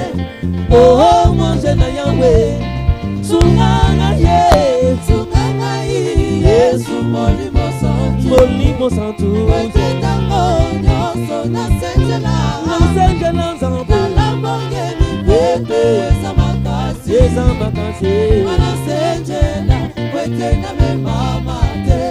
Oh, manger na Yahweh. Sunganga ye, Sunganga ye, Yesu molimo santu. molimo santu. Wetetango nyonso na senjela. Na senjela nzambe. Na lambonge mipepe eza makasi. Eza makasi. Wana senjela, wetena me mama te.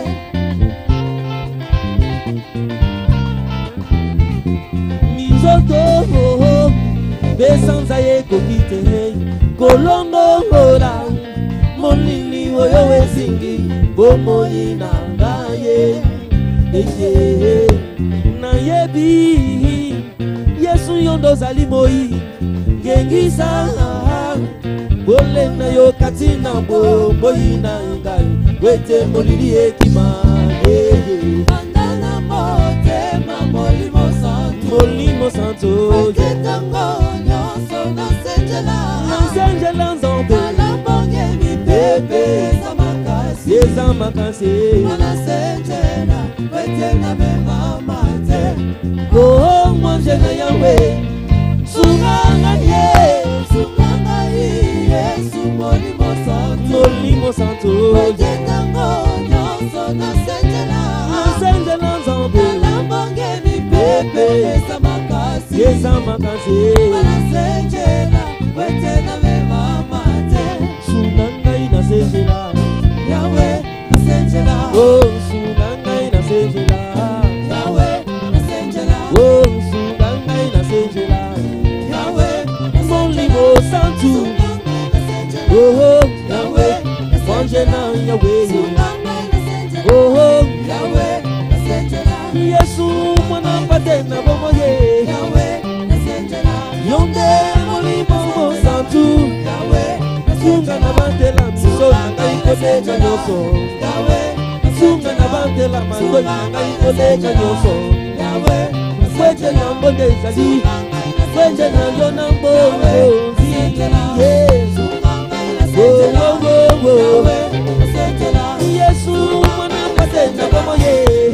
Mizoto, besanza ye kokite. Kolongo ngola, molili oyo ezingi. Bomoi na ngaye. Eye, na yebi. Yesu yondo zali moi. Gengisa. Bole na yo katina bo. Moi na ngai. Wete molili ekima. Andana motema molimo santu. Molimo santo. Wetetango nyonso na senjela. Na senjela nzambe. Na lambonge mipepe eza makasi. Eza makasi. Wana senjela, wetena me mama te. Oh, manger na Yahweh. Sunganga ye, sunganga ye, Yesu molimo santu. Molimo santo. Wetetango nyonso na senjela. Na senjela nzambe. Na lambonge mipepe eza makasi. Eza makasi. Wana senjela, wetena me mama te. Sunangai na senjela. Yahweh, na senjela. Oh, sunangai na senjela. Yahweh, na senjela. Oh, sunangai na senjela. Yahweh, na Molimo santo. sunganga na senjela. Oh, Yahweh, na manger na Yahweh. sunganga na senjela. Oh, Yahweh, na senjela. Yesu mwana pate na bomoye. Yahweh, na senjela. Yonde molimo santo. Yahweh, na Sunga na bandela miso na ngai koleja nyonso. Yahweh, Sunga na bandela mandoi na ngai koleja nyonso. Yahweh, Fweje na mbonde ezali. Fweje na yo na mbongo. Yesu. Oh, oh, oh, oh. Yesu mwana pate na bomoye.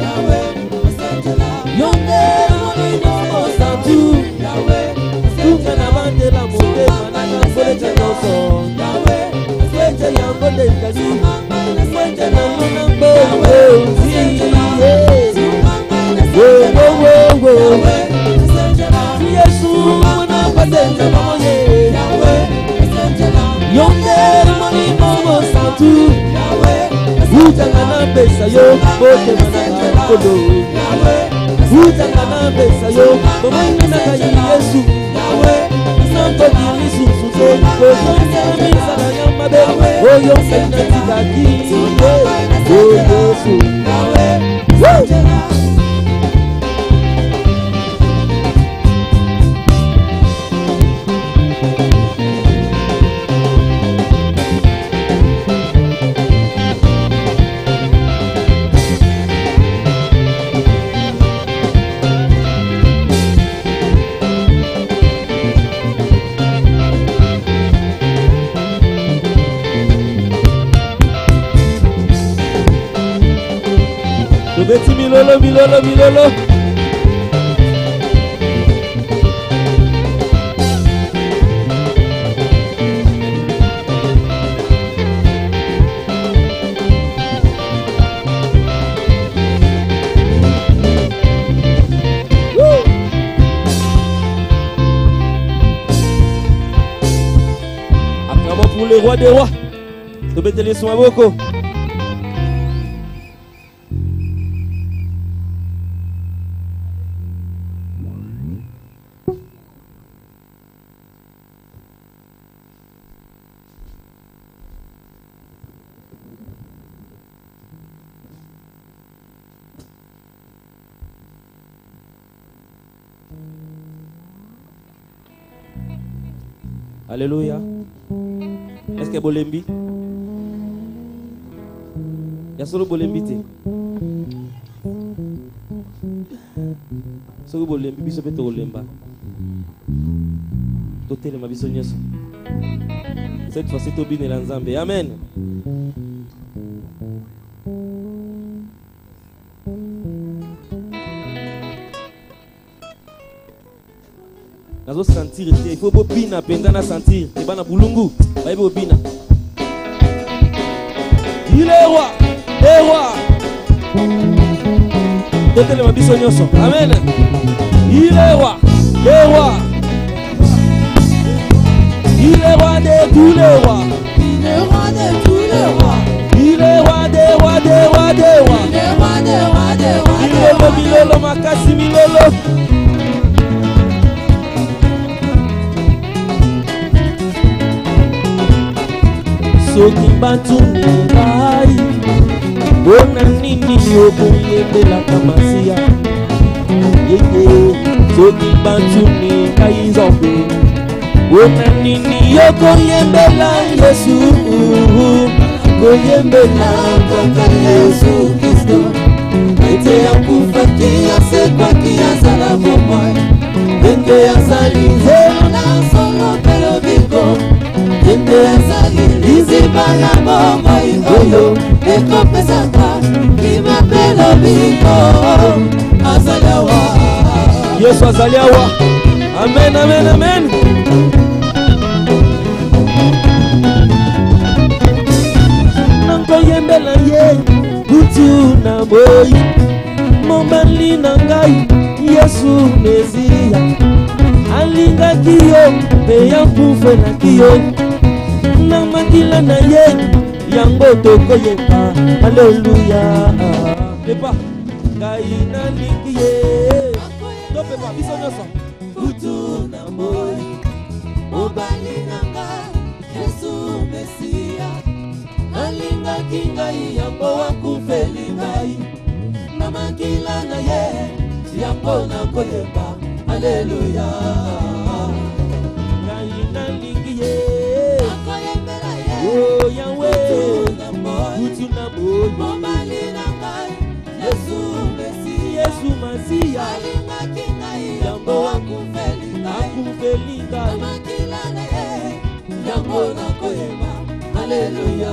Yonde molimo santo. Sunga na bandela motema na ngai koleja nyonso. Fweje ya mbonde ezali. Fweje na yo na mbongo. Oh, oh, oh, oh. Yesu mwana pate na bomoye. Yonde molimo santo. Utanga na pesa yo, bote manaka kodo. Utanga na pesa yo, bomani na kai Yesu. Nampo dili sususo, kozonya misala ya mabe. Oyo sena tikaki, oh Yesu. Beti milolo, milolo, milolo. Acclamons pour le roi des rois. De mettre les sons à beaucoup. Alléluia. Est-ce que Bolembi? Il y a solo Bolembi. Solo Bolembi, biso beto Bolemba. Totele ma biso nyeso. Cette fois-ci, Tobin et Lanzambe. Amen. nazo sentir te il faut bobina penda na sentir et bana bulungu ba bobina. Il est roi, et roi. Tete le mabiso nyoso. Amen. Il est roi, et roi. Il est roi de tous les rois. Il est roi de tous les rois. Il est roi des rois, des rois, des rois. Il est roi des rois, des rois, des Milolo, rois. milolo, makasi, milolo. Soki batuni ngai bona nini okuyembelaka masiya yeye soki batuni ngai nzambe bona nini okoyembela Yesu koyembela kaka Yesu Kristo ete akufaki asekwaki azala bomoi ndenge azali nzela Na solo pelo biko. ndenge azali Liziba na bomoi oyo ekopesaka kimapelo biko. Azalawa. Yesu azali awa. Amen, amen, amen. Nankoyembela ye kutu na boyi mobali na ngai Yesu Mesia alingaki yo mpe yakufelaki yo na makila na ye yango tokoyeba aleluya pepa ngai nalingi ye to pepa biso nyonso Kutu na moi. Mobali na ngai Yesu Mesia alingaki ngai yango akufeli ngai na makila na ye yango nakoyeba aleluya. ngai nalingi ye Nakoyembela ye oh yawe kutu na moi. kutu na boyi Mobali na ngai Yesu Mesia Yesu Masiya alingaki ngai yango akufeli ngai akufeli na ngai makila na ye yango nakoyeba aleluya.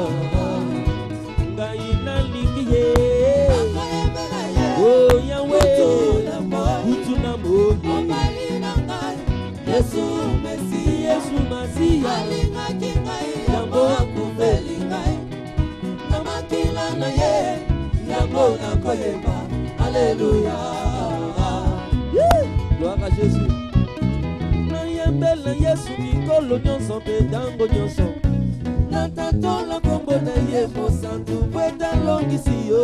ngai nalingi ye Nakoyembela ye oh yawe kutu na moi. kutu na boyi Mobali na ngai Yesu Mesia Yesu Masiya alingaki ngai yango akufeli ngai na makila na ye yango nakoyeba aleluya. gloire à Jésus nayembela Yesu mikolo nyonso mpe ntango nyonso natatola kombo na ye mosantu mpo etalongisi yo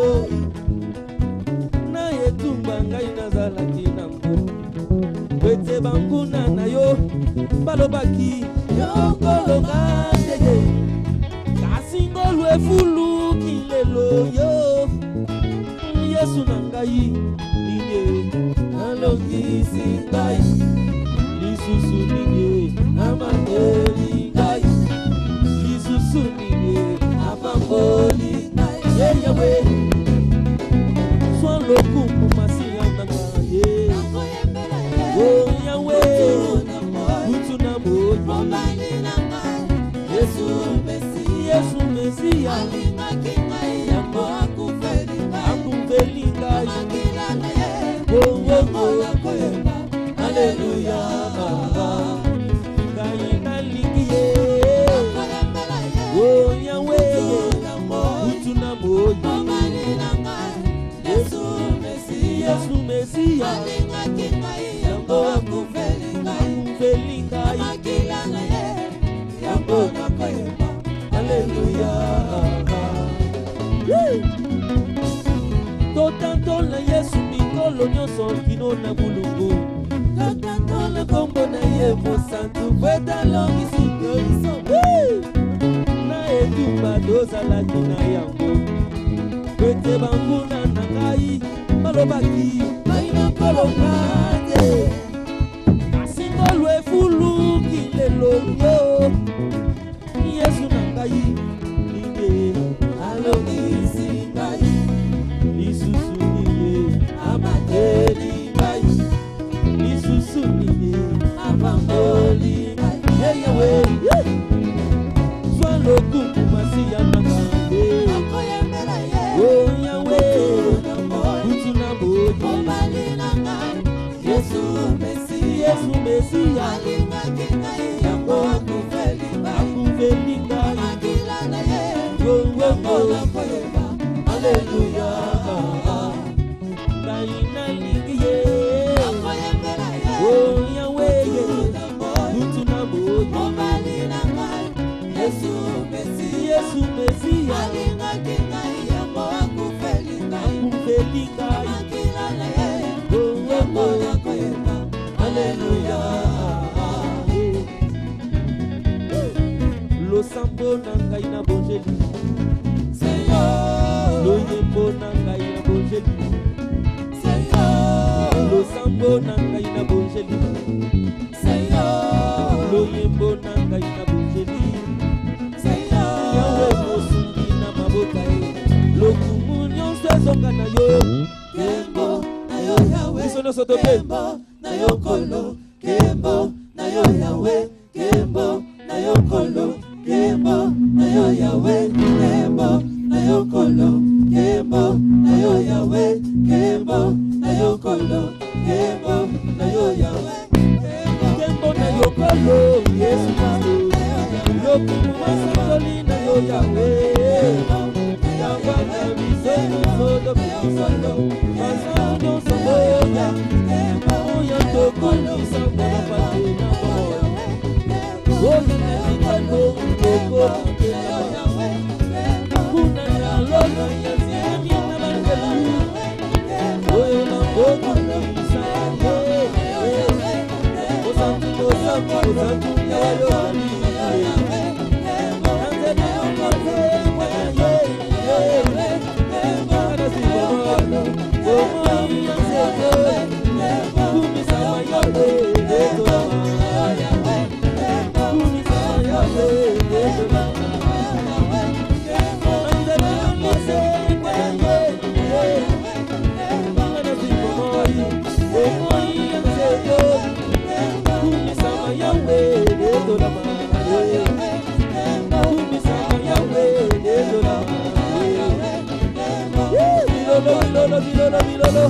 na etumba ngai nazalaki nango mpo ete banguna na yo balobaki yokolonga ndege kasi ngolu efuluki lelo yo Yesu na ngai ninye alongisi ngai lisusu ninye amateli ngai lisusu ninye apamboli ngai yeyawe swa lokumu masiya na ngai Nakoyembela ye oh yawe kutu na moi. kutu na boyi Mobali na ngai Yesu Mesia Yesu Mesiya alingaki ngai yango akufeli ngai akufeli ngai makila na ye oh yango oh nakoyeba aleluya. ngai nalingi ye Nakoyembela ye oh yawe kutu na moi. kutu na boyi Mobali na ngai Yesu Mesia Yesu Mesiya alingaki ngai yango akufeli ngai akufeli ngai makila na ye yango nakoyeba aleluya. totantola Yesu mikolo nyonso kino na bulungu totantola kombo na ye mosantu mpo etalongisi biso na etumba tozalaki na yango mpo ete banguna na ngai balobaki ngai nakolonga te kasi ngolu efuluki lelo yo Yesu na ngai ninge alongisi ngai lisusu ninge amateli ngai lisusu ninge apamboli ngai yeyawe zwa lokumu masiya na ngai Nakoyembela ye oh yawe kutu na moi. kutu na boyi Mobali na ngai Yesu Mesia Yesu Mesia alingaki ngai yango akufeli ngai akufeli ngai makila na ye gongo nakoyeba Alleluia ngai nalingi ye nakoyembela ye oh Yahweh kutu na moyi mobali na ngai Yesu Mesia alingaki ngai yango akufeli ngai makila na ye yango nakoyeba Alleluia losambo na ngai na bongeli Seigneur loyembo na ngai na bongeli Seigneur losambo na ngai na bongeli Seigneur loyembo na ngai na bongeli Seigneur Yawe mosungi na mabota ye lokumu nyonso ezonga na yo Kembo na yo Yawe biso nyonso tope Kembo na yo Kolo Kembo na yo Yawe Kembo na yo Kolo Kembo na yo Yawe Kembo na yo Kolo Kembo na yo Yawe Kembo na yo Kolo Kembo na yo Yawe Kembo na yo Kolo Yesu Kristo lokumu masakoli na yo Yawe yangwanga biso nyonso topesolo masango nyonso boya oyo tokolisa mopate na moyo oyo nalikano okokela kuna ya lolo ya zemi na bandelu oyo na bokolisa osantu ya wayokali Milolo.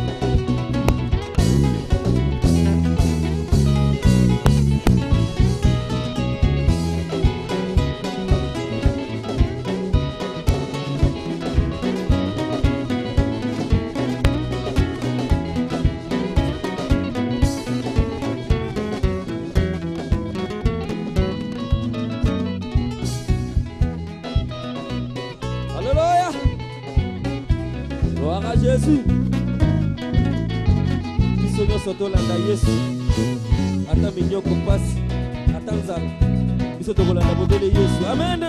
Alléluia. Gloire à Jésus. Biso nyonso tolanda Yesu. Ata minyoko pasi, ata nzala. Biso tokolanda bobele Yesu. Amen.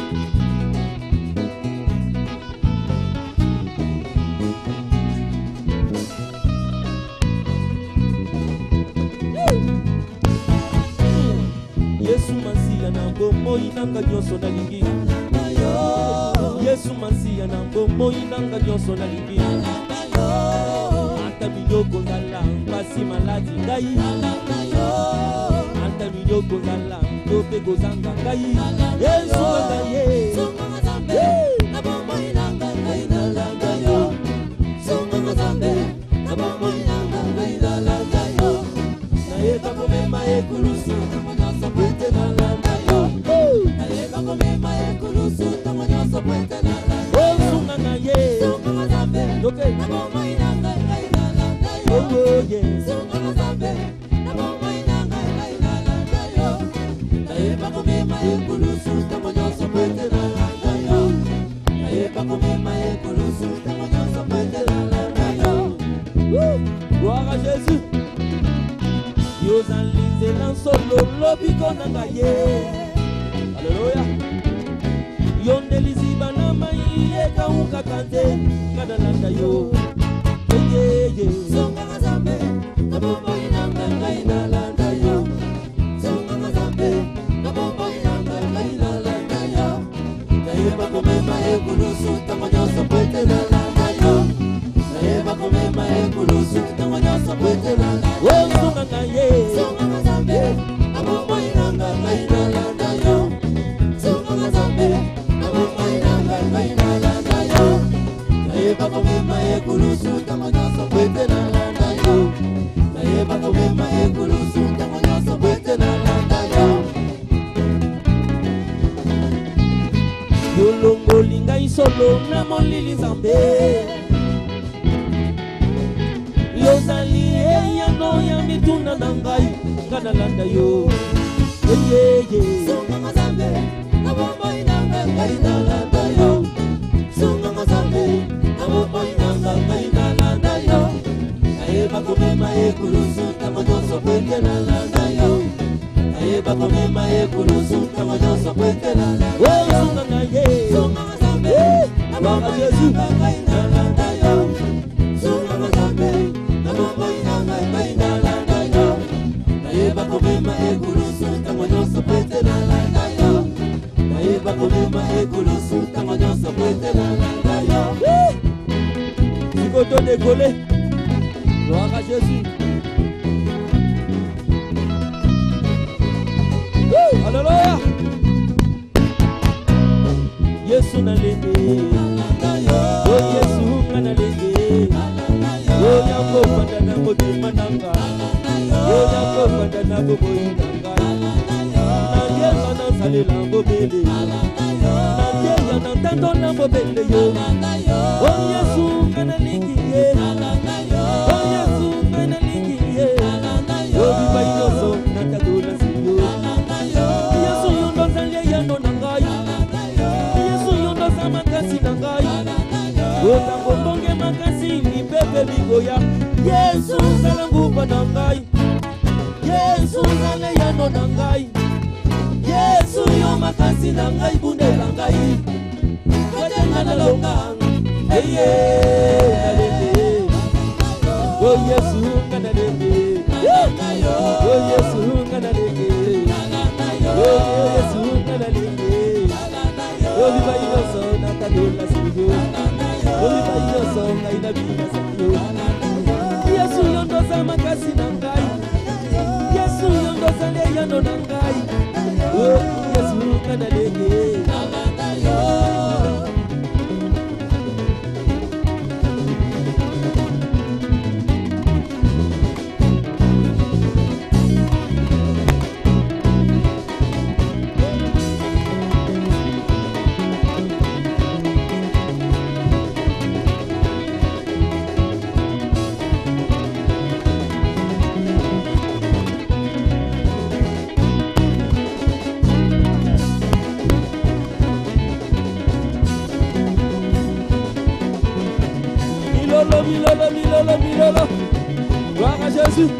Yesu Masiya na bomoi nanga nyonso nalingi. Yesu Masiya na bomoi nanga nyonso nalingi. Anta minyoko zala pasi maladi ngai. Anta minyoko zala tope kozanga ngai. Yesu ngai na bomoi nanga ngai nalanda yo songa mazambe na bomoi nanga ngai nalanda yo nayeba komema ekulusu tomonyoso pwete nalanda yo nayeba komema ekulusu tomonyoso pwete nalanda yo songa mazambe na bomoi nanga ngai nalanda yo songa mazambe na bomoi nanga ngai nalanda yo nayeba komema ekulusu tomonyoso pwete nalanda yo nayeba komema ekulusu tomonyoso pwete nalanda yo. Gloire à Jésus. Yozali nzela solo lobiko na ngaye. Alléluia. Yondeli ziba na mai ekauka kante kadalanda yo. Songa mazambe na bomoi nanga ngai nalanda yo songa mazambe na bomoi nanga ngai nalanda yo nayeba komema ekulusu tomonyoso pwete nalanda yo nayeba komema ekulusu tomonyoso pwete nalanda yo Songa ngaye. songa mazambe na bomoi nanga ngai nalanda yo songa mazambe na bomoi nanga ngai nalanda yo nayeba komema ekulusu tomonyoso pwete nalanda yo nayeba komema ekulusu mokolo na molili nzambe yozali eyano ya mituna na ngai nga nalanda yo Sunga mazambe nabombo inanga ngai nalanda yo Sunga mazambe nabombo inanga ngai nalanda yo Ayeba komema ekulusu ntango nyonso kweke nalanda yo Ayeba komema ekulusu ntango nyonso kweke nalanda yo sunga ngaye Sunga mazambe nabombo inanga ngai nalanda yo Sunga mazambe nabombo inanga ngai nalanda yo Ayeba komema ekulusu ntango nyonso kweke nalanda yo Ayeba komema ekulusu ntango nyonso kweke nalanda yo Sikoto décollé. Gloire à Jésus. Alléluia. Yesu nalenge. Oh Yesu nalenge. Oh yako panda na motema nanga. Oh yako panda na boboyi nanga. Nangenga na salela ngobele. Nangenga na tando na ngobele yo. Oh Yesu nalenge. Oh Yesu nalenge. Oh biba inoso natagola siyo. Yesu yondo zalye yano nangai. Yesu yondo samakasi nangai. Oh tango bonge makasi ni pepe bigoya. Yesu zalangupa nangai. Yesu zale yano nangai. Yesu yo makasi nangai bunde nangai. Kodenga na longa. Eye nalenge. Oh Yesu nalenge. Oh Yesu nalenge. Oh Yesu nalenge. Oh biba inoso natagola siyo. Oh biba inoso ngaina bina siyo. Yesu yondo samakasi nangai. Yesu yondo zale yano nangai. Oh Yesu nalenge. Milolo. Gloire à Jésus.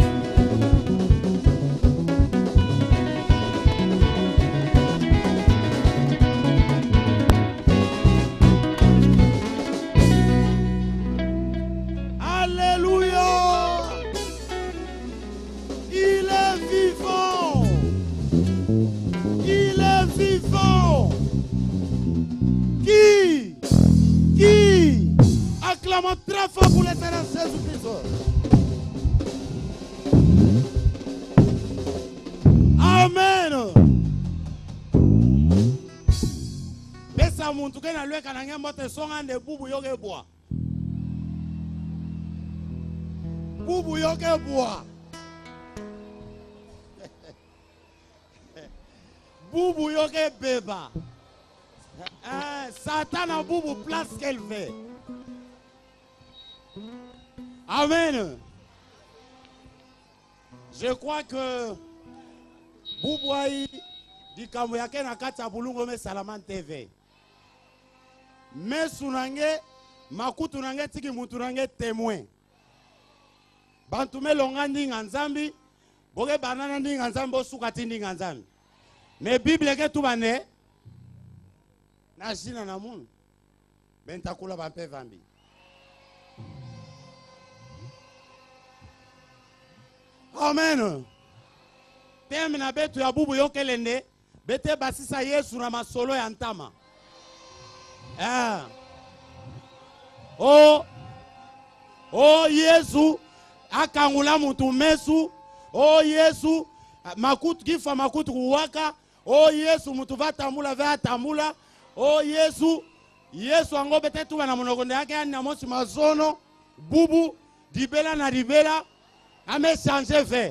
Alléluia. Il est vivant. Il est vivant. Qui acclamons très fort pour l'éternel Jésus-Christ. Amen. Pesa muntu kena lweka na ngembo te songa nde bubu yoke boa. Bubu yoke boa. Bubu yoke beba. Satan a bubu place qu'elle fait. Amen. Je crois que Boubouaï di Kamboyake na kata bulungo me Salaman TV. Mais sunange makutu nange tiki mutu nange témoin. Bantume longandi nganzambi boge banana ndi nganzambi osukati ndi nganzambi. Mais Bible ke tubane na jina na munu bentakula bampe vambi. Amen. Teme na betu ya bubu yokelende bete basisa Yesu na masolo ya ntama. Oh Yesu akangula mutu mesu. Oh Yesu makutu kifa makutu kuwaka. Oh Yesu mutu vatamula vatamula. Oh Yesu ango bete tuwa na monokonde yake ya namosi mazono bubu dibela na dibela. Ame changer fait.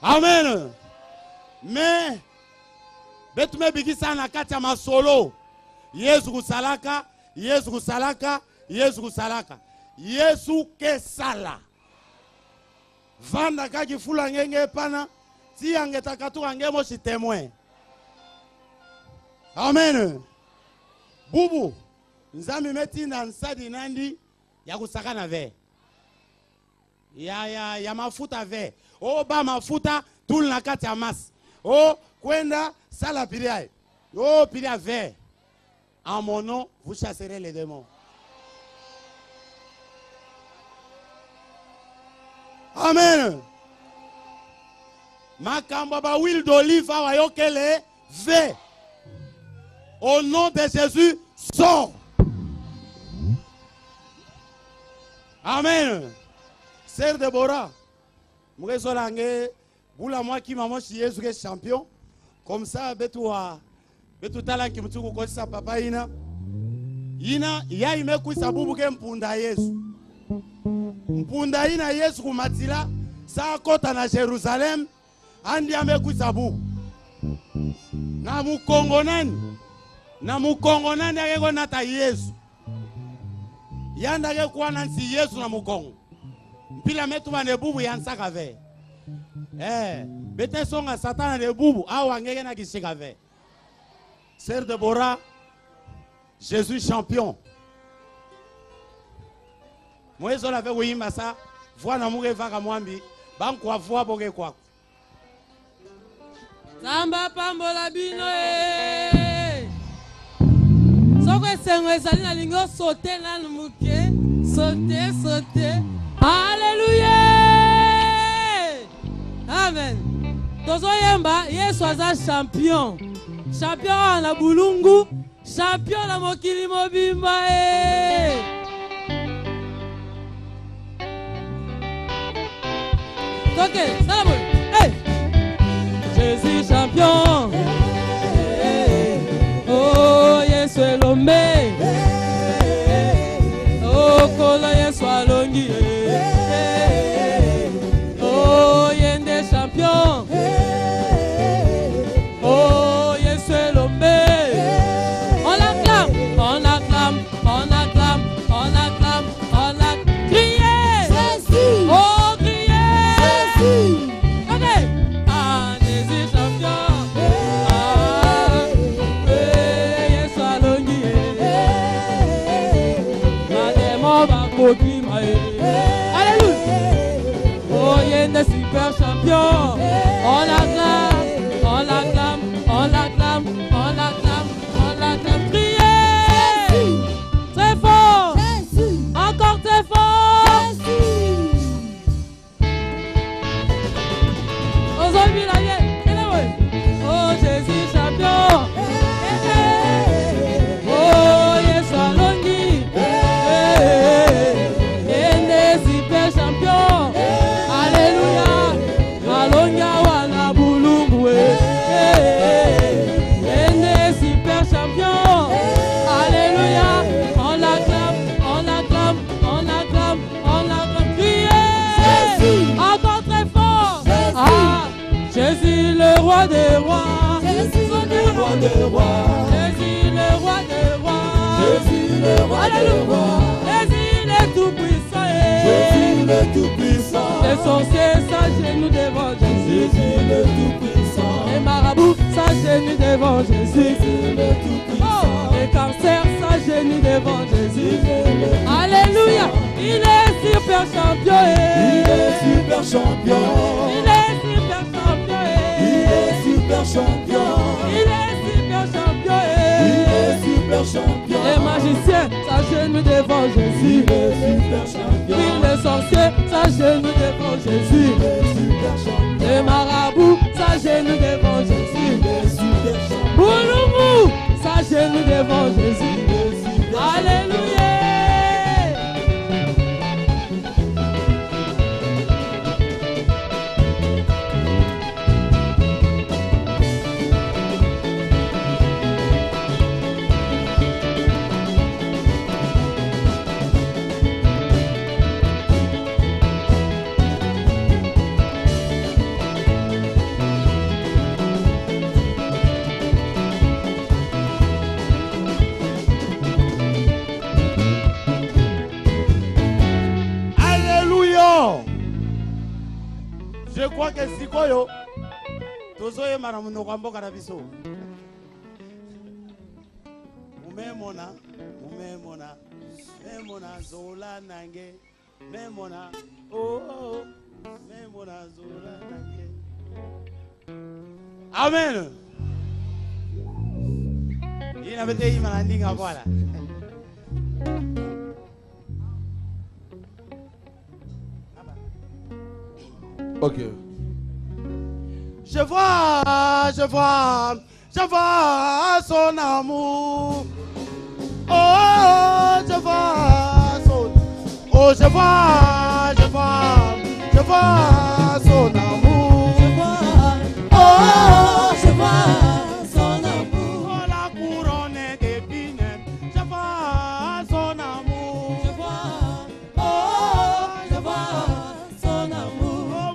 Amen. Mais betume bikisa na kati ya masolo Yesu kusalaka, Yesu kusalaka, Yesu kusalaka. Yesu kesala. Vanda kaki fula ngenge pana, si angetaka tu angemo si témoin. Amen. Bubu, nzami meti na nsadi nandi ya kusaka na ve. Ya mafuta ve. O ba mafuta tul na kati ya mas. O kwenda sala piria. O piria ve. En mon nom, vous chasserez les démons. Amen. Makamba ba huile d'olive awa yokele ve. Au nom de Jésus, sors. Amen. Sœur Deborah, Mourezo Lange, Boula moi qui maman si Jésus est champion. Comme ça, betua talent qui me tue au sa papa ina. Ina, ya ime kui sabubu ke mpunda Yesu. Mpunda ina Yesu kumatila, sa kota na Jerusalem, andi ame kui sabubu. Na mukongo nani? Na mukongo nani yako nata Yesu. Yanda ke kwa nansi Yesu na mukongo. Mpila metu wane bubu yansaka ve. Bete songa satana de bubu awa ngeke na kishika ve. Sœur Deborah, Jésus champion. Moi je l'avais oui massa, voix na mure vaka mwambi, bankwa voix boke kwa. Samba pambola bino Soko esengo ezali na lingo sauter na muke, sauter. Alléluia. Amen. Tozo yemba Yesu aza champion. Champion na bulungu, champion na mokili mobimba Toke, salam. Hey. Jésus champion. Oh, Yesu elombe. Oh, kola Yesu alongi. Oh, yende champion. Oh, Yesu elombe. On acclame. Criez. Oh, criez. Ok. Ah, Jésus champion. Yesu alongi. Mademo bakokima. Alléluia. Oh, yende super champion. On acclame. Criez. Très fort. Encore très fort. Aujourd'hui la vie. Oh, Jésus champion. Oh, Yesu alongi. Yende super champion. Alléluia. Alonga wana bulungu. Yende super champion. Alléluia. On l'acclame. Criez. Encore très fort. Ah, Jésus le roi des rois. Jésus le roi des rois. Jésus le roi des rois. Jésus le roi des rois. Jésus le tout puissant. Jésus le tout puissant. Les sorciers s'agenouillent devant Jésus. Jésus le tout puissant. Les marabouts s'agenouillent devant Jésus. Jésus le tout puissant. Oh, les cancers s'agenouillent devant Jésus. Jésus le tout Alléluia. Il est super champion. Il est super champion. Il est super champion. Il est super champion. Il est super champion. Il est super champion. Les magiciens s'agenouillent devant Jésus. Il est super champion. Les sorciers s'agenouillent devant Jésus. Il est super champion. Les marabouts s'agenouillent devant Jésus. Il est super champion. Boulumou s'agenouille devant Jésus. Il est super champion. Alléluia. Je crois que sikoyo tozoyemba na monoko ya mboka na biso. Mumemona zola nange. Memona oh memona zola nange. Amen. Il avait été imananding à voilà. Ok. Je vois son amour. Oh, je vois son. Oh, je vois son amour. Oh, je vois son amour. Oh, la couronne d'épines. Je vois son amour. Je vois, oh, je vois son amour. Oh,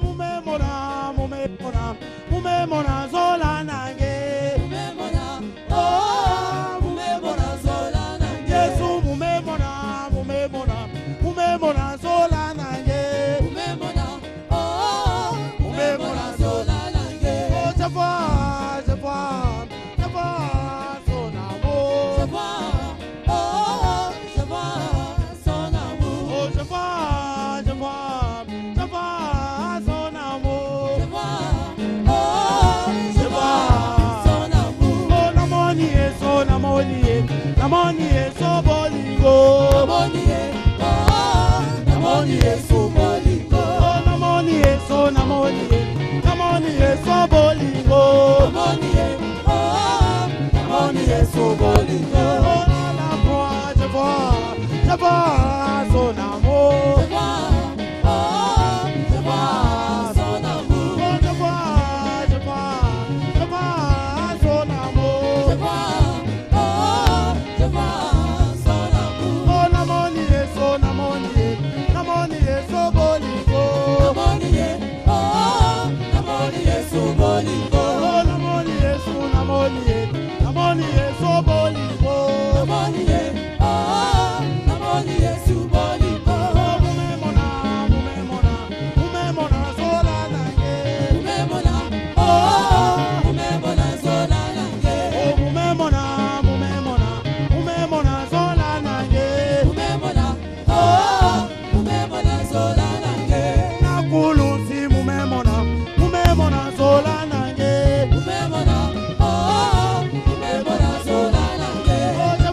mumemona zola nange. Mumemona, oh, mumemona zola nange. Yesu mumemona zola nange. Mumemona, oh, mumemona zola nange. Oh, je vois son amour. Je vois, oh, je vois son amour. Oh, je vois son amour. Je vois, oh, je vois son amour. Oh, namoni eso bolingo. Namonie, oh, namonie sous bolingo. Oh, namoni eso bolingo. Namonie, oh, namonie sous bolingo. Oh, la croix, je vois son amour. Je vois, oh, je vois son amour. Oh, je vois son amour. Je vois, oh, je vois son amour. Oh, namoni eso bolingo. Namonie, oh, namonie sous bolingo. Oh, namoni eso bolingo. Namonie, oh, namonie sous bolingo. Oh, mumemona zola nange. Mumemona, oh, mumemona zola nange. Oh, mumemona zola nange. Mumemona, oh, mumemona zola nange. Nakulusi mumemona zola nange. Mumemona, oh, mumemona zola nange. Oh, je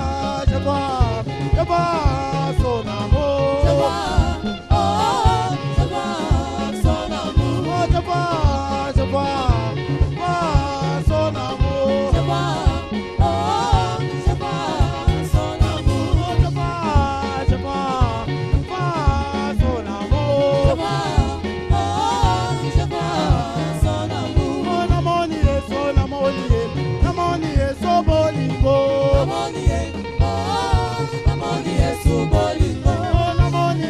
vois son amour. Je vois, oh, je vois son amour. Oh, je vois son amour. Je vois, oh, je vois son amour. Oh, je vois son amour. Je vois, oh, je vois son amour. Oh, namoni eso bolingo. Namonie, oh, namonie sous bolingo. Oh, namoni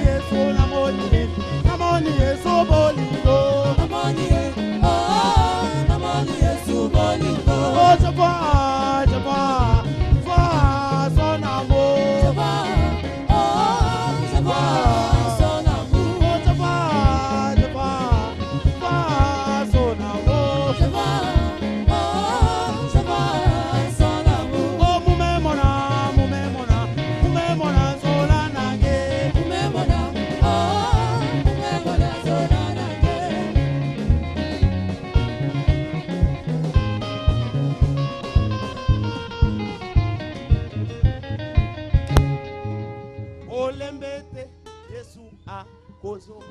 eso bolingo. Namonie, oh, namonie sous bolingo. Oh, je vois son amour. Je vois, oh, je vois son amour. Oh, je vois son amour. Je vois, oh, je vois son amour. Oh, mumemona zola nange. Mumemona, oh, mumemona zola nange. Olembete Yesu akozo.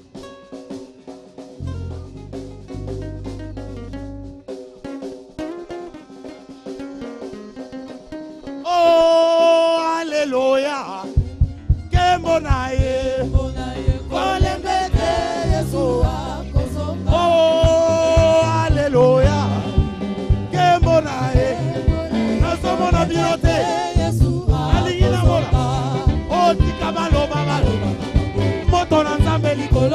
Oh, alléluia. Kembo na ye. Olembete Yesu akozonga. Oh, alléluia. Kembo na ye. Nasomona binote. Yesu Alingi na mona. akozonga. Oh, tika baloba. Moto na nzambe likolo.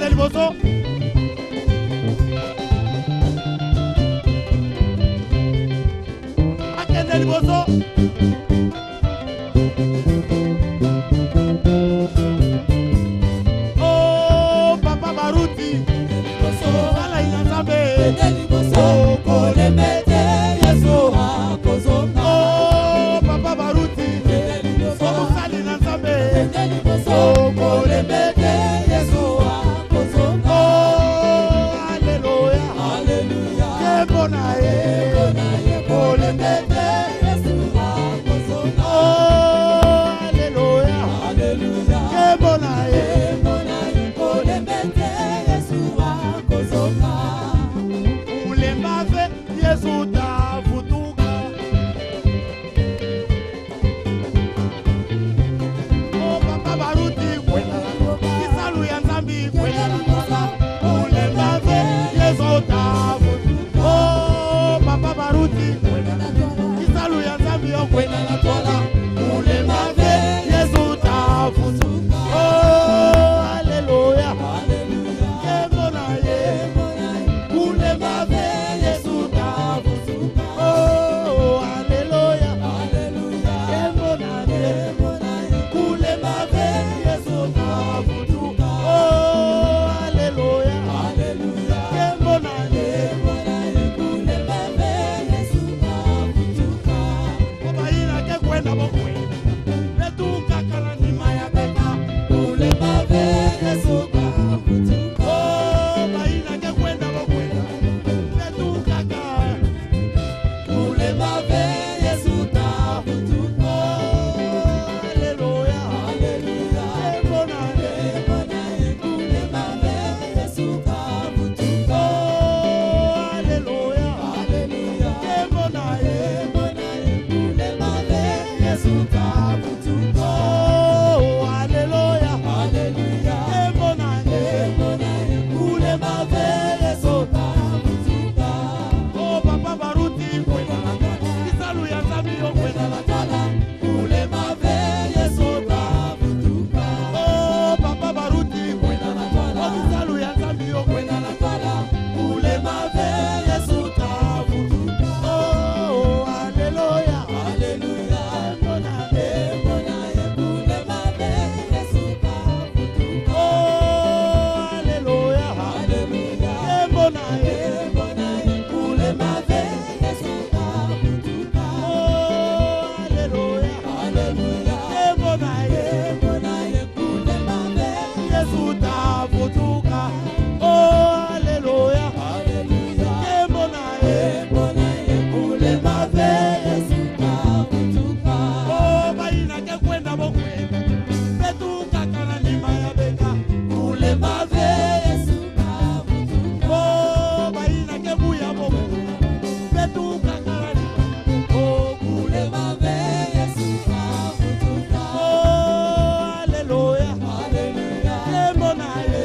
akende liboso. Akende liboso. Oh papa Baruti. Sala ina Nzambe. Oh kolemete Yesu akozonga. Oh papa Baruti. Sala ina Nzambe. Oh kolemete Yesu akozonga. Oh haleluya. Haleluya. Kebona ye. Kolemete Yesu akozonga. Oh haleluya. Haleluya. Kebona ye. Kolemete Yesu akozonga. Ulembave Yesu tavutuka. Oh papa Baruti kwenda la kisalu ya Nzambi kwenda la tola. Ulembave Yesu tavutuka. Oh papa Baruti kwenda la tola kisalu ya Nzambi kwenda la tola. Ulembave Yesu tavutuka. Oh haleluya. Haleluya. Kebona ye. Ulembave Yesu tavutuka. Oh haleluya. Haleluya. Kebona ye. Ulembave Yesu tavutuka. Oh haleluya. Haleluya. Kebona ye. Ulembave Yesu tavutuka. Baba ina ke kwenda bokwe. Letuka kala ni maya beka. Ulembave Yesu tavutuka. Oh baina ke kwenda bokwe. Letuka kala. Ulembave Yesu tavutuka. Haleluya. Haleluya. Kebona ye. Ulembave Yesu tavutuka. Haleluya. Haleluya. Kebona ye. Ulembave Yesu tavutuka. Haleluya. Haleluya. Kebona ye. Ulembave Yesu tavutuka. Oh papa Baruti kwenda la tala. Kisalu ya Nzambi kwenda la tala. Ulembave Yesu tavutuka. Oh papa Baruti kwenda la tala. Kisalu ya Nzambi kwenda la tala. Ulembave Yesu tavutuka. Oh haleluya. Haleluya. Kebona ye. Ulembave Yesu tavutuka. Oh haleluya. Haleluya. Kebona ye. Ulembave Yesu tavutuka. Oh haleluya. Haleluya. Kebona ye. Ulembave Yesu tavutuka. Oh haleluya. Haleluya. Kebona ye. Ulembave Yesu tavutuka. Oh baina ke kwenda bokwe. Betuka kana lima ya beka. Ulembave Yesu tavutuka. Oh baina ke buya bokwe. Betuka kana lima. Oh ulembave Yesu tavutuka. Oh haleluya. Haleluya. Kebona ye.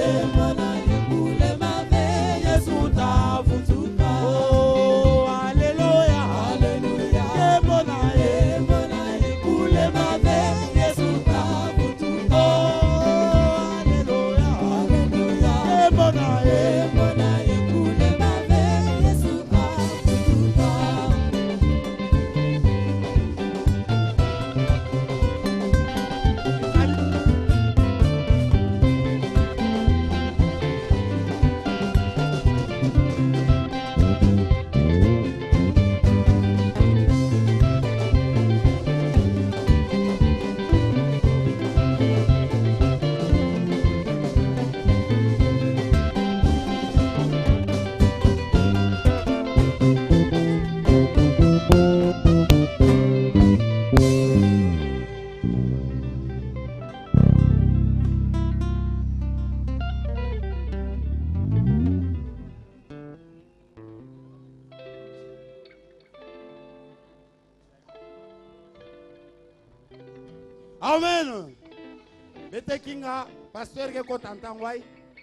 Ulembave Yesu tavutuka. Oh haleluya. Haleluya. Kebona ye. Ulembave Yesu tavutuka. Oh haleluya. Haleluya. Kebona ye. Ulembave Yesu tavutuka. Amen. Bete kinga pasteur ke ko tantangwai.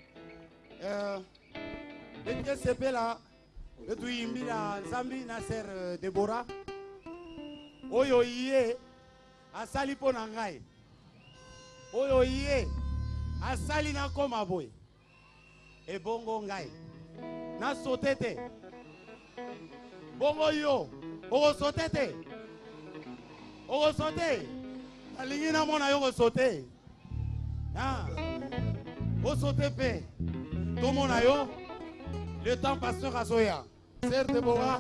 Bete sepela betu yimbila Nzambi na ser Deborah. Oyo iye asali pona ngai. Oyo iye asali na koma boy. et bongo ngai. Na sotete. Bongo yo. Oko sotete. Oko sote. Alingi na mona yo sote. Ah. O sote pe. Tout mon ayo. Le temps pasteur azoya. Sœur Deborah.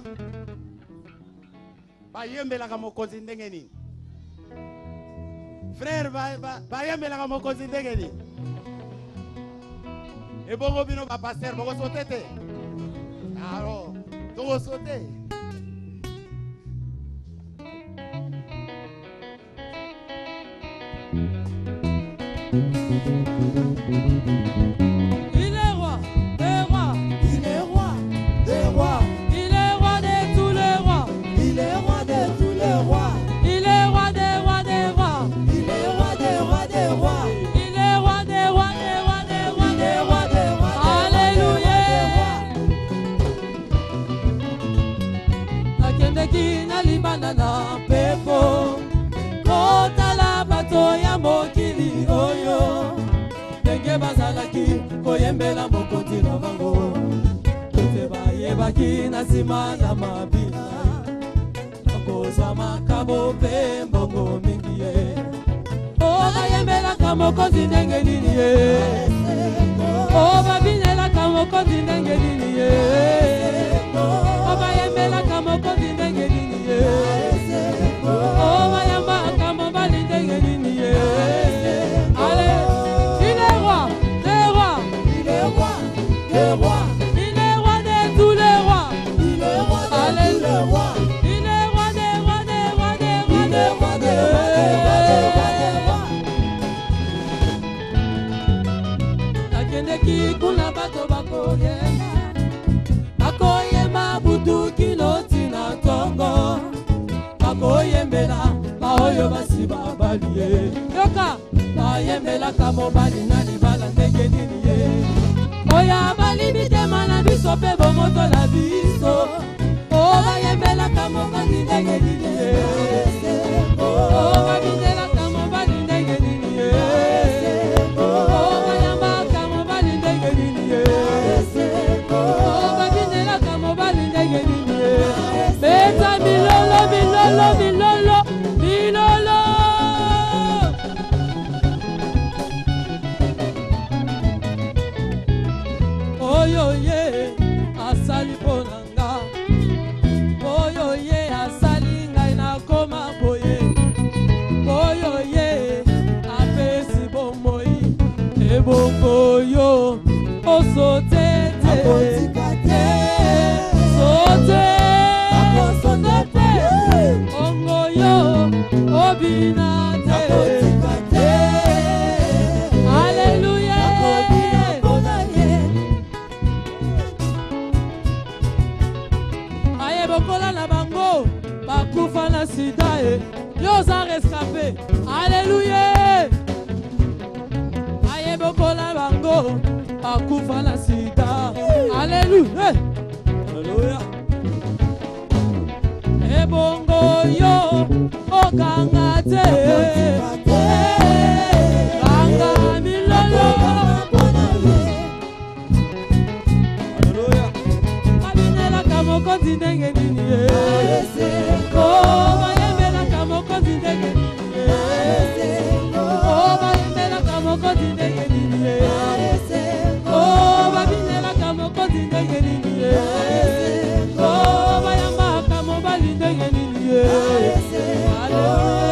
Ba yembela ka mokonzi ndenge nini? Frère ba yembela ka mokonzi ndenge nini? Et bongo bino ba pasteur boko sotete. Alors, to sote. Il est roi des rois. Il est roi des rois. Il est roi de tous les rois. Il est roi de tous les rois. Il est roi des rois des rois. Il est roi des rois des rois. Il est roi des rois des rois des rois Il est des roi rois. des rois. Alléluia. Nakendeki na libanda na pepo. Kotala bato ya mokili oyo. Ndenge bazalaki koyembela mokonzi na bango. Tote bayebaki na nsima ya mabina. Nakozwa makabo mpe mbongo mingi ye. O bayembelaka mokonzi ndenge nini ye. O babinelaka mokonzi ndenge nini ye. O bayembelaka mokonzi ndenge nini ye. O bayambaka mobali ndenge nini ye. Allez, il est roi des rois. Il est roi des rois. Il est roi de tous les rois. Il est roi de tous les rois. Il est roi des rois des rois des rois Il est roi des rois des rois des rois des rois. Nakendeki kuna bato bakoyema. Bakoyema butu kiloti na tongo. Bakoyembela baoyo basi babalie. Yoka bayembelaka mobali na libala ndenge nini ye. Oya balibi tema na biso pe bomoto na biso. O bayembelaka mokonzi ndenge nini ye. O babindelaka mobali ndenge nini ye. O bayambaka mobali ndenge nini ye. O babindelaka mobali ndenge nini ye. Beta milolo milolo milolo milolo. Oyo ye asali ponanga. Oyo ye asali ngai na koma boye. Oyo ye apesi bomoi. Ebongo yo osotete. Sote. Ongo yo obinate. Alléluia. Aye bokola na bango bakufa na sida e. Yo za rescapé. Alléluia. Aye bokola bango bakufa na sida. Alléluia. Alléluia. Ebongo yo okanga te. Kanga milolo. Alléluia. Kabinelaka mokonzi ndenge nini ye. Oh bayembelaka mokonzi ndenge nini ye. Oh bayembelaka mokonzi ndenge nini ye. Oh babinelaka mokonzi ndenge nini ye. Oh bayambaka mobali ndenge nini ye. Alléluia.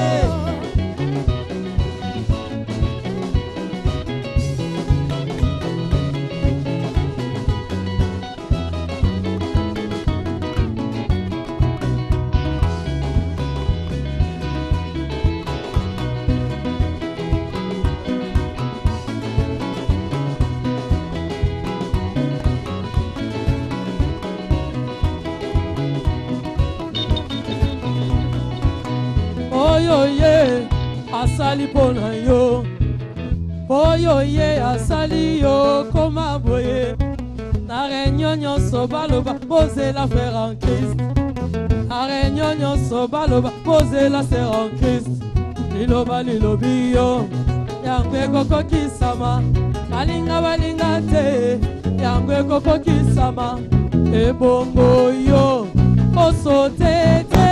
Oyo ye asali pona yo. Oyo ye asali yo koma boye. Na réunion nyonso baloba poser la frère en Christ. Na réunion nyonso baloba poser la sœur en Christ. Liloba lilobi yo. Yangwe koko kisama. balinga balinga te yango ekokokisama ebongo yo osote te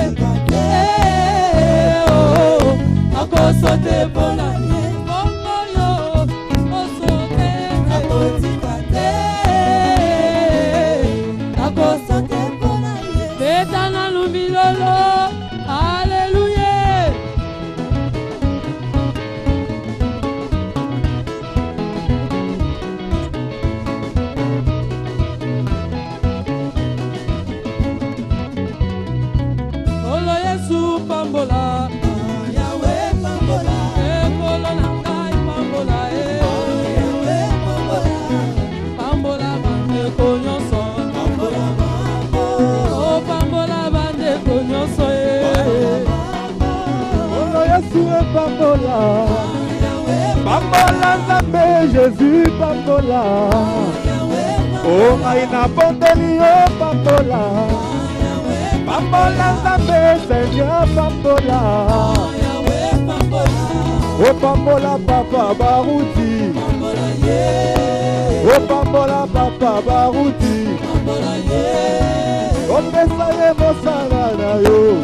akosote mpona ye bongo yo osote te akosote mpona ye beta na lumilolo Alléluia. Olo Yesu pambola Yahweh pambola Ekolo nangai pambola Yahweh pambola pambola bande konyoso pambola oh pambola bande konyoso Olo Yesu pambola pambola Nzambe Jésus pambola oh maina bondeli oh pambola Pambola Nzambe Seigneur pambola Oh pambola papa baruti Oh pambola papa baruti Oh pesa ye mosala na yo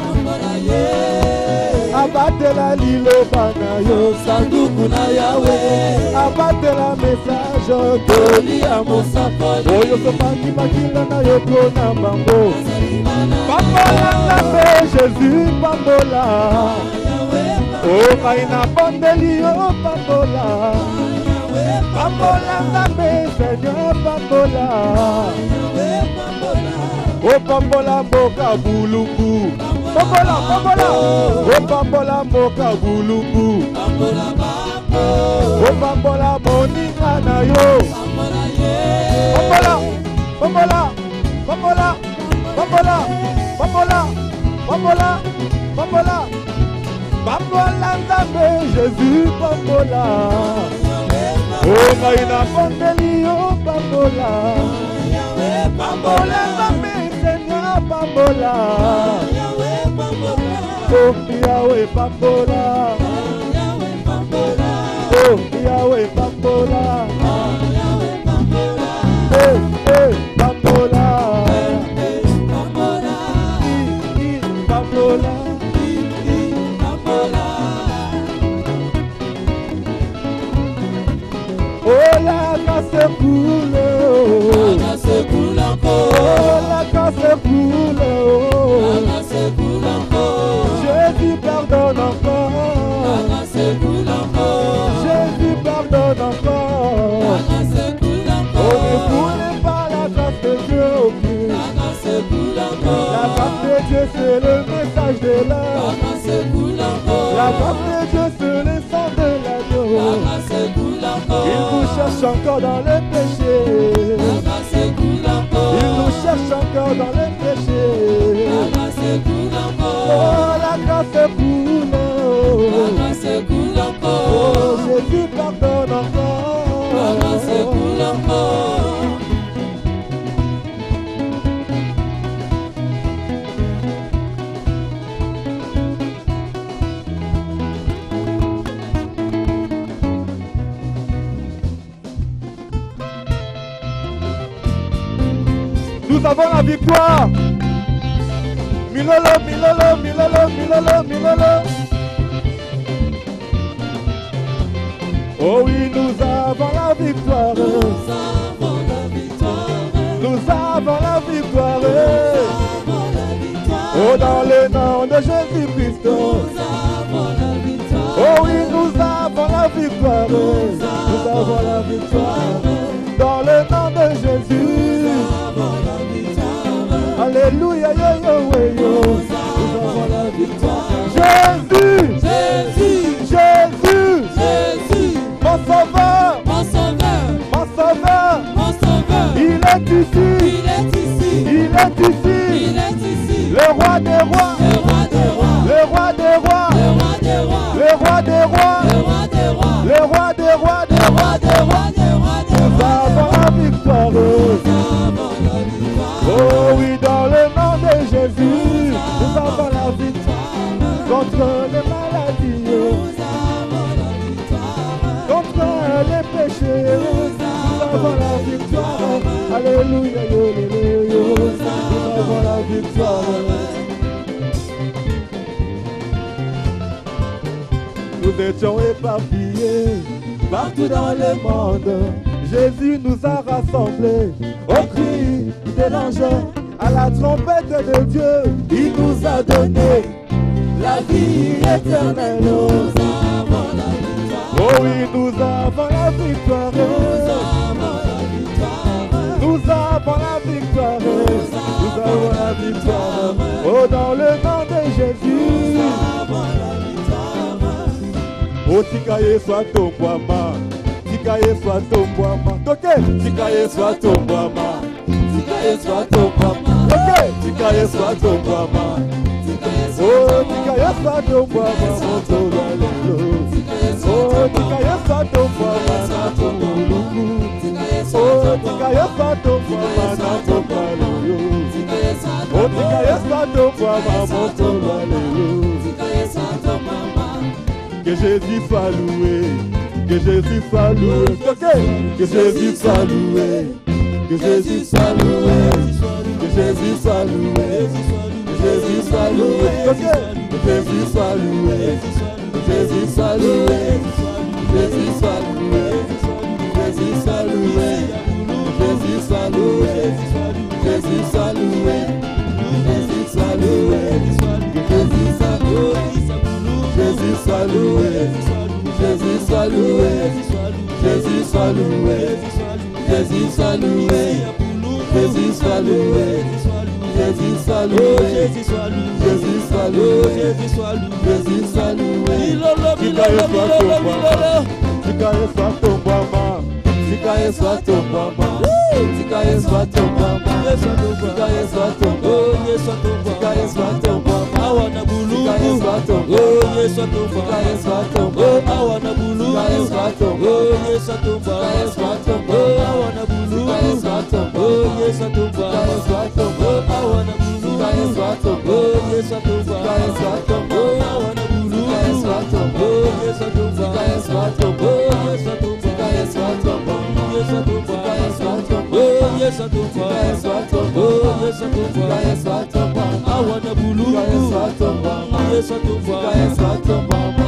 Abatela liloba na yo sanduku na Yahweh Abatela message toli ya mosafari Oyo sopaki makila na yo pona bango Pambola Nzambe Jésus pambola Oh maina bondeli oh pambola Pambola Nzambe Seigneur pambola Oh pambola mboka bulungu Pambola pambola Oh pambola mboka bulungu Oh pambola moninga na yo Pambola pambola pambola Pambola, pambola, pambola, pambola, pambola Nzambe Jésus pambola. Oh maina bondeli oh pambola. Pambola Nzambe Seigneur pambola. Oh Yahweh pambola. Oh Yahweh pambola. Pambola. Oh la casse coule, oh la casse coule encore, oh la casse coule, oh la casse coule encore. Jésus pardonne encore, la casse coule encore. Jésus pardonne encore, la casse coule encore. Oh ne voulez pas la grâce de Dieu au plus, la casse coule encore. La grâce de Dieu c'est le message de l'heure, la casse coule encore. La grâce de Dieu c'est le sang de l'agneau, la grâce coule encore. Il vous cherche encore dans le péché, la grâce coule encore. Il nous cherche encore dans le péché, la grâce coule encore. Oh la grâce coule, la grâce coule encore. Oh Jésus pardonne encore, la grâce coule encore. Nous avons la victoire. Milolo, milolo, milolo, milolo, milolo. Oh oui, nous avons la victoire. Nous avons la victoire. Nous avons la victoire. Oh, dans le nom de Jésus-Christ. Nous avons la victoire. Oh oui, nous avons la victoire. Nous avons la victoire. Dans le nom de Jésus. Alléluia, yo, yo, yo. Nous avons la victoire. Jésus, Jésus, Jésus, Jésus, mon sauveur, mon sauveur, mon sauveur, mon sauveur. Il est ici, il est ici, il est ici, il est ici. Le roi des rois, le roi des rois, le roi des rois, le roi des rois, le roi des rois, le roi des rois, le roi des rois, le roi des rois, le roi des rois. Nous avons la victoire. Oh oui, dans le nom de Jésus, nous avons la victoire contre les maladies, contre les péchés. étions éparpillés partout dans le monde. Jésus nous a rassemblés au cri de l'ange, à la trompette de Dieu. Il nous a donné la vie éternelle. Nous avons la victoire. Oh oui, nous avons la victoire. Nous avons la victoire. Nous avons la victoire. Oh, dans le nom de Jésus. Nous avons la victoire. Oh, Tikaye soit ton boama. Tikaye soit ton boama. Toke. Tikaye soit ton boama. Tikaye soit ton boama. Toke. Tikaye soit ton boama. Oh, Tikaye soit ton boama. Moto valelo. Oh, Tikaye soit ton boama. Nato muluku. Oh, Tikaye soit ton boama. Nato valelo. Oh, Tikaye soit ton boama. Moto valelo. Que Jésus soit loué. Que Jésus soit loué, que Jésus soit loué, que Jésus soit loué, que Jésus soit loué, que Jésus soit loué, que Jésus soit loué, que Jésus soit loué, que Jésus soit loué, que Jésus soit loué, que Jésus soit loué, que Jésus soit loué, que Jésus soit loué, que Jésus soit loué, Jésus soit loué. Jésus soit loué, Jésus soit loué, Jésus soit loué, Jésus soit loué, Jésus soit loué, Jésus soit loué, Jésus soit loué, Jésus soit loué, Tikaye soit ton boama, Tikaye soit ton boama, Tikaye soit ton boama, Tikaye soit ton boama, Tikaye soit ton boama, awana bulu, Tikaye soit ton boama, Tikaye soit ton boama, awana bulu, Tikaye soit ton boama, Tikaye soit ton boama, awana bulu, Tikaye soit ton boama, Tikaye soit ton boama, awana bulu, Tikaye soit ton boama, Tikaye soit ton boama, awana bulu, Tikaye soit ton boama, Tikaye soit ton boama, Tikaye soit ton boama, Tikaye soit ton boama, awana bulu, Tikaye soit ton boama, Tikaye soit ton boama.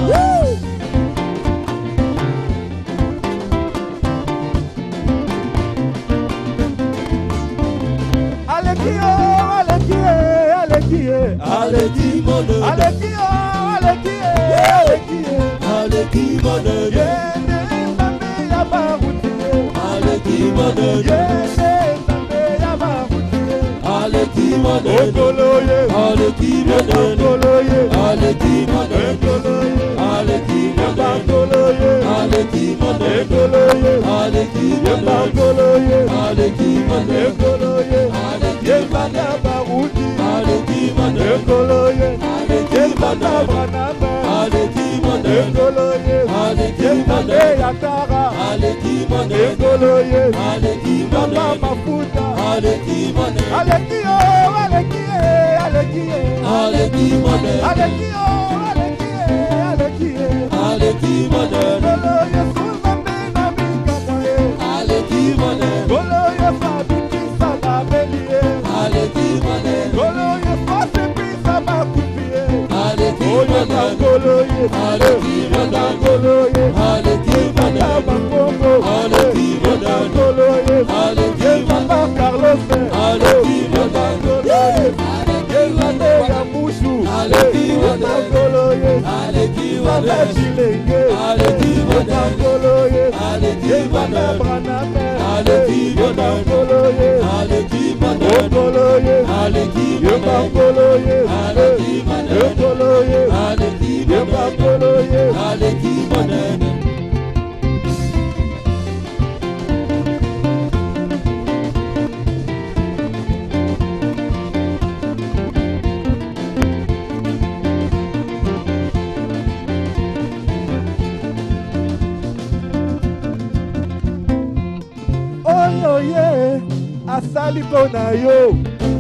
Asali pona yo,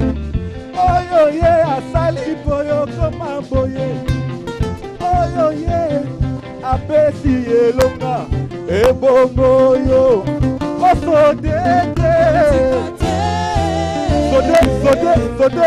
oyo ye asali poyo koma boye, oyo ye apesi elonga ebongo yo, osodete, sode,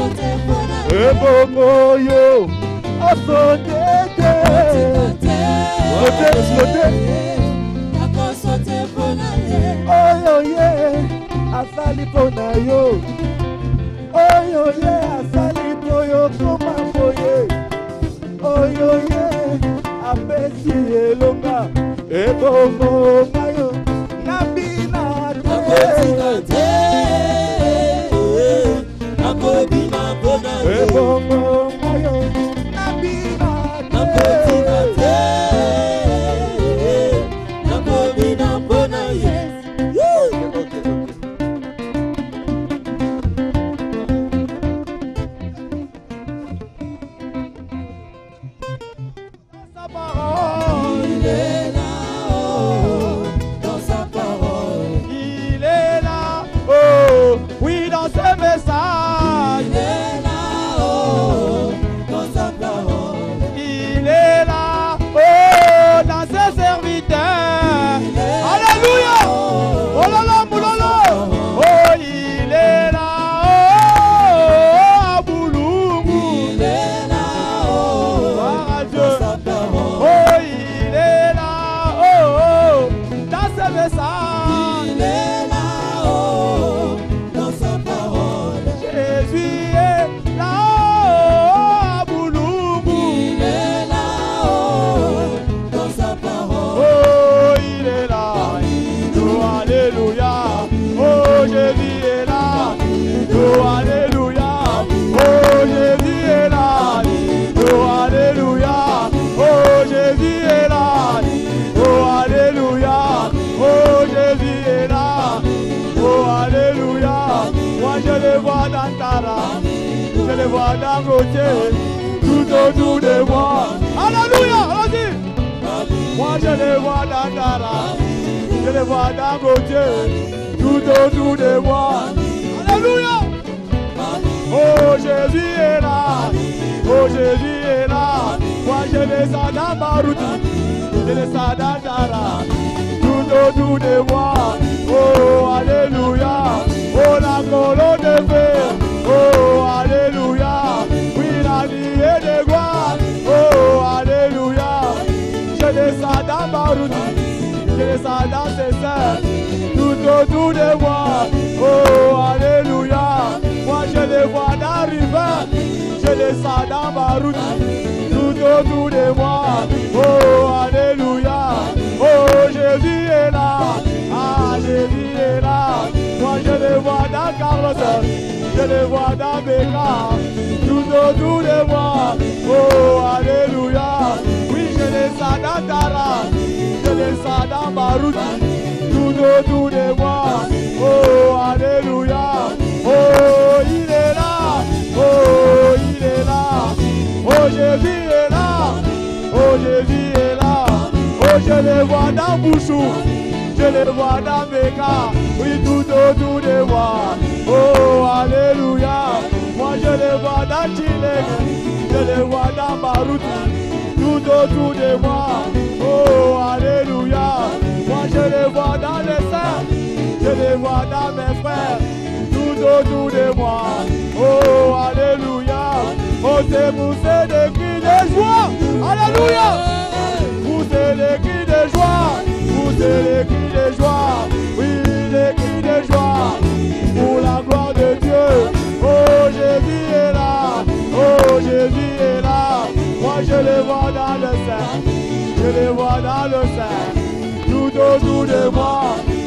ebongo yo, osodete, Oyo ye, asali pona yo. Oyo ye, asali poyo koma poye. Oyo ye, apesi elonga. Ebongo mayo, nabina te. Ebongo mayo, nabina te. Je les vois d'un côté, tout autour de moi. Alléluia, allons-y. Moi je les vois dans Dara, je les vois d'un côté, tout autour de moi. Alléluia. Oh Jésus est là, oh Jésus est là. Moi je descends dans ma route, je descends dans Dara, tout autour de moi. Oh Alléluia, oh la colonne de feu. Oh, alléluia, oui, la vie est de gloire. Oh, alléluia, je descends dans ma route, je descends dans ses sœurs, tout autour de moi. Oh, alléluia, moi je les vois d'arriver, je descends dans ma route, tout autour de moi. Oh, alléluia, oh, Jésus est là, ah, Jésus est là. Moi je les vois dans Carlos, je les vois dans Béka, tout autour de moi. Oh, alléluia. Oui, je les sens dans Tara, je les sens dans ma route, tout autour de moi. Oh, alléluia. Oh, il est là. Oh, il est là. Oh, Jésus est là. Oh, Jésus est là. Oh, je les vois dans Bouchou, je les vois dans Béka, oui, tout autour de moi. Oh, alléluia. Moi je les vois dans Chile, je les vois dans ma route, tout autour de moi. Oh, alléluia. Moi je les vois dans les saints, je les vois dans mes frères, tout autour de moi. Oh, alléluia. Oh, c'est pousser des cris de joie. Alléluia. Pousser les cris de joie, pousser les cris de joie, oui, les cris de joie, pour la gloire de Dieu. Oh, Jésus est là, oh, Jésus est là. Moi je les vois dans le sein, je les vois dans le sein, tout autour de moi.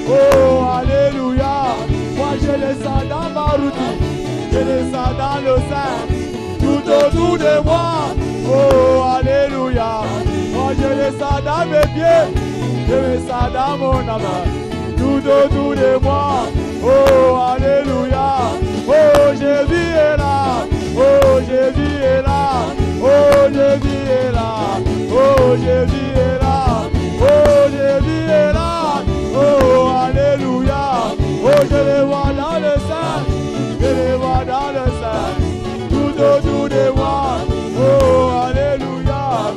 Oh, alléluia. Moi je les sens dans ma route, je les sens dans le sein, tout autour de moi. Oh, alléluia. Moi je les sens dans mes pieds, je les sens dans mon âme, tout autour de moi. Oh, alléluia. Oh, Jésus est là. Oh, Jésus est là. Oh, Jésus est là. Oh, Jésus est là. Oh, Jésus est là. Oh, alléluia. Oh, je les vois dans le sein, je les vois dans le sein, tout autour de moi. Oh, alléluia.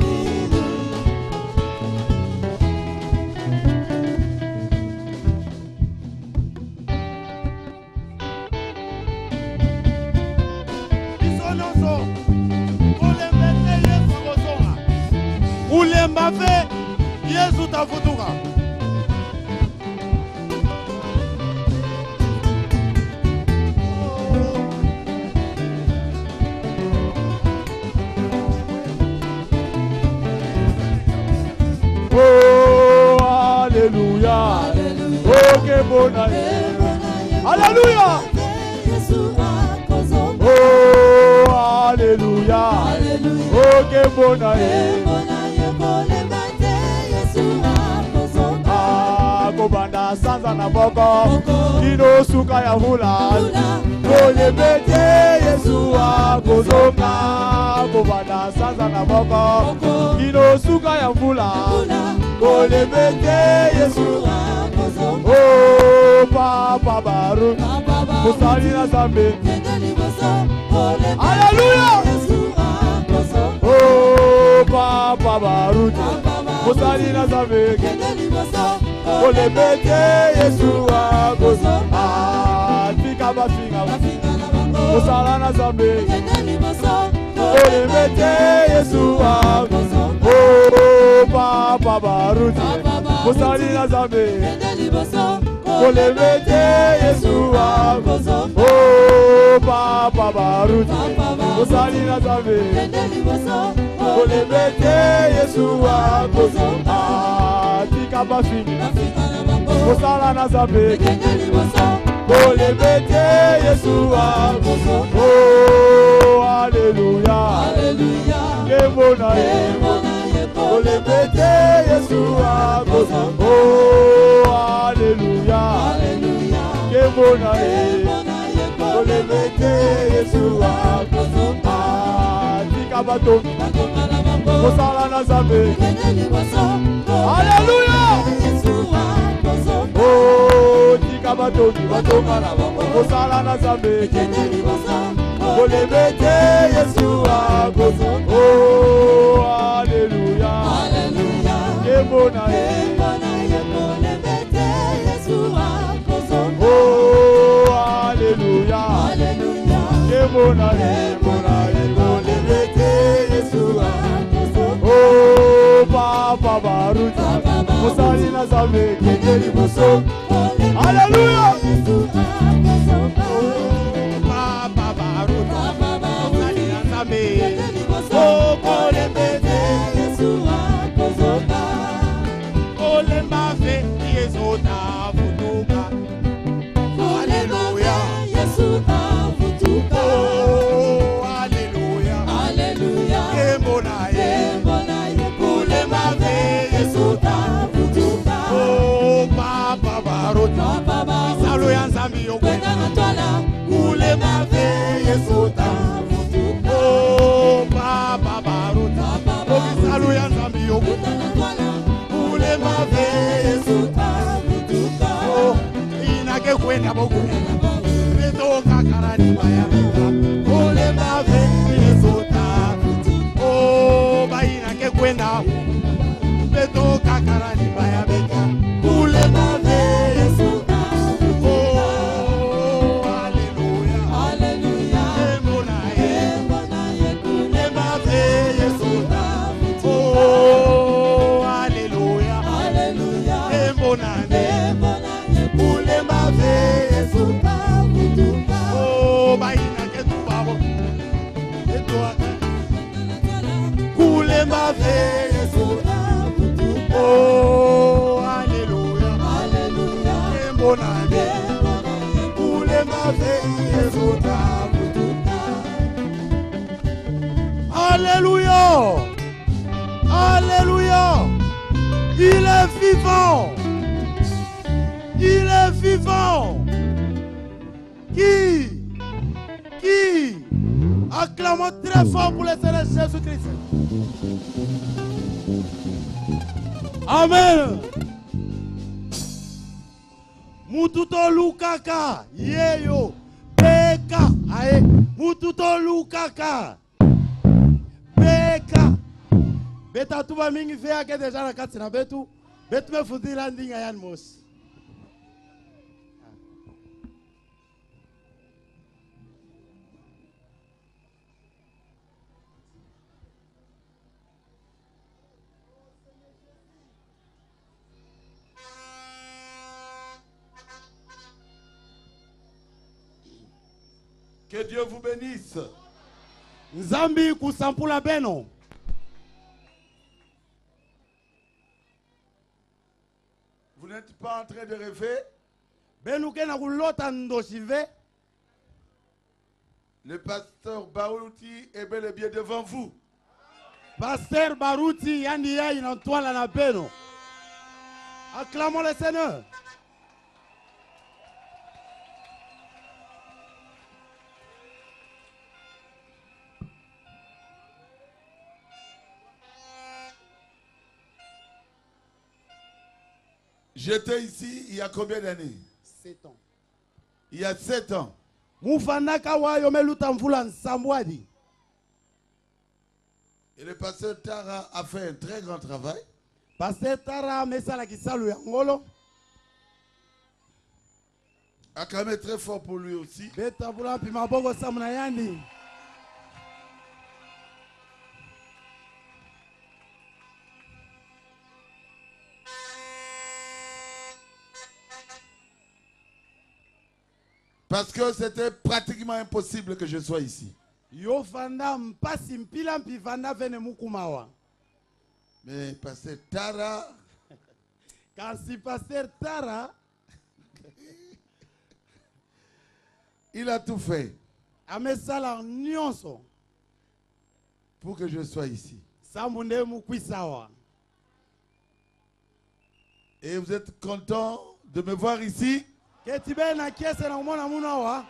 Ulemba fe Yesu tafutuka. Oh, alléluia. Oh, que bon alléluia. Oh, alléluia. Oh, que bon ah, kobanda sanza na boko kino suka ya hula kolebete Yesu akozonga kobanda sanza na boko kino suka ya hula kolebete Yesu akozonga oh papa baru musali na zambe alléluia oh papa baru musali na zambe kolebete Yesu akozonga tika bafinga musala na zambe kolebete Yesu akozonga oh papa baruti musali na zambe kolebete Yesu akozonga oh papa baruti musali na zambe kolebete Yesu akozonga tika bafinga musala na zambe kolebete Yesu akozonga oh alléluia kebona kolebete Yesu akozonga oh alléluia kebona kolebete Yesu akozonga tika batongi musala na zambe alléluia oh tika batongi batonga na bango musala na zambe kolebete Yesu akozonga oh alléluia kebona kolebete Yesu akozonga oh alléluia kebona kolebete Yesu akozonga oh papa baruta musali na zambe kengeli boso alléluia oh kolebete Yesu akozonga olemba fe Yesu tafutuka alléluia Yesu tafutuka oh alléluia alléluia kembona ye olemba fe Yesu tafutuka oh papa barota salo ya nzambi yokwenda na twala olemba fe Yesu tafutuka oh papa baruta okisalu ya nzambi yokutana ulema ve Yesu tafutuka oh inake kwenda boku beto kakarani baya ulema ve Yesu tafutuka oh ba inake kwenda beto kakarani baya beka ulema ve Yesu tafutuka oh haleluya haleluya mbona ye ulema ve Yesu tafutuka oh haleluya haleluya mbona ye ulema ve Yesu tafutuka oh baina ketu babo eto kulema ve Yesu tafutuka oh haleluya haleluya mbona ye ulema ve Yesu tafutuka alléluia alléluia il est vivant il est vivant qui acclamons très fort pour le Seigneur Jésus-Christ amen mututo lukaka yeyo peka ae mututo lukaka peka beta tuba mingi fea ke deja na kati na betu me fudila ndinga yan mos Que Dieu vous bénisse. Nzambi kusampula beno. Vous n'êtes pas en train de rêver? Benu kena kulota ndoshive. Le pasteur Baouti est bel et bien devant vous. Pasteur Baruti yandi ya inantwala na beno. Acclamons le Seigneur. J'étais ici il y a combien d'années? 7 ans. Il y a 7 ans. Mufandaka wayo meluta mvula nsambwadi. Et le pasteur Tara a fait un très grand travail. Pasteur Tara mesala kisalu ya ngolo. Acclamez très fort pour lui aussi. Beta bula pima bongo samuna yandi. Parce que c'était pratiquement impossible que je sois ici. Yo fanda mpasi mpila mpi fanda vene mukumawa. Mais pasteur Tara, Kasi pasteur Tara il a tout fait amesala nyonso pour que je sois ici. sambunde mukwisawa. Et vous êtes content de me voir ici? Ketibe na kiese na umona munawa.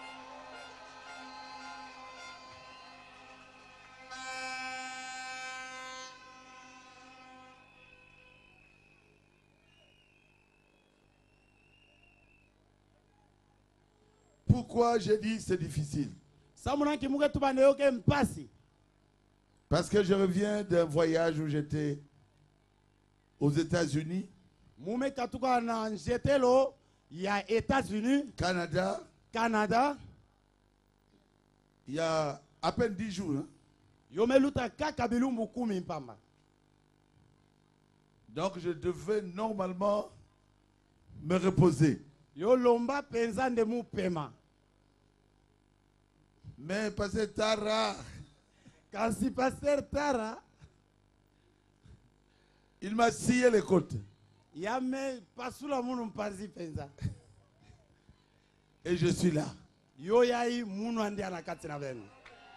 Pourquoi j'ai dit c'est difficile? Samuna kimuke tubande yoke mpasi. Parce que je reviens d'un voyage où j'étais aux États-Unis, Mume katuka na njetelo ya États-Unis, Canada, Canada. il y a à peine 10 jours. Hein. Yomeluta kaka bilumbu kumi mpamba. Donc je devais normalement me reposer. Yo lomba penza nde mupema. Mais pasteur Tara, Kasi pasteur Tara il m'a scié les côtes. yame pasula munu mpazi penza. Et je suis là. Yo yai munu andi anakati na benu.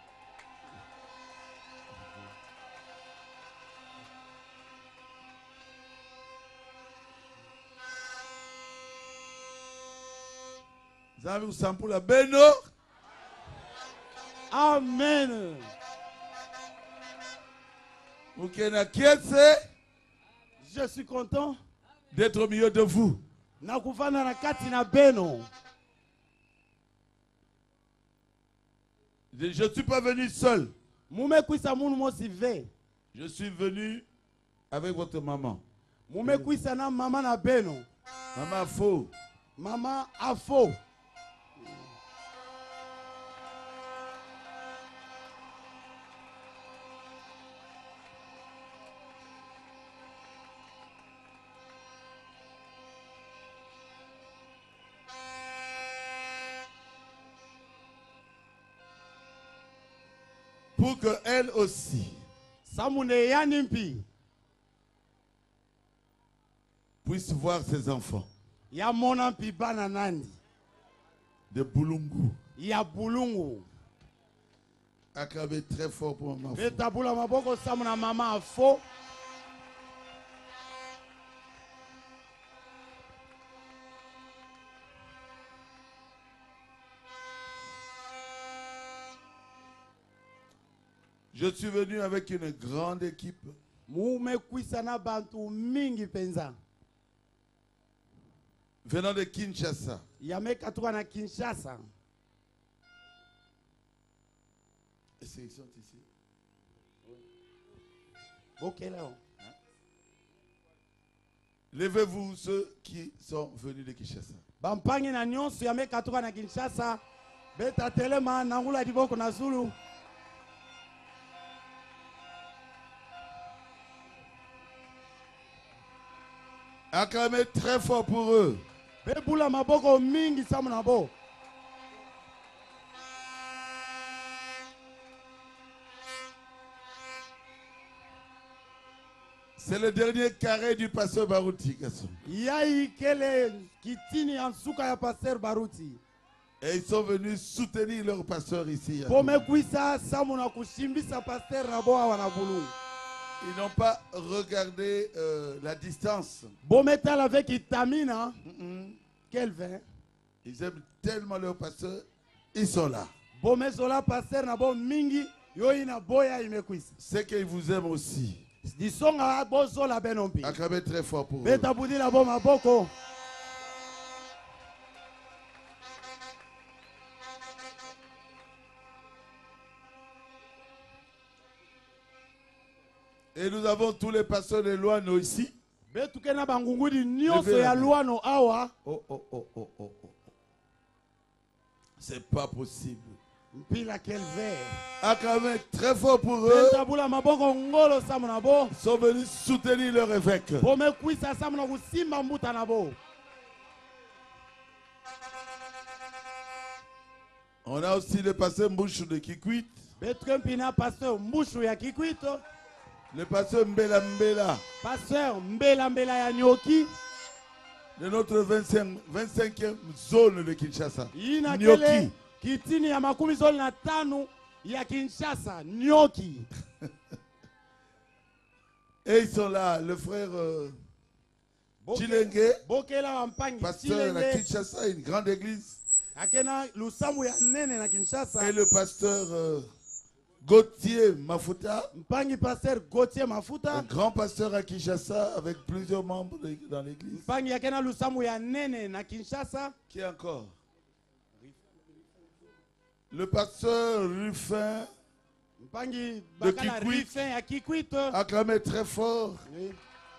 Zami usampula beno. Amen. Ukena kiese Je suis content d'être au milieu de vous. na kufana na kati na beno. Je ne suis pas venu seul. Mume kwisa munu mosive. Je suis venu avec votre maman. Mume kwisa na mama na beno. Maman Faux. Mama afo. Pour qu'elle aussi Samune yanimpi puisse voir ses enfants ya mona mpi bana nandi de Boulungu. ya bulungu. Acclamez très fort pour maman Faux. Betabula maboko samuna mama afo. Je suis venu avec une grande équipe. Mume kwisa na bantu mingi penza. Venant de Kinshasa. Yameka tuka na Kinshasa. Est-ce qu'ils sont ici? Ok là. Levez-vous ceux qui sont venus de Kinshasa. Bampangi na nyonso yameka tuka na Kinshasa. Beta telema nangula diboko na Zulu. Acclamez très fort pour eux. Bebula maboko mingi samuna bo. C'est le dernier carré du pasteur Barouti. Gasson. Yai kele kitini ansuka ya pasteur Baruti. Et ils sont venus soutenir leur pasteur ici. Pome kuisa samuna kushimbisa pasteur Raboa wanabulu. Ils n'ont pas regardé la distance. Bometal avec Itamina. Quel vin? Ils aiment tellement leur pasteur. Ils sont là. Bomezola pasteur nabo mingi yoina boya imekuisa. C'est qu'ils vous aiment aussi. Disonga bozola benompi. Acclamez très fort pour eux. Beta budila bo maboko. Et nous avons tous les pasteurs de Luano ici. Betukena bangungudi nyonso Levez la ya main. Luano awa. Oh, oh, oh, oh, oh, oh. C'est pas possible. Mpila quel verre. Acclamez très fort pour eux. Beta bula maboko ngolo samuna bo. Ils sont venus soutenir leur évêque. Bome kuisa samuna kusimba mbuta na bo. On a aussi le pasteur Mbouchou de Kikwit. Betukempina pasteur Mbushu ya Kikwito. Le pasteur Mbela Mbela Pasteur Mbela Mbela ya Nyoki. de notre 25e zone de Kinshasa. Ina Nyoki. kele kitini ya makumi zoli na tano ya Kinshasa. Nyoki. Et ils sont là, le frère Chilenge, Bokela wampangi. pasteur à Chilenge. Kinshasa, une grande église. Akena lusamu ya nene na Kinshasa. Et le pasteur Gauthier Mafuta, Mpangi pasteur Gauthier un Mafuta. grand pasteur à Kinshasa avec plusieurs membres dans l'église. Mpangi yakena lusamu ya nene na Kinshasa. Qui encore? Le pasteur Ruffin, Mpangi De bakala Kikwit. Rifin ya Kikwito. acclamé très fort. Oui.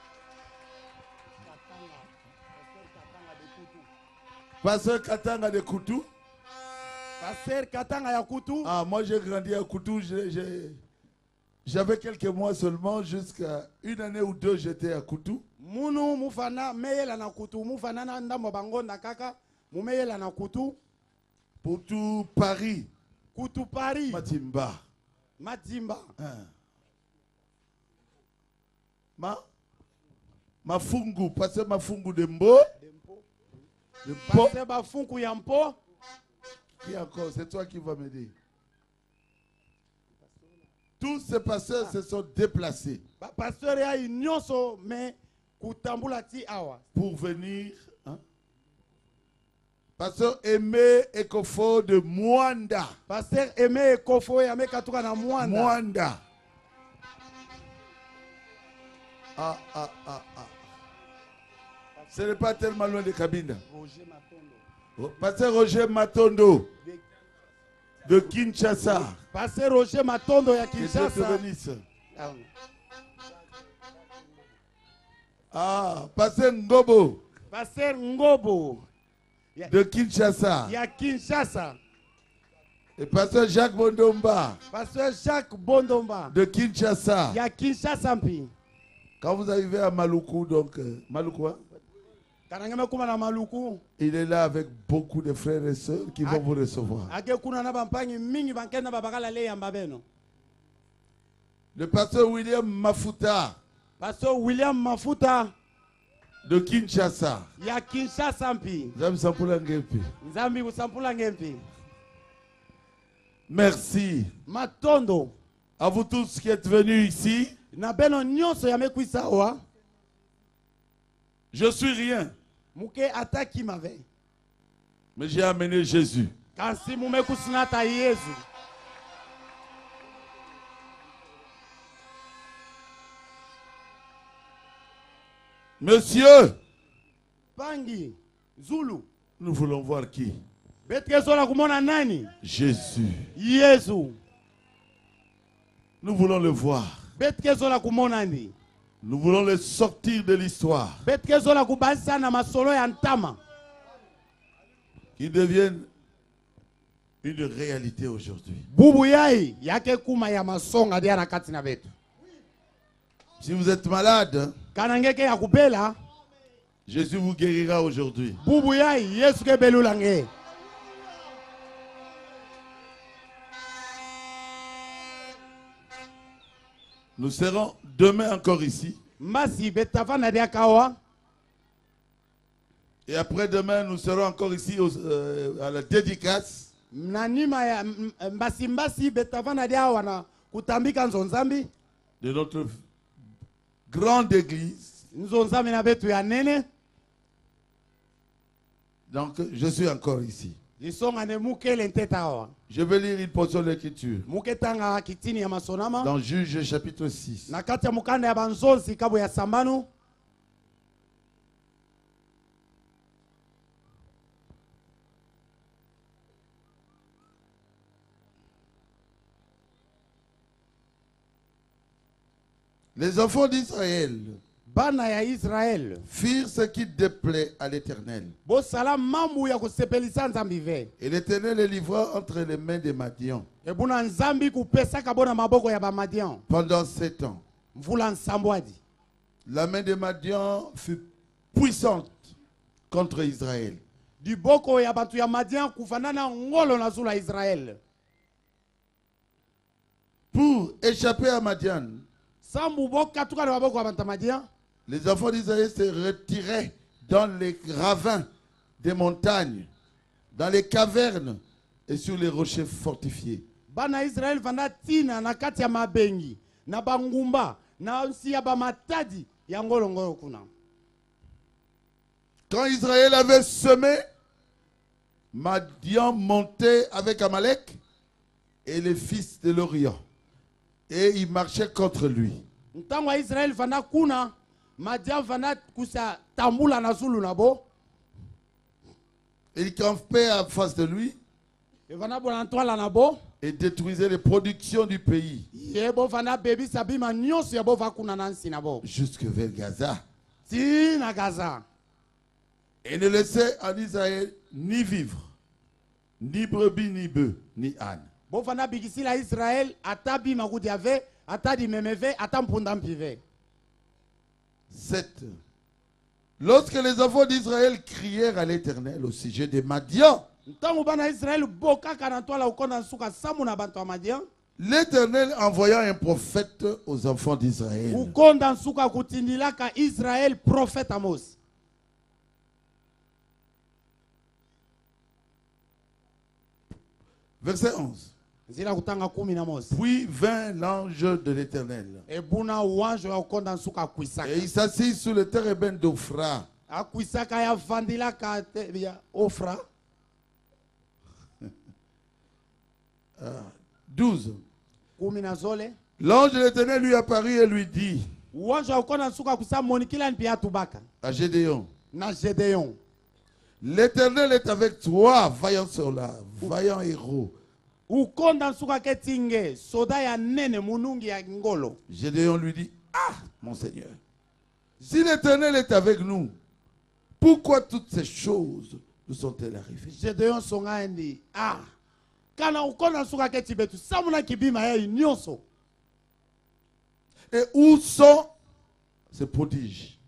Pasteur Katanga de Koutou. Pasteur Katanga ya Kutu. Ah, moi j'ai grandi à Koutou. J'avais quelques mois seulement, jusqu'à une année ou deux, j'étais à Koutou. Munu mufana meyela na Kutu. Mufana na ndambo bangonda kaka. Mumeyela na Kutu. Pour tout Paris, Kutu Paris. Matimba. Matimba. Hein. Mafungu, pasteur Mafungu de Mbo. De Mbo. Pasteur Bafunku ya Mpo. Qui encore? C'est toi qui vas m'aider. Tous ces pasteurs se sont déplacés Pasteur ya nyonso me kutambula ti awa. pour venir. Hein? Pasteur Aimé Ekofo de Mwanda. Pasteur Aimé Kofo ya mekatuka na Mwanda. Mwanda. Ah. Ce n'est pas tellement loin de Kabinda. Roger Matondo. Oh, pasteur Roger Matondo de Kinshasa. Pasteur Roger Matondo ya Que Dieu te Kinshasa. bénisse. Ah, pasteur Ngobo Pasteur Ngobo de Kinshasa. ya Kinshasa. Et pasteur Jacques Bondomba Pasteur Jacques Bondomba de Kinshasa. ya Kinshasa mpi. Quand vous arrivez à Maluku, donc Maluku, hein, Kanangeme kuma na Maluku. il est là avec beaucoup de frères et sœurs qui vont vous recevoir. Ake kuna na bampangi mingi bankenda babakala le yamba beno. Le pasteur William Mafuta Pasteur William Mafuta de Kinshasa. ya Kinshasa mpi. Merci. Nzambi kusampula ngempi. Matondo. À vous tous qui êtes venus ici. Na beno nyonso ya mekwisa wa. Je suis rien. Muke ataki mave. Mais j'ai amené Jésus. Kasi mumekusinata Yesu. Monsieur, Pangi Zulu. nous voulons voir qui? Betkezola kumona nani? Jésus. Yesu. Nous voulons le voir. Betkezola kumona ndi. Nous voulons le sortir de l'histoire. Betkezola kubanisa na masolo ya ntama. Qu'il devienne une réalité aujourd'hui. Bubu yai yake kuma ya masonga dia na kati na betu. Si vous êtes malade, Kanangeke ya kubela. Jésus vous guérira aujourd'hui. Bubu yai Yesu ke belulange. Nous serons demain encore ici. mbasi betavana dia kawa. Et après-demain, nous serons encore ici à la dédicace. Mnanima ya mbasi betavana dia wana kutambika nzonzambi De notre grande église. nzonzambi na betu ya nene. Donc, je suis encore ici. Je vais lire une portion de l'écriture. Dans Juge chapitre 6. Les enfants d'Israël bana ya Israël firent ce qui déplaît à l'Éternel. Et l'Éternel les livra entre les mains des Madians. Pendant 7 ans. La main des Madians fut puissante contre Israël. Pour échapper à Madian, les enfants d'Israël se retiraient dans les ravins des montagnes, dans les cavernes et sur les rochers fortifiés. Bana Israël vanda tina na kati ya mabengi na bangumba na nsia ba matadi ya ngolongolo kuna. Quand Israël avait semé, Madian montait avec Amalek et les fils de l'Orient et ils marchaient contre lui. Ntango Israël vanda kuna Madian vanda kusa tambula na zulu nabo. Ils campaient en face de lui et détruisaient les productions du pays jusque vers Gaza. Et ne laissaient en Israël ni vivre, ni brebis, ni bœufs, ni ânes. 7. Lorsque les enfants d'Israël crièrent à l'Éternel au sujet des Madians, l'Éternel envoya un prophète aux enfants d'Israël. Verset 11. Puis vint l'ange de l'Éternel. Et il s'assit sur le térébinthe d'Ophra. 12. L'ange de l'Éternel lui apparut et lui dit à Gédéon, l'Éternel est avec toi, vaillant soldat, vaillant héros. Gédéon lui dit, ah, mon Seigneur, si l'Éternel est avec nous, pourquoi toutes ces choses nous sont-elles arrivées? Gédéon songa dit, ah, et où sont ces prodiges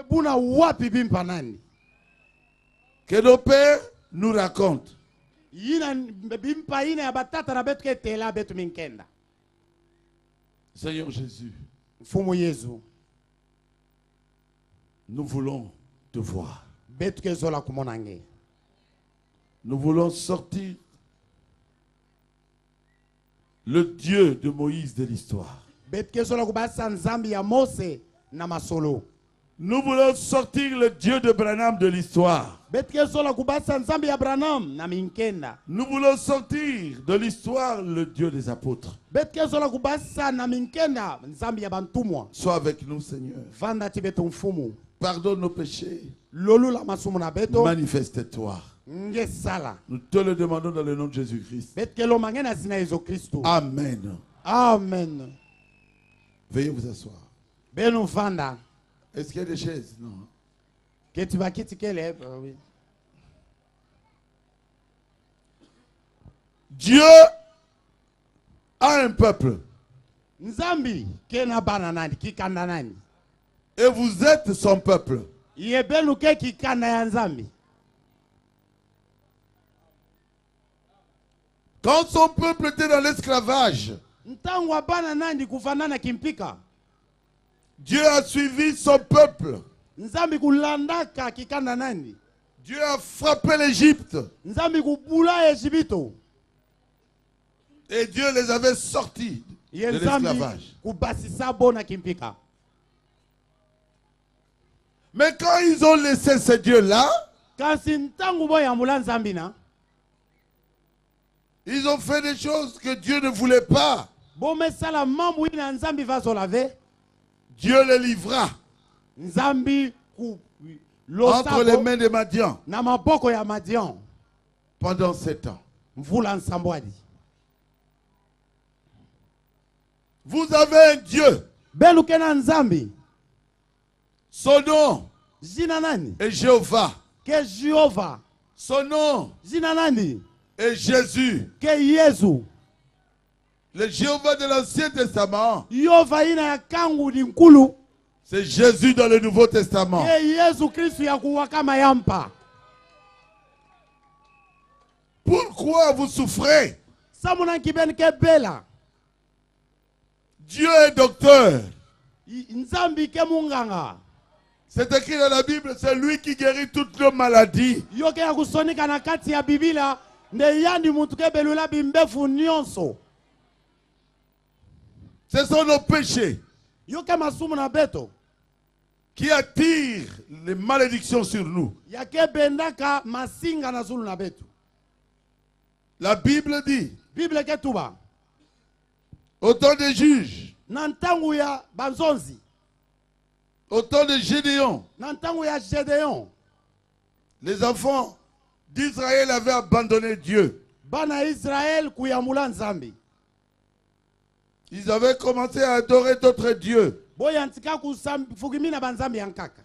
que nos pères nous racontent? Seigneur Jésus, nous voulons te voir. Nous voulons sortir le Dieu de Moïse de l'histoire. Nous voulons sortir le Dieu de Branham de l'histoire. Nous voulons sortir de l'histoire le Dieu des apôtres. Sois avec nous, Seigneur. Pardonne nos péchés. Manifeste-toi. Nous te le demandons dans le nom de Jésus-Christ. Amen. Amen. Veuillez vous asseoir. Est-ce qu'il y a des chaises? Non. Dieu a un peuple. Et vous êtes son peuple. Quand son peuple était dans l'esclavage, Dieu a suivi son peuple. nzambi kulandaka kikanda nani. Dieu a frappé l'Égypte. nzambi kubula Ejibito. Et Dieu les avait sortis de Ye nzambi l'esclavage. kubasisa bona kimpika. Mais quand ils ont laissé ce Dieu-là, Kasi ntangu boya mula nzambi na. ils ont fait des choses que Dieu ne voulait pas. Bome sala mambu ina nzambi vazolave. Dieu les livra Nzambi ku entre les losako mains de Madian na maboko ya Madian. pendant 7 ans. Mvula nsambwadi. Vous avez un Dieu. Beluke na nzambi. Son nom Jina nani? est Jéhovah. Ke Jehova. Son nom Jina nani? est Jésus. Ke Yesu. Le Jéhovah de l'Ancien Testament, Yehova ina ya kangu ni nkulu. c'est Jésus dans le Nouveau Testament. Ke Yesu Kristu ya kuwakama yampa. Pourquoi vous souffrez? Samuna kibeni ke bela. Dieu est docteur. Nzambi ke munganga. C'est écrit dans la Bible, c'est lui qui guérit toutes nos maladies. Yoke ya kusonika na kati ya Biblia. Nde yandi muntu ke belula bimbefu nyonso. Ce sont nos péchés Yoke masumu na beto. qui attirent les malédictions sur nous. Yake bendaka masinga na zulu na betu. La Bible dit, Bible ke tuba. au temps des juges, Na ntangu ya banzonzi. au temps de Gédéon, Na ntangu ya Gedeon. les enfants d'Israël avaient abandonné Dieu. Bana Israël kuyamula nzambi. Ils avaient commencé à adorer d'autres dieux. Boya ntika fugimina banzambi yankaka.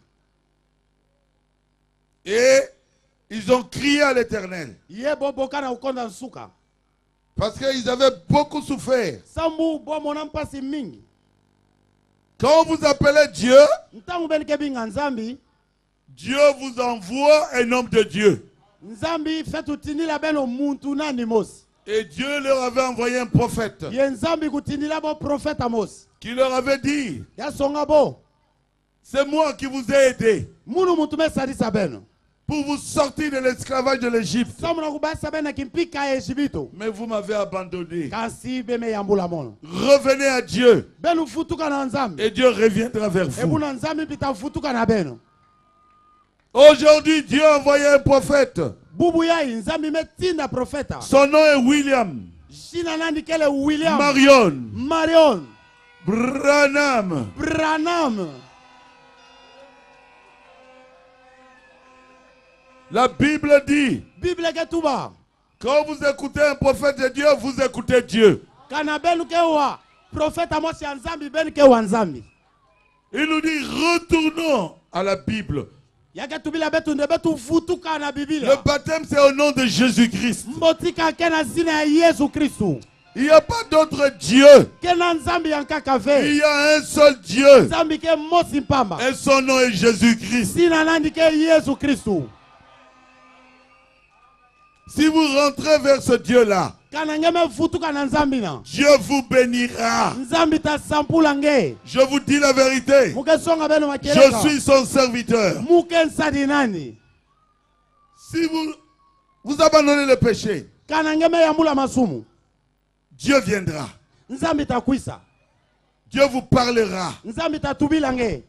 Et ils ont crié à l'Éternel. Ye boboka na ukonda nsuka. Parce qu'ils avaient beaucoup souffert. Sambu bomona mpasi mingi. Quand vous appelez Dieu, Ntangu benike binga nzambi. Dieu vous envoie un homme de Dieu. Nzambi fetu tinila beno muntu nani mos. Et Dieu leur avait envoyé un prophète Ye nzambi kutinila bo prophète Amos. qui leur avait dit, Ya songa bo. c'est moi qui vous ai aidé Munu mutume sadisa beno. pour vous sortir de l'esclavage de l'Égypte. Samuna kubasa bena kimpika Ejibito. Mais vous m'avez abandonné. Kasi beme yambula mono. Revenez à Dieu Benu futuka na nzambi. et Dieu reviendra vers vous. Ebuna nzambi pita futuka na beno. Aujourd'hui, Dieu a envoyé un prophète. Bubu ya nzambi metinda profeta. Son nom est William Jina nandi kele William. Marion Marion. Branham. Branham. La Bible dit, Bible ketuba. quand vous écoutez un prophète de Dieu, vous écoutez Dieu. Kana benu kewa. Profeta Amos ya nzambi benu kewa nzambi. Il nous dit, retournons à la Bible. Yake tubila betu nde betu futuka na Le Biblia. baptême, c'est au nom de Jésus-Christ. Mbotika kena zina ya Yesu Kristu. Il n'y a pas d'autre Dieu. Kena nzambi yankaka Il ve. y a un seul Dieu. Nzambi ke mosi mpamba. Et son nom est Jésus-Christ. Sina nandi ke Yesu Kristu. Si vous rentrez vers ce Dieu-là, Kana ngeme futuka na nzambi na. Dieu vous bénira. Nzambi ta sampula nge. Je vous dis la vérité. Muke songa beno Je makeleka. suis son serviteur. Muke nsadi nani. Si vous abandonnez le péché, Kana ngeme yambula masumu. Dieu viendra. Nzambi ta kwisa. Dieu vous parlera. Nzambi ta tubila nge.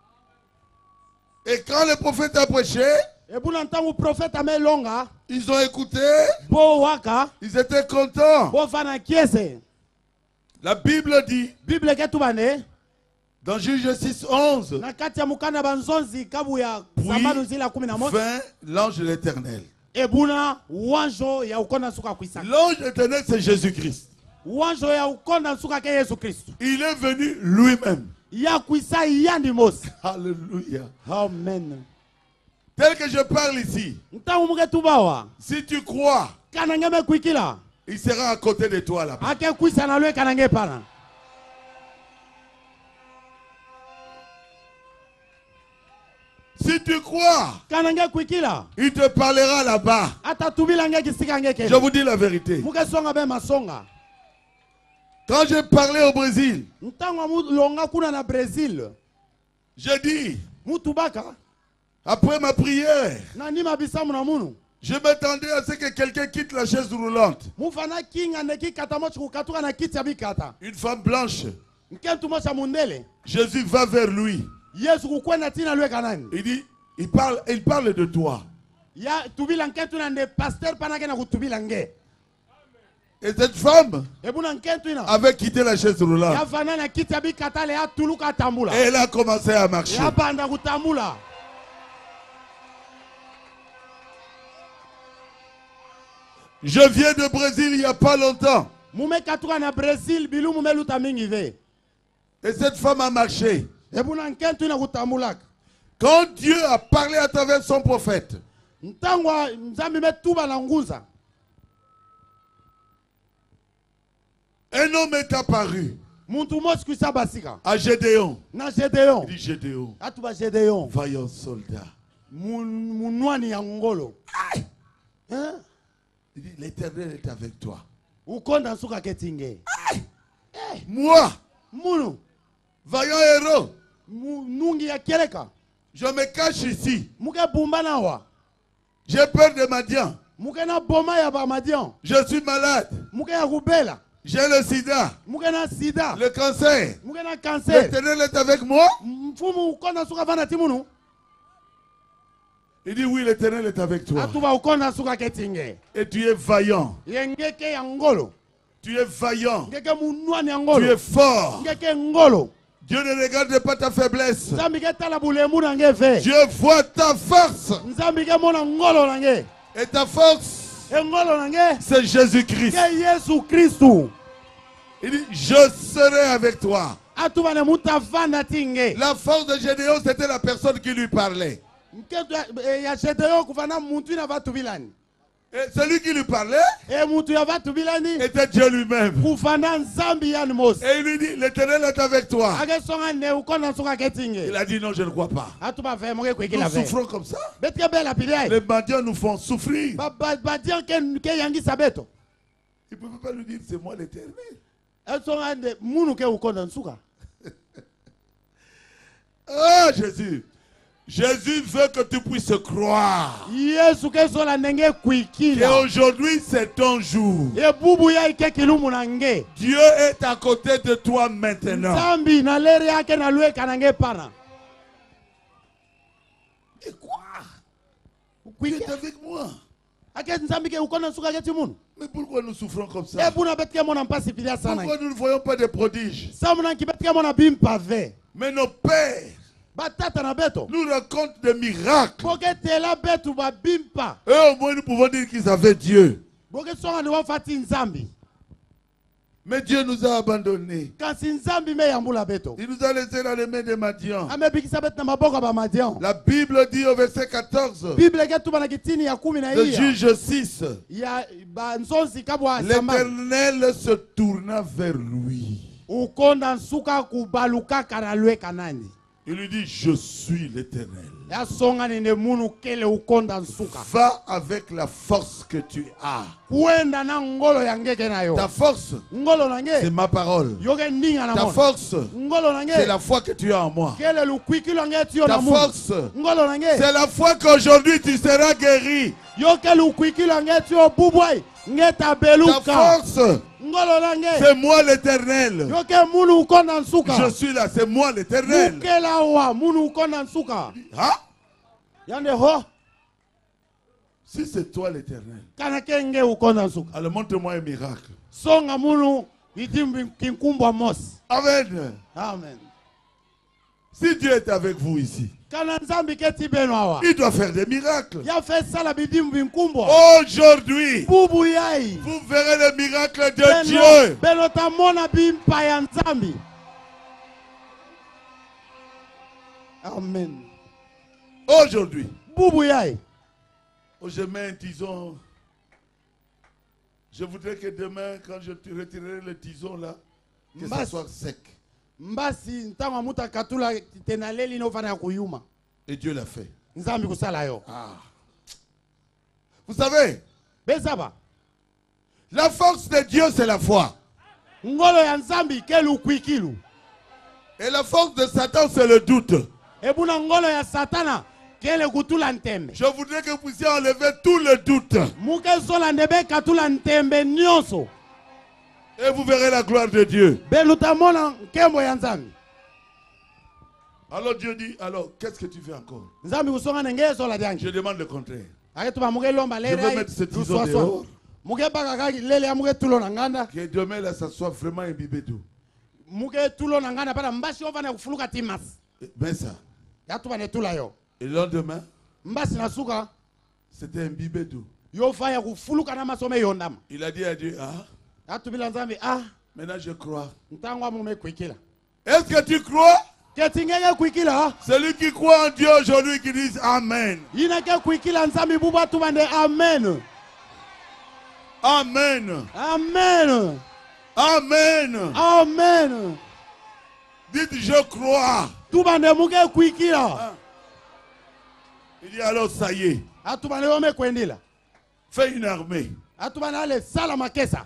Et quand le prophète a prêché, Ebuna ntangu profeta melonga. ils ont écouté, Bo waka. ils étaient contents. Bo fana kiese. La Bible dit, Bible ketubane. dans Juge 6:11, Na kati ya mukanda banzonzi kabu ya Puis, sambano zila 11. vint l'ange de l'Éternel. Ebuna wanjo ya ukonda suka kwisa. L'ange de l'Éternel, c'est Jésus-Christ. Wanjo ya ukonda suka ke Yesu Kristu. Il est venu lui-même. Ya kwisa yandi mosi. Alléluia. Amen. Tel que je parle ici, Ntangu muke tubawa. si tu crois, Kana ngeme kwikila. il sera à côté de toi là-bas. Ake kwisa na lwe kana nge pana. Si tu crois, Kana nge kwikila. il te parlera là-bas. Ata tubila nge kisika nge Je kele. vous dis la vérité. Muke songa be masonga. Quand j'ai parlé au Brésil, Ntangu longa kuna na Brazil. Je dis, mutubaka après ma prière, nandima bisamu na munu je m'attendais à ce que quelqu'un quitte la chaise roulante. mufana kinga ndeki kata mochi kukatuka na kiti ya bikata Une femme blanche. nkentu mocha mundele Jésus va vers lui. Yesu kukwenda tina lwe kanani Il dit, il parle de toi. ya tubila nkentu na nde pasteur panake na kutubila nge Et cette femme ebuna nkentu ina avait quitté la chaise roulante. ya fana na kiti ya bikata le ya tuluka tambula Et elle a commencé à marcher. ya banda kutambula. Je viens de Brésil il n'y a pas longtemps. Mume katuka na Brésil bilu mume luta mingi ve Et cette femme a marché. ebuna nkentu ina kutambulaka Quand Dieu a parlé à travers son prophète, ntangwa nzambi metuba na nguza un homme est apparu muntu mosi kuisa basika à Gédéon. na Gédéon Il dit Gédéon, atu ba Gédéon vaillant soldat. munwani ya ngolo hein Il dit l'Éternel est avec toi. ukonda nsuka ketinge Moi, munu vaillant héros, nungi ya keleka je me cache ici. muke bumba nawa J'ai peur de Madian. muke na boma ya bamadian Je suis malade. muke ya kubela J'ai le sida, muke na sida le cancer. muke na cancer L'Éternel est avec moi. mfumu ukonda nsuka vana timunu Il dit oui, l'Éternel est avec toi. atuba ukonda nsuka ketinge Et tu es vaillant. yengeke ya ngolo Tu es vaillant. ngeke munwani ya Tu ngolo es fort. ngeke ngolo Dieu ne regarde pas ta faiblesse. nzambi ke tala bulemu na nge ve Dieu voit ta force. nzambi ke mona ngolo na nge Et ta force, engolo na nge c'est Jésus-Christ. ke Yesu Kristu Il dit, je serai avec toi. atuba ne mutavanda tinge La force de Gédéon, c'était la personne qui lui parlait. nketu ya Gédéon kufana muntu na vatu bilani Et celui qui lui parlait muntu ya vatu bilani était Dieu lui-même. kufana nzambi yani mosi Et il lui dit, l'Éternel est avec toi. ake songa ne ukonda nsuka ketinge Il a dit, non, je ne crois pas. atuba ve moke Nous kwekila ve souffrons comme ça. betike bela piliai Les mendiants nous font souffrir. badian ke yangisa beto Il ne peut pas lui dire, c'est moi l'Éternel. esonga nde munu ke ukonda nsuka Oh Jésus. Jésus veut que tu puisses croire. Yesu ke sola ndenge Et kuikila aujourd'hui, c'est ton jour. ebubu ya ike kilumu na nge Dieu est à côté de toi maintenant. nzambi na lere yake na lweka na nge pana Et quoi? Tu kuike es avec moi. ake nzambi ke ukonda nsuka ke timunu Mais pourquoi nous souffrons comme ça? ebuna betike mona mpasi pilia sana Pourquoi nous ne voyons pas des prodiges? samuna nkibetike mona bimpa ve Mais nos pères batata na beto nous racontent des miracles. boke tela betu babimpa Eux, au moins, nous pouvons dire qu'ils avaient Dieu. boke songa ni wafati nzambi Mais Dieu nous a abandonnés. kasi nzambi me yambula beto Il nous a laissés dans les mains des Madians. amebikisa betu na maboko ya bamadian La Bible dit au verset 14 bible ke tuba na kitini ya 10 na de iya Juge 6, ya banzonzi kabwa samba l'Éternel se tourna vers lui. ukonda nsuka kubalukaka na lweka nani Il lui dit, je suis l'Éternel. ya songa nende munu kele ukonda nsuka Va avec la force que tu as. kuenda na ngolo ya ngeke na yo Ta force, ngolo na c'est nge ma parole. yoke ndinga na Ta mona force, ngolo na c'est nge la foi que tu as en moi. kele lukwikilo nge tiyo na Ta munu force, ngolo na nge c'est la foi qu'aujourd'hui tu seras guéri. yoke lukwikilo nge tiyo bubwai nge Ta tabeluka force, ngolo na nge c'est moi l'Éternel. yoke munu ukonda nsuka Je suis là, c'est moi l'Éternel. mukela wa munu ukonda nsuka Hein? yande ho Si c'est toi l'Éternel, kana ke nge ukonda nsuka alors montre-moi un miracle. songa munu itimbi kinkumbwa mosi Amen. amen Si Dieu est avec vous ici, kana nzambi ke ti beno awa il doit faire des miracles. ya fe sala bidimu binkumbwa Aujourd'hui, bubu yai vous verrez les miracles de Dieu. beno tamona bimpa ya nzambi amen Aujourd'hui, bubu yai je mets un tison. Je voudrais que demain, quand je retirerai le tison là, que ça Mbasi. soit sec. mbasi ntango muta katula tena leli nofana ya kuyuma Et Dieu l'a fait. nzambi kusala yo Ah. Vous savez, bezaba la force de Dieu, c'est la foi. ngolo ya nzambi ke lukwikilu Et la force de Satan, c'est le doute. ebuna ngolo ya satana kele kutula ntembe Je voudrais que vous puissiez enlever tout le doute. muke zola ndebe katula ntembe nyonso Et vous verrez la gloire de Dieu. belutamona nkembo ya nzambi. Alors Dieu dit, alors qu'est-ce que tu fais encore? Nzambi kusonga nenge zola diangi Je demande le contraire. aketuba muke lomba Je lele veux mettre cet iso dehors. muke baka kaki lele ya muke tulo na nganda Que demain là, ça soit vraiment imbibé d'eau. muke tulo na nganda pala mbasi ovana kufuluka timas Ben ça. yatuba ne tula yo Et le lendemain, mbasi na suka c'était imbibé d'eau. yo faya kufuluka na masome yondama Il a dit à Dieu, ah, yatubila nzambi maintenant je crois. ntango amume kwikila Est-ce que tu crois? ketingeke kwikila Celui qui croit en Dieu aujourd'hui qui dit Amen. inake kwikila nzambi bubu atuba nde amen Amen. amen Amen. amen Dites je crois. tuba nde muke kwikila Il dit alors ça y est. atuba nde yome kwendila Fais une armée. atuba nde ale sala makesa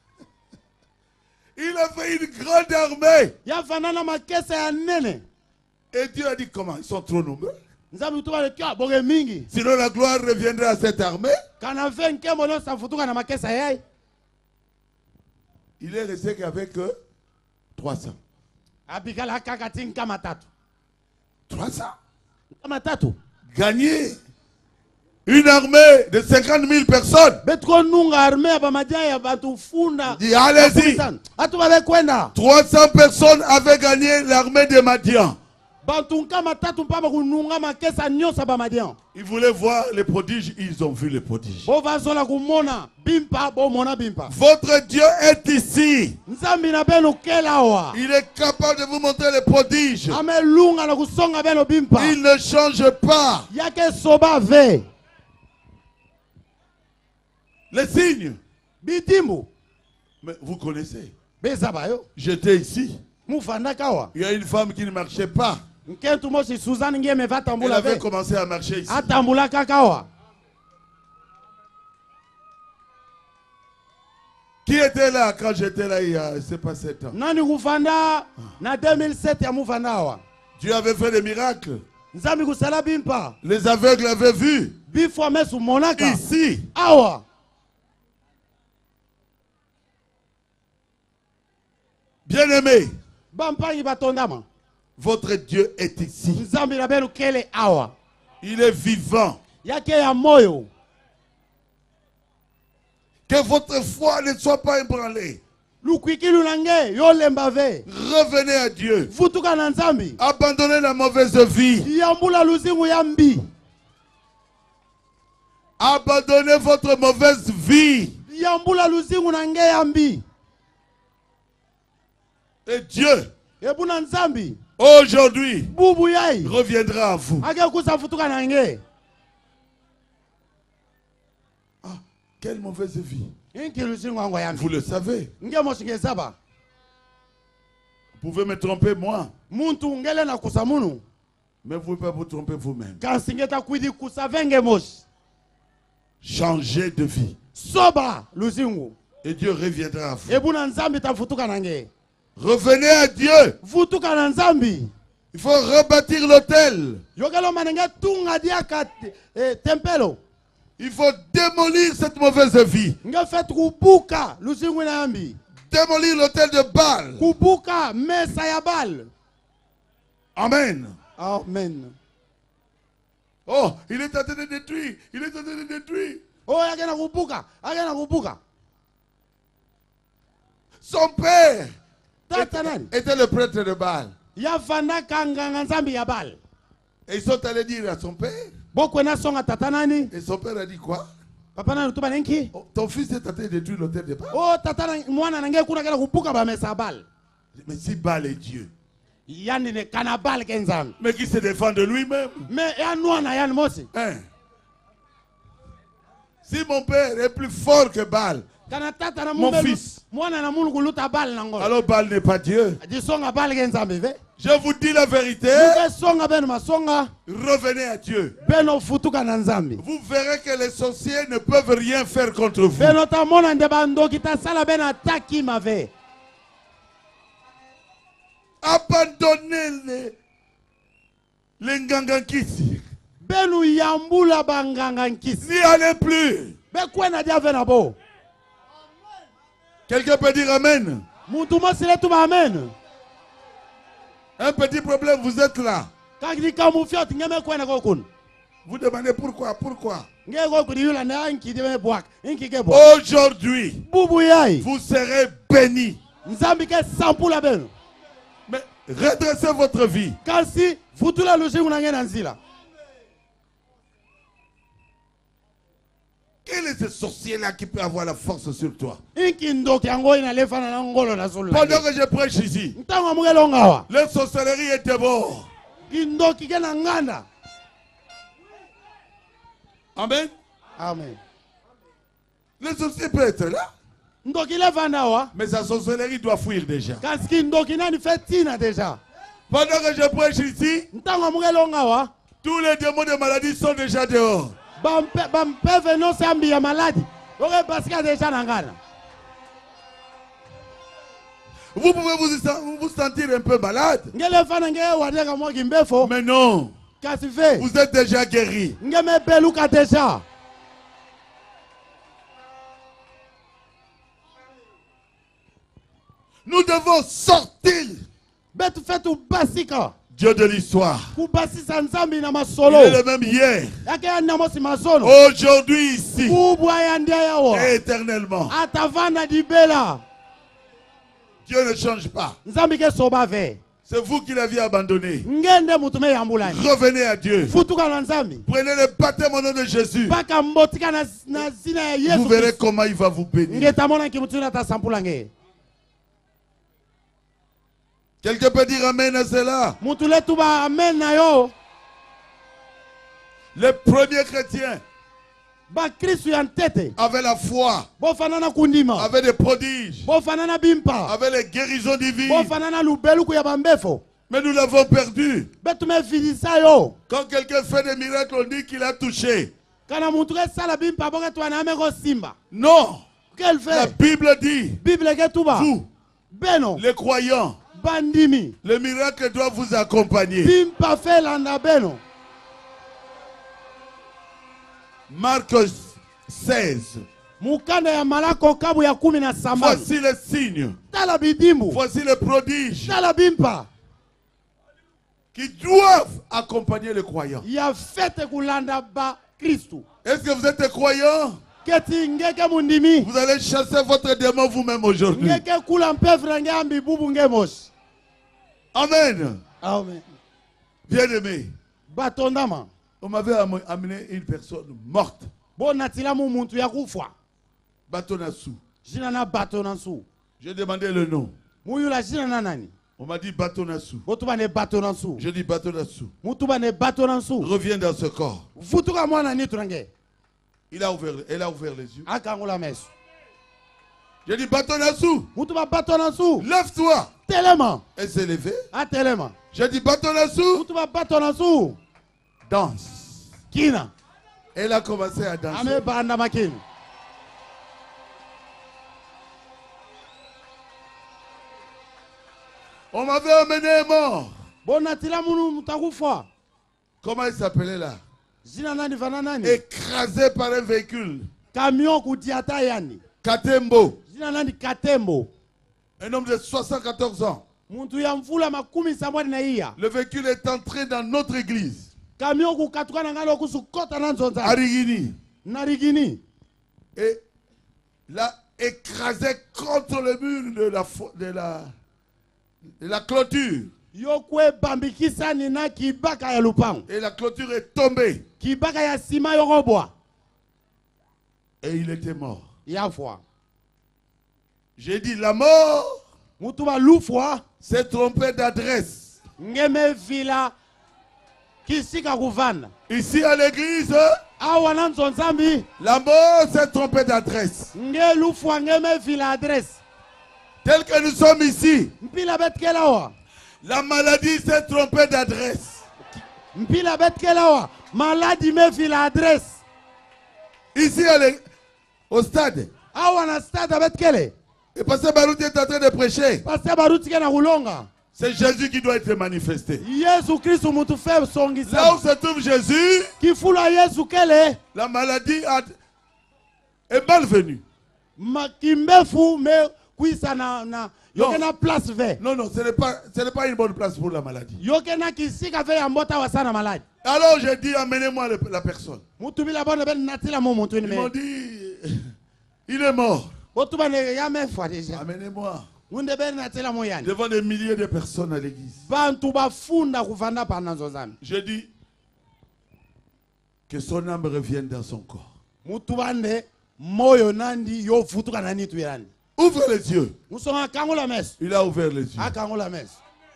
Il a fait une grande armée. yafanana makesa ya nene Et Dieu a dit comment? Ils sont trop nombreux. nzambi tuba le kya boge mingi Sinon la gloire reviendra à cette armée. kana fe nkembo nyonso afutuka na makesa yai Il est resté qu'avec 300. abikala kaka ti nkama tatu 300. nkama tatu Gagner une armée de 50 000 personnes. betuko nunga arme ya bamadia ya batu funda Dis allez-y. atuba bekwenda 300 personnes avaient gagné l'armée de Madian. bantu nkama tatu mpaba kununga makesa nyonso ya bamadian Ils voulaient voir les prodiges, ils ont vu les prodiges. bovazola kumona bimpa bomona bimpa Votre Dieu est ici. nzambi na beno kela awa Il est capable de vous montrer les prodiges. amelunga na kusonga beno bimpa Il ne change pas. yake soba ve Les signes. bitimbu Mais vous connaissez. beza bayo J'étais ici. mufandaka awa Il y a une femme qui ne marchait pas. nkentu mosi suzanne ngeme Elle vatambula avait ve commencé à marcher ici. atambula kaka awa Qui était là quand j'étais là il y a, c'est pas 7 ans? nani kufanda na 2007 ya mufanda awa Dieu avait fait des miracles. nzambi kusala bimpa Les aveugles avaient vu. bifo amesu monaka Ici. awa Bien-aimés, bampangi batondama votre Dieu est ici. nzambi na benu kele awa Il est vivant. yake ya moyo Que votre foi ne soit pas ébranlée. lukwikilu na nge yolemba ve Revenez à Dieu. vutuka na nzambi Abandonnez la mauvaise vie. yambula luzingu ya mbi Abandonnez votre mauvaise vie. yambula luzingu na nge ya mbi Et Dieu, ebuna nzambi aujourd'hui, bubu yai reviendra à vous. ake kusa vutuka na nge Ah, quelle mauvaise vie. inki luzingu yango ya Vous mbi le savez. nge mosinge saba Vous pouvez me tromper moi, muntu ngele na kusa munu mais vous ne pouvez pas vous tromper vous-même. kansingeta kwidi kusa venge mosi Changez de vie. soba luzingu Et Dieu reviendra à vous. ebuna nzambi tafutuka na nge Revenez à Dieu. vutuka na nzambi Il faut rebâtir l'autel. yokelo manenge tunga diaka tempelo Il faut démolir cette mauvaise vie. nge fet kubuka luzingu na yambi Démolir l'autel de Baal. kubuka mesa ya bal Amen. amen Oh, il est en train de détruire. Il est en train de détruire. oh akena kubuka Son père tata nani était le prêtre de Baal. yafandaka nganga nzambi ya bal Et ils sont allés dire à son père. bokwena songa tata nani Et son père a dit quoi? papa nani tuba nenki Oh, ton fils est en train de détruire l'autel de Baal. oh tata mwana nange kuna kena kubuka bamesa ya bal Mais si Baal est Dieu, yani ne kana bal ke nzambi mais qui se défend de lui-même. me ya nwana yani mosi Hein? Si mon père est plus fort que Baal, kana tata na Mon mumbe fils. mwana na munu kuluta bal nango alors Baal n'est pas Dieu. disonga bal ke nzambi ve Je vous dis la vérité. muke songa beno masonga Revenez à Dieu. beno futuka na nzambi Vous verrez que les sorciers ne peuvent rien faire contre vous. beno tamona nde bandoki tasala beno atakima ve Abandonnez-les. Les Ngangankisi. benu yambula banganga nkisi N'y allez plus. bekwena diave na bo. Quelqu'un peut dire Amen. Muntu mosile tuba amen. Un petit problème, vous êtes là. Kakika mufiot ngeme kwena kokun. Vous demandez pourquoi, pourquoi. Ngeko kudi yula na anki dime boak. Inki ke boak. Aujourd'hui, Bubu yai. vous serez bénis. Nzambi ke sampula benu. Mais redressez votre vie. Kasi futula logique unangena nzila. Quel est ce sorcier-là qui peut avoir la force sur toi? Inki ndoki yango ina lefana na ngolo na solo. Pendant que je prêche ici, Ntango mugelo ngawa. la sorcellerie était bon. Kindoki ke na nganda. Amen. Amen. Le sorcier peut être là, Ndoki lefana wa. mais sa sorcellerie doit fuir déjà. Kasi ndoki nani fetina deja. Pendant que je prêche ici, Ntango mugelo ngawa. tous les démons de maladie sont déjà dehors. Bampeve no sambi ya maladi. Oke basika deja na ngana. Vous pouvez vous sentir un peu malade, Ngele fana nge wadeka mo kimbefo. mais non, Kasi fe. vous êtes déjà guéri. Ngeme beluka deja. Nous devons sortir, Betu fetu basika. Dieu de l'histoire. Kubasisa nzambi na Il masolo. est le même hier, Yake ya namosi masono. aujourd'hui, ici, Kubwa ya ndia yawo. et éternellement. Atavana dibela. Dieu ne change pas. Nzambi ke soba ve. C'est vous qui l'aviez abandonné. Ngende mutume yambulani. Revenez à Dieu. Futuka na nzambi. Prenez le baptême au nom de Jésus. Baka mbotika na zina ya Yesu. Vous verrez comment il va vous bénir. Ngetamona kimutuna ta sampula nge. Quelqu'un peut dire Amen à cela. Mutule tuba amen na yo. Les premiers chrétiens Ba Kristu ya ntete. avaient la foi, Bofanana kundima. avaient des prodiges, Bofanana bimpa. avaient les guérisons divines. Bofanana lubeluku ya bambefo. Mais nous l'avons perdu. Betume filisa yo. Quand quelqu'un fait des miracles, on dit qu'il a touché. Kana muntu ke sala bimpa boke tuana ameko simba. Non. Quel La fait? Bible dit, Bible ke tuba. vous, Beno. les croyants, Bandimi. le miracle doit vous accompagner. Bimpa fe landa beno. Marc 16. Mukanda ya malako kabu ya 17. Voici les signes. Tala bidimbu. Voici les prodiges Tala bimpa. qui doivent accompagner les croyants. Ya fete kulanda ba Kristu. Est-ce que vous êtes des croyants? Keti ngeke mundimi. Vous allez chasser votre démon vous-même aujourd'hui. Ngeke kula mpevre nge ambi bubu nge moshi. Amen. Amen. Bien-aimé, Batondama. on m'avait amené une personne morte. Bona tilamu muntu ya kufa. Batonassou. Jina na batonansu. J'ai demandé le nom. Muyula jina na nani? On m'a dit Batonassou. Botuba ne batonansu. Je dis Batonassou. Mutuba ne batonansu. Reviens dans ce corps. Futuka mwana ni turange. Elle a ouvert les yeux. Akangula mesu. Je dis Batonassou, Mutuba batonansu. lève-toi. Telema. Elle s'est levée. A telema. Je dis Batonassou, Mutuba batonansu. danse. Kina. Elle a commencé à danser. Ame banda makini. On m'avait amené un mort. Bona tilamu mutakufa. Comment il s'appelait là? Jina nani vana nani? Écrasé par un véhicule. Camion kudiata yani. Katembo. Jina nani Katembo. Un homme de 74 ans. Muntu ya mfula makumi sabwani na iya. Le véhicule est entré dans notre église. Camion kukatuka na ngalo kusukota na nzonza. À Rigini. Narigini. Et l'a écrasé contre le mur de la clôture. Yokwe bambikisa ni na kibaka ya lupango. Et la clôture est tombée. Kibaka ya sima yorobwa. Et il était mort. Yafwa. J'ai dit la mort Mutuba lufwa. s'est trompé d'adresse. Ngeme vila. Kisika kuvanda. Ici à l'église, Awa na nzonzambi. la mort s'est trompée d'adresse. Nge lufwa ngeme vila adresse. Tel que nous sommes ici, Mpila betkelawa. la maladie s'est trompée d'adresse. Mpila betkelawa. Maladi me vila adresse. Ici au stade. Awa na stade betkele. Et Pasteur Barouti est en train de prêcher. Pasteur Baruti ke na kulonga. C'est Jésus qui doit être manifesté. Yesu Kristo mutu fe songisa. Là où se trouve Jésus, Kifula Yesu kele. la maladie est malvenue. Makimbefu me kuisa na yokena place ve. Non, non, ce n'est pas une bonne place pour la maladie. Yokena kisika ve ambota wasana maladi. Alors j'ai dit, amenez-moi la personne. Mutu bila bonne ben natila mo mutu ni Ils m'ont me. dit, il est mort. Otuba ne ya me fa deja. Amenez-moi. Munde ben natila mo yani. Devant des milliers de personnes à l'église. Bantu bafunda kuvanda pana nzozami. Je dis que son âme revienne dans son corps. Mutu bande moyo nandi yo futuka nani tu yani. Ouvre les yeux. Musonga kangola mes. Il a ouvert les yeux. Akangola mes.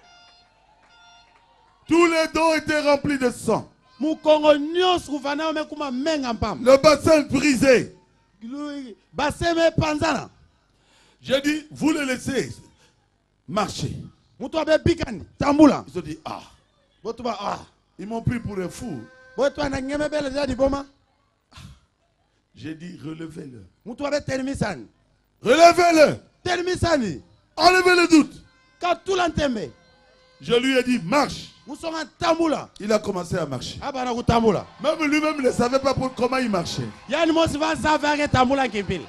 Tous les dos étaient remplis de sang. Mukongo nyos kuvana me kuma menga mpam. Le bassin brisé. Baseme panzana. J'ai dit, vous le laissez marcher. Mutu abe bikani tambula. Ils ont dit, ah. Botuba ah. Ils m'ont pris pour un fou. Botuba na ngeme bele jadi boma. J'ai dit, relevez-le. Mutu abe termisani. Relevez-le. Termisani. Enlevez le doute. Katulantembe. Je lui ai dit, marche. Musonga tambula. Il a commencé à marcher. Abana kutambula. Même lui-même ne savait pas comment il marchait. Yani mosi va savage tambula kipil.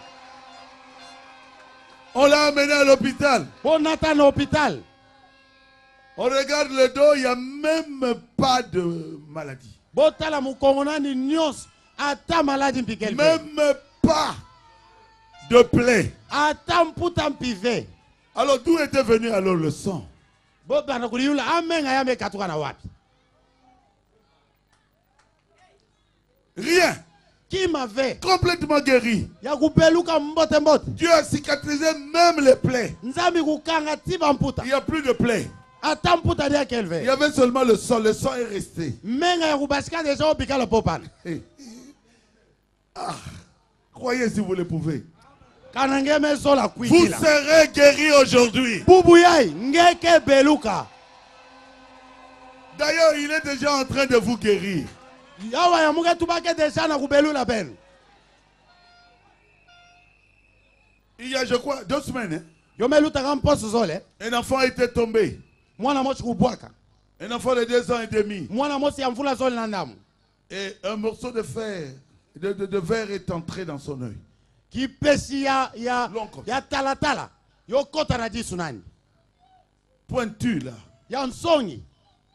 On l'a amené à l'hôpital. On attend l'hôpital. On regarde le dos, il n'y a même pas de maladie. Botala mukongo nani nyos ata maladi mpikel. Même pas de plaie. Ata mputa mpive. Alors d'où était venu alors le sang? Botana kuliula amenga yame katuka na wapi. Rien. Qui m'avait Complètement guéri. ya kupeluka mbote mbote. Dieu a cicatrisé même les plaies. Nzambi kukanga tiba mputa. Il n'y a plus de plaies. Ata mputa dia Il y kelve. avait seulement le sang. Le sang est resté. Menga ya kubashika deja obika le popana. Ah. Croyez si vous le pouvez. Kanangeme sola Vous kuikila. serez guéris aujourd'hui. Bubu yai ngeke beluka. D'ailleurs, il est déjà en train de vous guérir. Yawa ya muke tubake deja na kubelula ben. Il y a, je crois, 2 semaines, hein, Yomeluta kamposo zole. un enfant était tombé. Mwana mosi kubwaka. Un enfant de 2 ans et demi. Mwana mosi ya mvula zole na ndamu. Et un morceau de fer, de verre est entré dans son œil. Kipesi ya Lonko. talatala. Yo kota na jisu nani. Pointu là. Ya nsongi.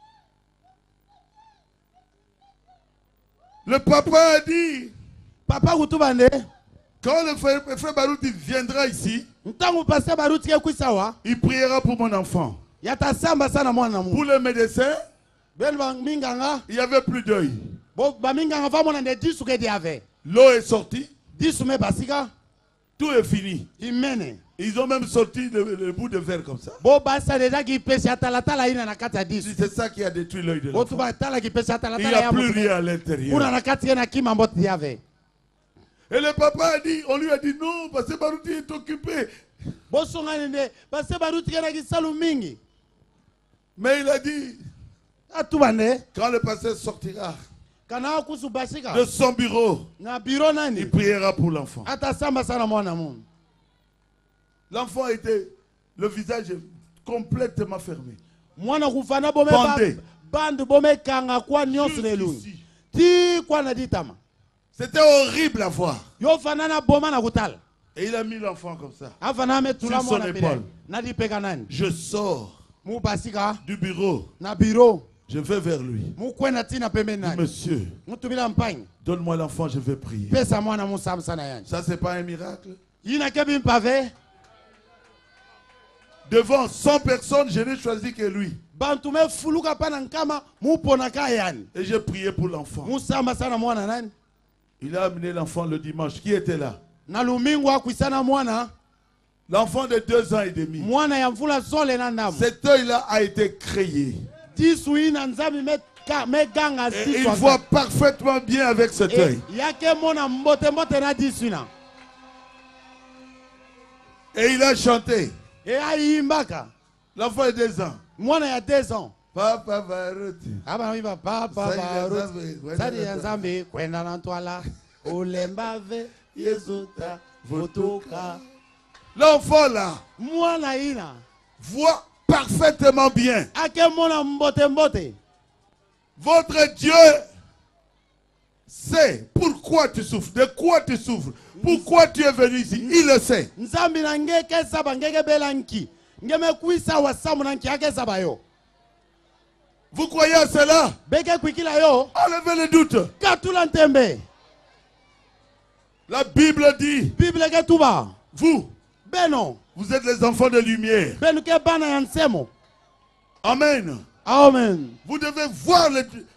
Le papa a dit, Papa kutubande. quand le frère Barouti viendra ici, Ntangu pase baruti ke kuisawa. il priera pour mon enfant. Yata samba sana mwana mu. Pour le médecin, Ben ba minganga. il n'y avait plus d'œil. Bo ba minganga va mona de disu ke diave. L'eau est sortie, Disu me basika. tout est fini. Imene. Ils ont même sorti le bout de verre comme ça. Bo basa deja kipesi talatala ina na kata disu. C'est ça qui a détruit l'œil de Bo l'enfant. tuba tala kipesi Il n'y talatala a ya plus mutu. rien à Kuna l'intérieur. na kati na kima mbot diave. Et le papa a dit, on lui a dit non, parce que Barouti est occupé. Bo songane ne base baruti ke na kisalu mingi. Mais il a dit, Atubande. quand le pasteur sortira Kana kusu basika. de son bureau, Na biro nani. il priera pour l'enfant. Ata samba sana mwana mu. L'enfant était, le visage complètement fermé. Mwana kufana bome Bandé. bandu bome kanga kwa nyonso Juste lelu. ici. Ti kwa na ditama. C'était horrible à voir. Yo fanana boma na kutala. Et il a mis l'enfant comme ça. Afana me tula Sur son mwana épaule. pele. Na dipeka nani. Je sors Mu basika du bureau. na biro. Je vais vers lui. Mu kwenda tina pembe nani. Monsieur, Mutumila mpagne. donne-moi l'enfant, je vais prier. Pesa mwana mu samsana yani. Ça, c'est pas un miracle. Yina kebi mpave. Devant 100 personnes, je n'ai choisi que lui. Bantu me fuluka pana nkama mu ponaka yani. Et j'ai prié pour l'enfant. Mu samba sana mwana nani. Il a amené l'enfant le dimanche. Qui était là? Na lumingu akwisana mwana. L'enfant de 2 ans et demi. Mwana ya mvula zole na ndamu. Cet œil-là a été créé. Disu ina nzambi me ganga Et si il voit parfaitement bien avec cet œil. yake mona mbote mbote na disu na. Et il a chanté. E aimbaka. L'enfant de 2 ans. Mwana ya 2 ans. Papa Barouti. Aba wimba papa baru. Sadi ya nzambi kwenda na ntwala. Ulembave Yesuta votoka. L'enfant là Mwana ina. voit parfaitement bien. akemona mbote mbote. Votre Dieu sait pourquoi tu souffres, de quoi tu souffres, pourquoi tu es venu ici. Il le sait. Nzambi na ngeke saba ngeke belanki. Ngeme kuisa wasamu na nki ake saba yo. Vous croyez à cela? Beke kwikila yo. Enlevez le doute. Katula ntembe. La Bible dit, Bible ke tuba. vous, Beno. vous êtes les enfants de lumière. Benu ke bana ya nsemo. Amen. Amen. Vous devez voir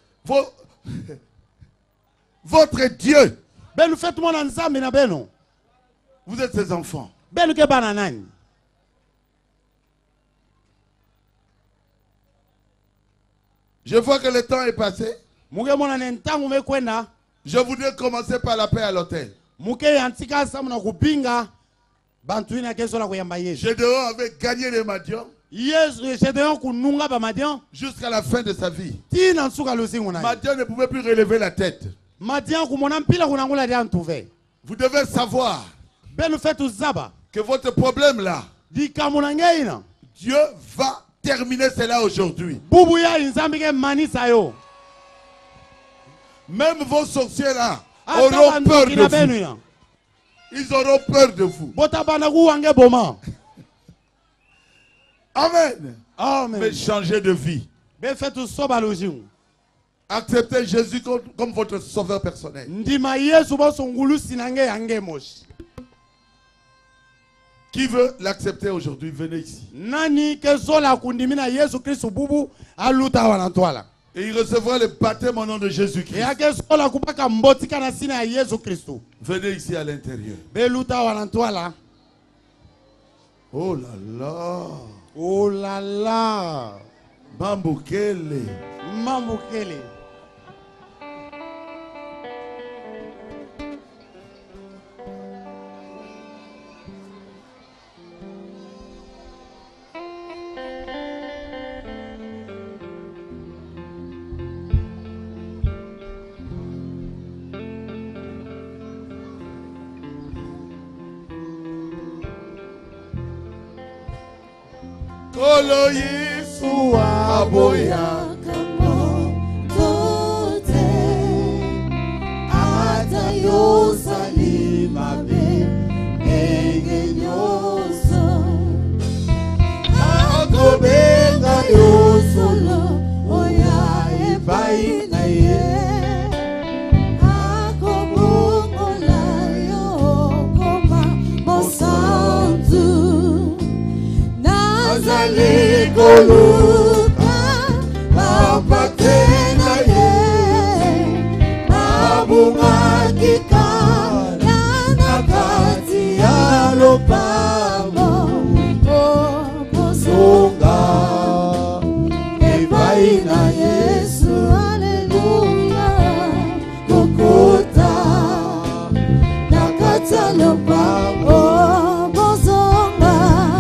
votre Dieu. Benu faites-moi na nzambi na beno. Vous êtes ses enfants. Benu ke bana nani. Je vois que le temps est passé. Muke mona nentangu mekwenda. Je voudrais commencer par la paix à l'hôtel. Muke yantika samu na kupinga. Bantu ina keso la kuyamba Yesu. Gédéon avait gagné les Madians Yesu Gédéon kununga ba Madian. jusqu'à la fin de sa vie. Tina nsuka lusingu na. Madian ne pouvait plus relever la tête. Madian kumona mpila kunangula dia ntuve. Vous devez savoir Benu fetu zaba. que votre problème là, Di kamuna ngeina. Dieu va terminer cela aujourd'hui. Bubu ya nzambi ke manisa yo. Même vos sorciers là Ata auront peur banduki na benu de vous. ya. Ils auront peur de vous. Bota bana kuwange boma. Amen. Amen. Mais changez de vie. Be fetu soba lusingu. Acceptez Jésus comme votre sauveur personnel. Ndima Yesu boso ngulu sinange yange moshi. Qui veut l'accepter aujourd'hui, venez ici. Nani kezola kundimina Yesu Kristo bubu aluta wanatwala. Et il recevra le baptême au nom de Jésus-Christ. Ya kezola kupaka mbotika na sina ya Yesu Kristo. Venez ici à l'intérieur. Beluta wanatwala. Oh là là. Oh la la. Bambukele. Mamukele. Kolo Yesu aboya. Koluka mapatena ye mabunga kikala na kati ya lopango posonga epai na Yesu haleluya kokota na kati ya lopango posonga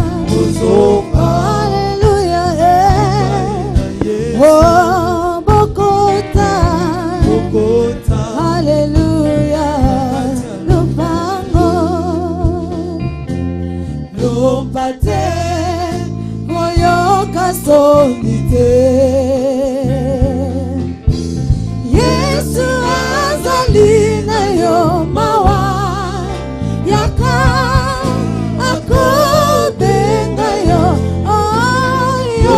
oh, Bokota, hallelujah, Lupango, Lumpate, Moyoka Sonite, Yesu azalina yo mawa, Yaka, Akobenga yo, yo.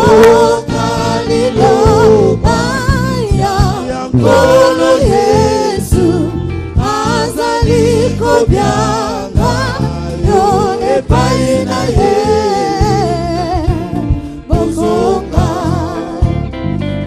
Kolo Yesu azali kobyanga yo epai na ye bozonga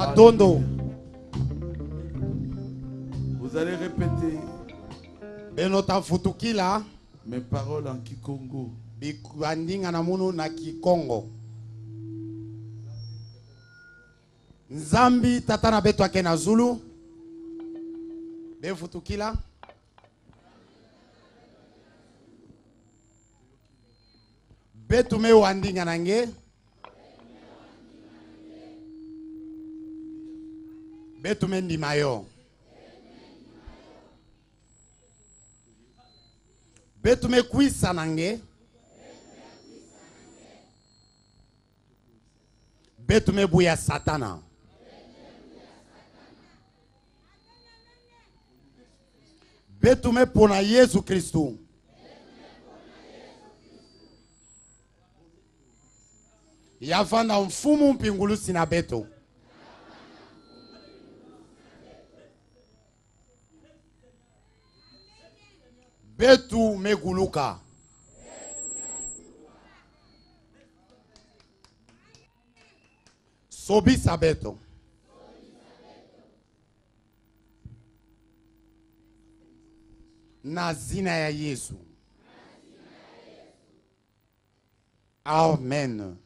Matondo. Vous allez répéter Benota futukila. mes paroles en Kikongo. Bikandinga na munu na Kikongo. Nzambi tata na beto ake na Zulu. Be futukila. Betu me wandinga nange. Betu me ndimayo. Betu me kuisa nange. Betu me buya satana. Betu me pona Yesu Kristu. Yafanda mfumu mpingulusi na beto. Betu meguluka. Sobisa beto. Na zina ya Yesu. Amen.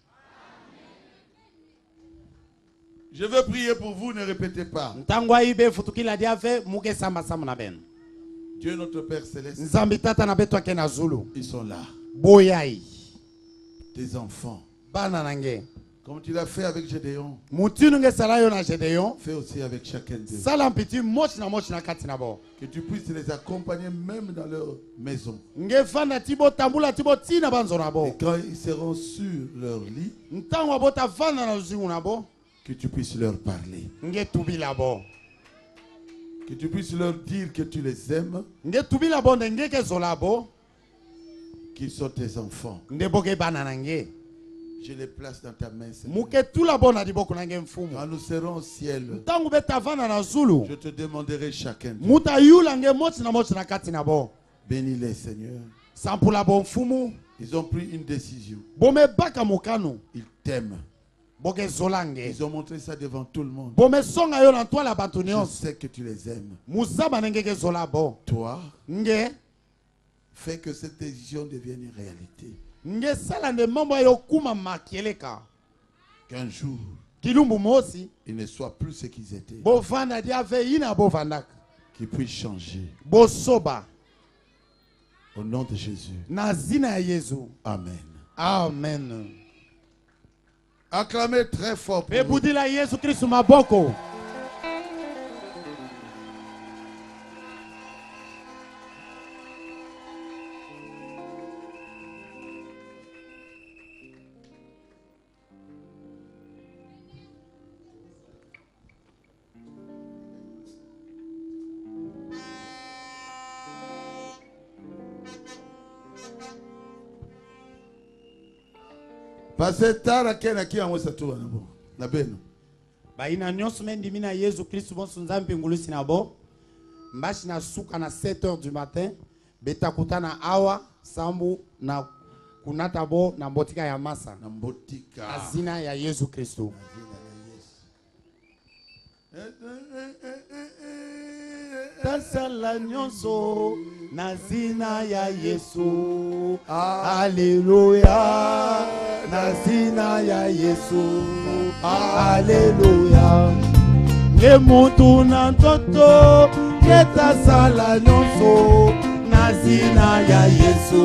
Je veux prier pour vous, ne répétez pas. Ntangwa ibe futukila diave muke samba samba na ben. Dieu notre Père Céleste, Nzambi tata na beto ake na Zulu. ils sont là. Boyai. Tes enfants. Bana nange. Comme tu l'as fait avec Gédéon, Mutinu nge salayo na Gedeon. fais aussi avec chacun d'eux. Salam piti moch na kati na bo. Que tu puisses les accompagner même dans leur maison. Nge fanda tibo tambula tibo tina banzo na Et bo. quand ils seront sur leur lit, Ntangwa bota fanda na uzingu na bo. que tu puisses leur parler. Nge tubila bo. Que tu puisses leur dire que tu les aimes, Nge tubila bo nge ke zola bo. qu'ils sont tes enfants. Nge boke bana nange. Je les place dans ta main, Seigneur. Muke tula bo na diboko nange mfumu. Quand nous serons au ciel, Ntangu beta fanda na Zulu. je te demanderai chacun d'eux. Muta yula nge moch na kati na bo. Bénis-les, Seigneur. Sampula bo mfumu. Ils ont pris une décision. Bome baka mokano. Ils t'aiment. Boke zolange. Ils ont montré ça devant tout le monde. Bome songa yo na toala Je batunion. sais que tu les aimes. Muzaba nenge ke zola bo. Toi, Nge. fais que cette décision devienne une réalité. Nge sala nde mambo yo kuma makieleka. Qu'un jour, Kilumbu mosi. ils ne soient plus ce qu'ils étaient. Bo fanda diave ina bo vandak. Qu'ils puissent changer. Bo soba. Au nom de Jésus. Na zina ya Yesu. Amen. Amen. Acclamez très fort pour Pe vous. budila Yesu Kristu maboko. Passez tard à quel qui a moi ça tout na beno. Baina nyonso mendi mina Yesu Kristu bonso nzambe ngulusi na bo. Mbashi na suka na 7h du matin. Beta kutana awa sambu na kunata bo na mbotika ya masa. Na mbotika. Azina ya Yesu Kristu. Tasala nyonso na zina ya Yesu. Haleluya. Na zina ya Yesu. Haleluya. Nge mutu na ntoto ketasala nyonso na zina ya Yesu.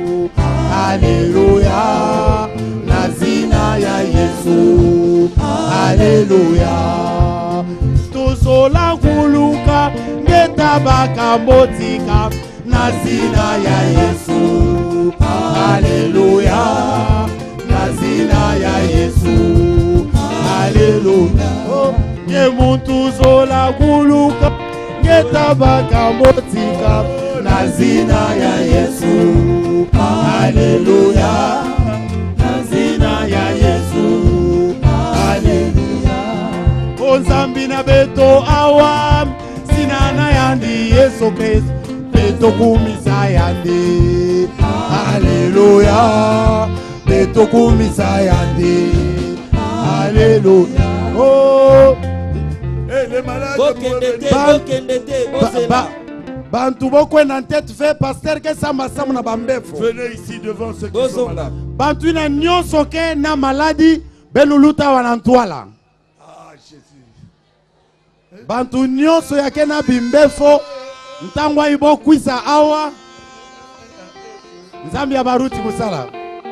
Haleluya. Na zina ya Yesu. Haleluya. Tusola kuluka ngetabaka mbotika na zina ya Yesu. Haleluya. Na zina ya Yesu. Haleluya. Nge muntu zola kuluka ngetabaka mbotika na zina ya Yesu. Haleluya. Na zina ya Yesu. Haleluya. Onzambi na beto awa sinana yandi Yesu Kristu beto kumisa yandi. Haleluya. Beto kumisa yandi. Haleluya. Oh, les malades bokende te Ba- bokende te bozela bantu bokwenda ntete fe pasteur ke samba samu na bambefo venez ici devant ceux qui sont bozonga malades. bantu ina nyonso ke na maladi beluluta wana ntwala Ah, Jésus. bantu nyonso yake na bimbefo ntango ayi bokwisa awa nzambe ya baruti musala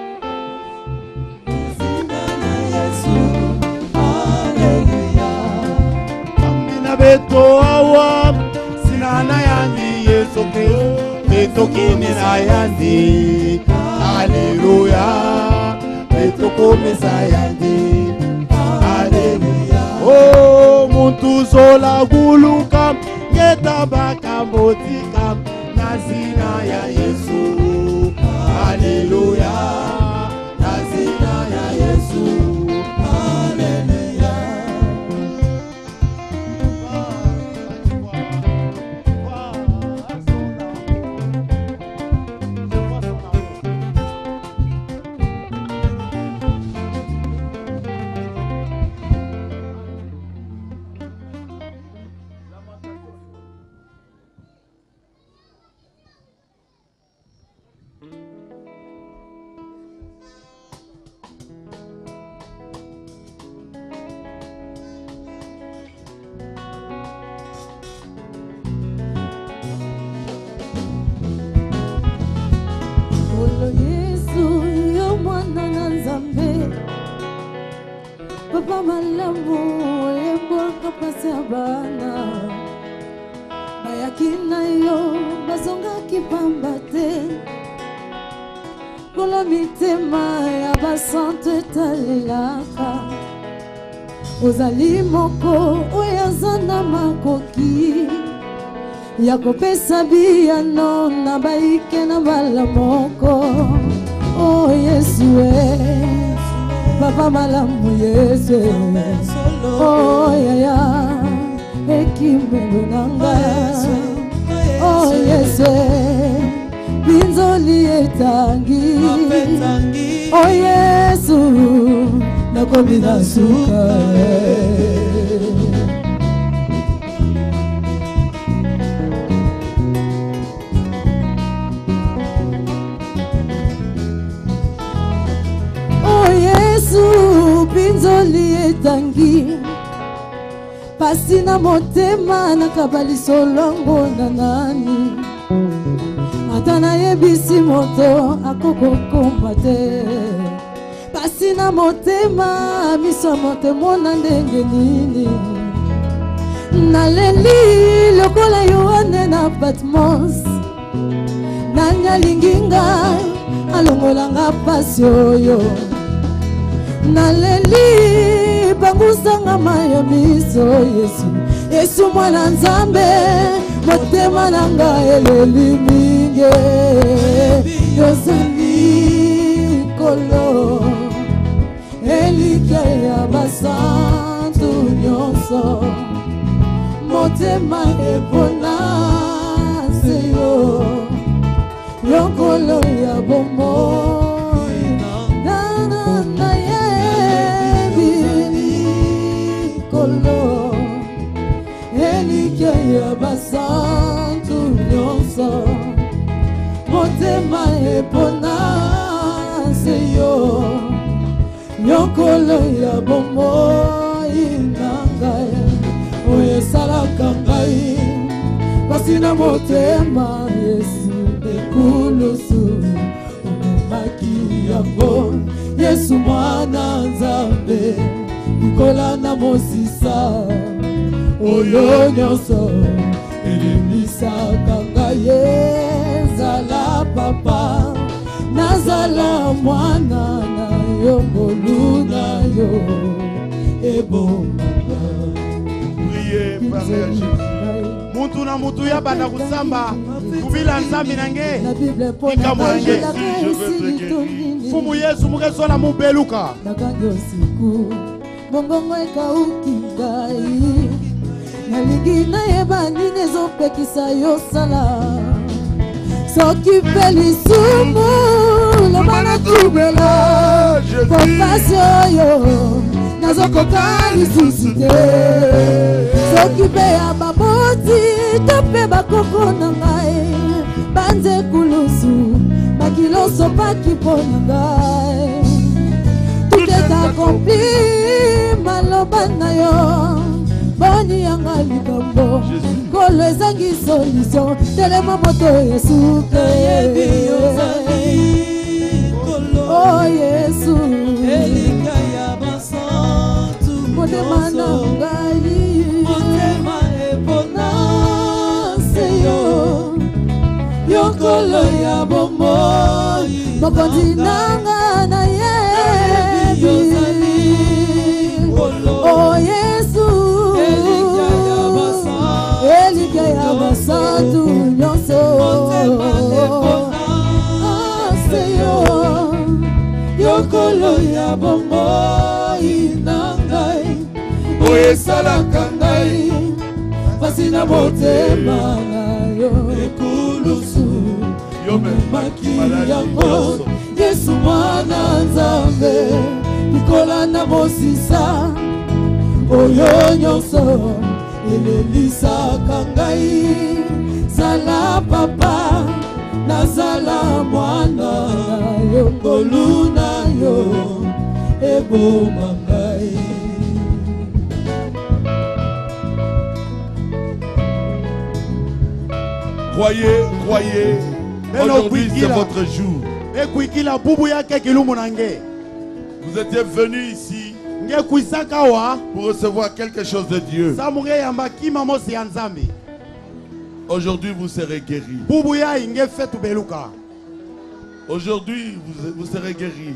bambina beto awa sinana yandi yesu kristo betokini na yandi aleluya betokomesa yandi aleluya o muntu zola guluka yetabaka mbotika na zina ya yesu aleluya na zina ya yesu aleluya Olo Yesu yo mwana na Nzambe Papa malamu yemboka pasi ya bana Bayaki na yo bazongaki pamba te Kolo mitema ya basantu etalelaka Ozali moko oyo aza na makoki ya kopesa biyano na baike na bala moko oh Yesu papa malamu Yesu oh yaya ekimelo nanga oh Yesu binzoli etangi oh Yesu nakomi na suka pinzoli etangi pasi na motema nakabali solongo na nani ata nayebisi moto akokokomba te pasi na motema miso motema na ndenge nini naleli lokola Yohane na Patmos nani alingi ngai alongolanga pasi oyo naleli bangusanga maya miso Yesu Yesu mwana Nzambe motema nanga eleli mingi yozali kolo elike ya basantu nyonso motema epona seyo yokolo ya bomoi na kolo elike ya basantu nyonso motema epona seyo nyokolo ya bomoi na ngai oyo esalaka ngai pasi na motema Yesu ekulusu omomaki yango Yesu mwana Nzambe Nikola na mosisa oyo nyonso elimisaka ngai ezala papa nazala mwana na yo ngolu na yo ebomaka priez Père Jésus mutu na mutu ya banda kusamba kubila Nzambe nange likambo nange fumu Yesu mukesola mubeluka nakangi osiku mongongo ekauki ngai nalingi nayeba nini ezopekisa yo sala soki mpe lisumu loba natubela kopasi oyo nazokoka lisusu te soki mpe ya baboti to mpe bakoko na ngai banze kulusu bakiloso paki mpo na ngai tout est accompli maloba na yo boni yanga likambo kolo ezangi solution telema moto yesu keyebi ozali oh yesu elika ya basantu motema na ngai motema epona seyo yokolo ya bomoi mokonzi nanga na yebi ozali oh yesu elika ya basantu nyonso seyo yokolo ya bomoi na ngai oyesalaka ngai pasi na motema na yo ekulusu yomemaki yango yesu mwana nzambe likola na mosisa oyo nyonso elelisaka ngai zala papa nazala mwana yo ngolu na yo eboma ngai. Croyez, croyez, aujourd'hui c'est votre jour. Vous étiez venus ici pour recevoir quelque chose de Dieu. Aujourd'hui vous serez guéris. Aujourd'hui vous serez guéris.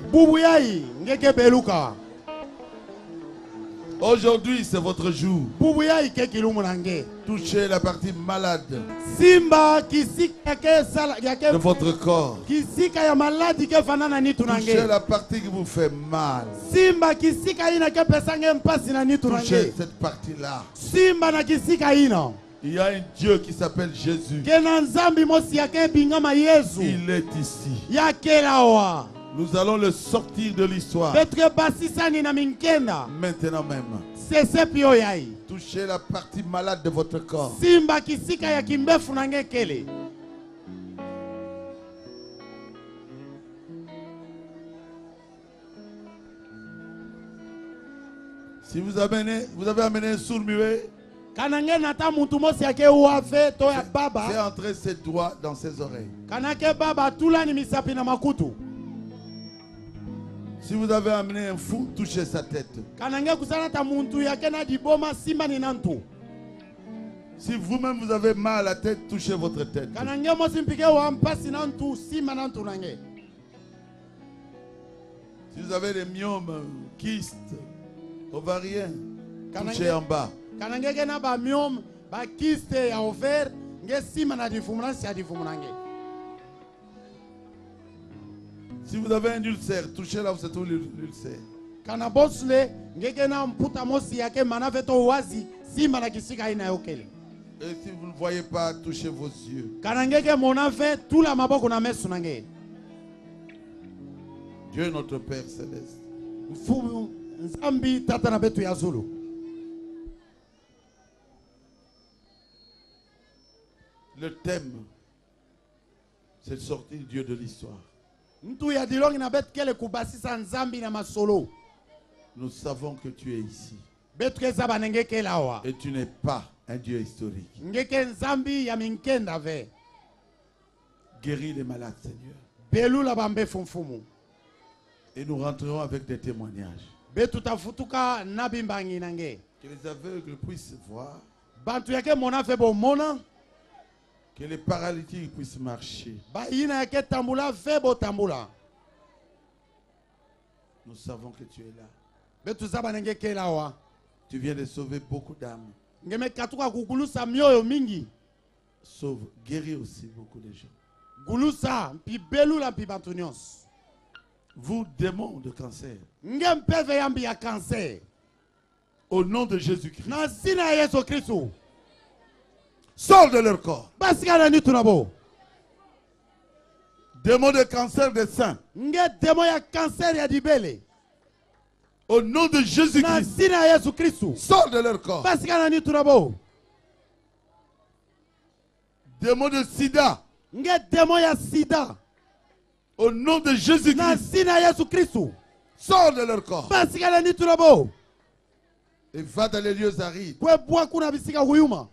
Aujourd'hui c'est votre jour. Touchez la partie malade de votre corps. Touchez la partie qui vous fait mal. Touchez cette partie-là. Il y a un Dieu qui s'appelle Jésus. Il est ici. Nous allons le sortir de l'histoire. Maintenant même. Touchez la partie malade de votre corps. Si vous avez amené un sourd muet, c'est entrer ses doigts dans ses oreilles. Si vous avez amené un fou, touchez sa tête. Si vous-même vous avez mal à la tête, touchez votre tête. Si vous avez des myomes, kystes, ovariens, touchez en bas. Si vous avez un ulcère, touchez là où se trouve l'ulcère. Et si vous ne voyez pas, touchez vos yeux. Dieu notre Père céleste. Le thème, c'est de sortir Dieu de l'histoire. Nous savons que tu es ici. Et tu n'es pas un Dieu historique. Guéris les malades, Seigneur. Et nous rentrerons avec des témoignages. Que les aveugles puissent voir. Que les paralytiques puissent marcher. Nous savons que tu es là. Tu viens de sauver beaucoup d'âmes. Sauve, guéris aussi beaucoup de gens. Vous, démons de cancer, au nom de Jésus-Christ, sors de leur corps. Démons de cancer des seins, Au nom de na Jésus-Christ. zina ya Yesu Kristu Sors de leur corps. basikana ni turabo Démon de sida. nge demo ya sida Au nom de na Jésus-Christ. zina ya Yesu Kristu Sors de leur corps. basikana ni turabo Et va dans les lieux arides. kwebwa kuna bisika huyuma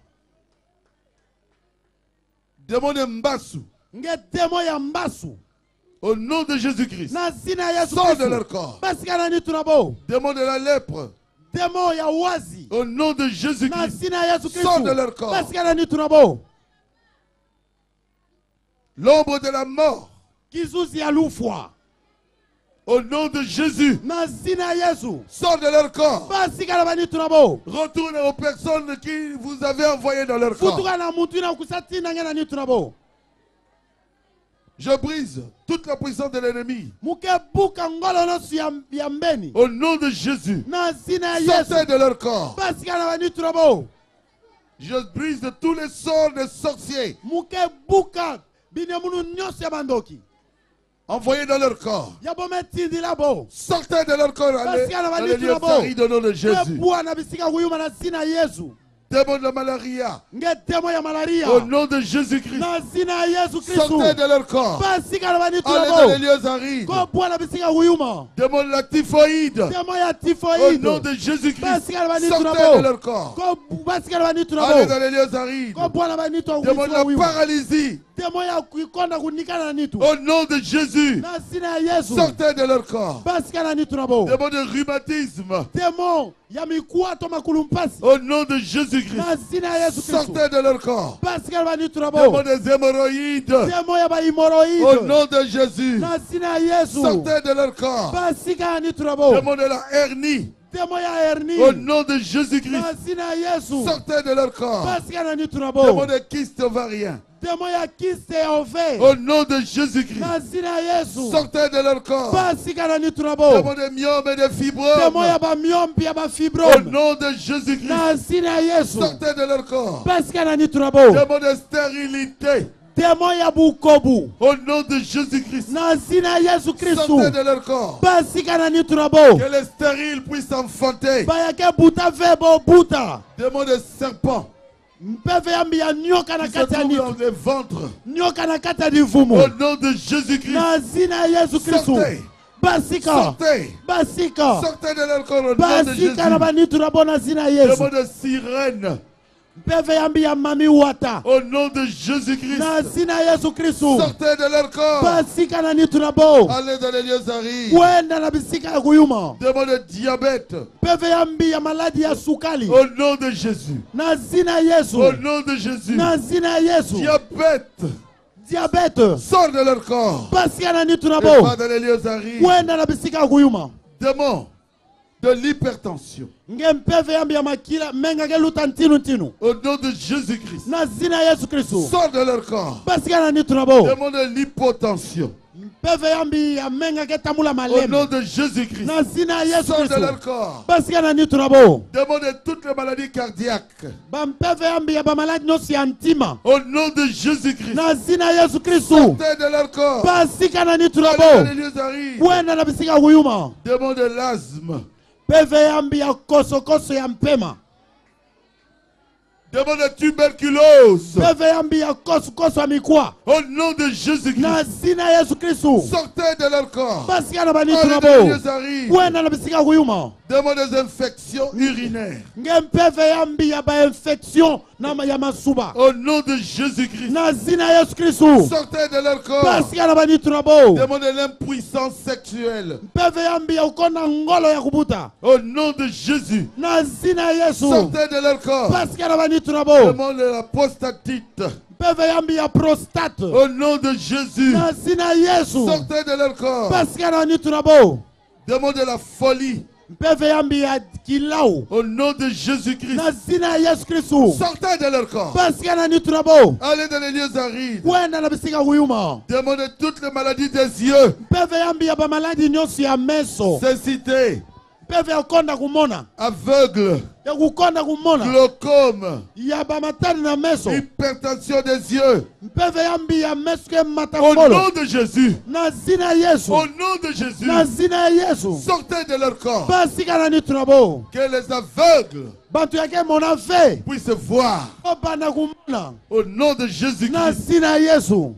Démon de Mbassou. nge demo ya mbasu Au nom de Jésus-Christ. na zina ya Yesu Sors de leur Kristu corps. basikana ni turabo Démon de la lèpre. demo ya wazi Au nom de na Jésus-Christ. zina ya Yesu Sors Kristu de leur corps. basikana ni turabo L'ombre de la mort. kizuzi ya lufwa Au nom de Jésus. na zina ya Yesu Sors de leur corps. basikana bani turabo Retourne aux personnes qui vous avez envoyées dans leur corps. futuka na mutu ina kusatina ngena ni turabo Je brise toute la puissance de l'ennemi. muke buka ngolo nosu ya mbeni Au nom de Jésus. na zina ya Sortez Yesu de leur corps. basikana bani turabo Je brise tous les sorts des sorciers muke buka bine munu nyonso ya bandoki envoyés dans leur corps. ya bome tindila bo Sortez de leur corps. Allez dans les lieux arides au nom de Jésus. kwebwa na bisika kuyuma na zina ya Yesu Démon de la malaria. nge demo ya malaria Au nom de Jésus-Christ. na zina ya Yesu Kristu Sortez de leur corps. basikana bani Allez dans les turabo lieux arides. kwebwa na bisika kuyuma Démon de la typhoïde. demo ya Au tifoide nom de Jésus-Christ. basikana bani Sortez de turabo leur corps. basikana bani Allez turabo dans les lieux arides. kwebwa na bani to Démon de la paralysie. demo ya kuikonda kunikana na nitu Au nom de Jésus. na zina ya Yesu Sortez de leur corps. basikana ni turabo Démon de rhumatisme. demo ya mikuato makulu mpasi Au nom de Jésus-Christ. na zina ya Yesu Kristu Sortez de leur corps. basikana bani Démon turabo des hémorroïdes. demo ya Au bahimoroide nom de Jésus. na zina ya Yesu Sortez de leur corps. basikana ni turabo Démon de la hernie. demo ya herni Au nom de Jésus-Christ. na zina ya Yesu Sortez de leur corps. basikana ni Démon turabo de kyste ovarien. demo ya kiste ya ove Au nom de Jésus-Christ. na zina ya Yesu Sortez de leur corps. basikana ni Démon turabo de myome et de demo fibromes. ya bamiompi ya Au bafibrome nom de Jésus-Christ. na zina ya Yesu Sortez de leur corps. basikana ni turabo Démon de stérilité. demo ya bukobu Au nom de Jésus-Christ. na zina ya Yesu Kristu Sortez de leur corps. basikana ni turabo Que les stériles puissent enfanter. bayake buta vebo buta Démon de serpent. mpeve yambi ya nyoka na Qui se kati ya trouvent dans nitu les ventres. nyoka na kati ya livumu Au nom de Jésus-Christ. na zina ya Yesu Kristu Sortez. basika Sortez. basika Sortez de leur corps au nom de Jésus. basika na bani turabo na zina ya Yesu Démon de sirène. mpeve yambi ya mami wata Au nom de Jésus-Christ. na zina ya Yesu Kristu Sortez de leur corps. basika na ni turabo Allez dans les lieux arides. kwenda na bisika ya kuyuma Démon de diabète. mpeve yambi ya maladi ya sukali Au nom de Jésus. na zina ya Yesu Au nom de Jésus. na zina ya Yesu Diabète. diabete Sors de leur corps. basika na ni Et turabo va dans les lieux arides. kwenda na bisika ya kuyuma Démon de l'hypertension. nge mpeve yambi ya makila menga ke luta ntinu Au nom de Jésus-Christ. na zina ya Yesu Kristu Sors de leur corps. basika na ni turabo Démon de l'hypotension. mpeve yambi ya menga ke tamula Au nom malembe de Jésus-Christ. na zina ya Yesu Sors de leur Kristu corps. basika na ni turabo Démon de toutes les maladies cardiaques. bampeve yambi ya bamaladi nyonso ya ntima Au nom de Jésus-Christ. na zina ya Yesu Kristu Sortez de leur corps. basika na ni Allez dans turabo les lieux arides. kwenda na bisika ya kuyuma Démon de l'asthme. mpeve yambi ya kosokoso ya mpema Démon de tuberculose. mpeve yambi ya kosokoso ya mikwa Au nom de Jésus-Christ. na zina ya Yesu Kristu Sortez de leur corps. basika na bani Allez dans les turabo lieux arides. kwenda na bisika ya kuyuma Démon des infections urinaires. nge mpeve yambi ya bainfection ya masuba Au nom de Jésus-Christ. na zina ya Yesu Kristu Sortez de leur corps. basika na bani turabo Démon de l'impuissance sexuelle. mpeve yambi ya ukonda ngolo ya kubuta Au nom de Jésus. na zina ya Yesu Sortez de leur corps. basika na bani turabo Démon de la prostatite. mpeve yambi ya prostate Au nom de Jésus. na zina ya Yesu Sortez de leur corps. basika na bani turabo Démon de la folie. mpeve yambi ya kilau Au nom de Jésus-Christ. na zina ya Yesu Kristu Sortez de leur corps. basika na ni turabo Allez dans les lieux arides. kwenda na bisika kuyuma Démon de toutes les maladies des yeux. mpeve yambi ya bamaladi nyonso ya meso Cécité. mpeve ya konda kumona aveugle, ya kukonda kumona glaucome, ya bamatani na meso hypertension des yeux. mpeve yambi ya meso ke Au matangolo nom de Jésus, na zina ya Yesu au nom de Jésus, na zina ya Yesu sortez de leur corps. basika na tunabo Que les aveugles bantu yake mona fe puissent voir. obanda kumona Au nom de na Jésus-Christ, zina ya Yesu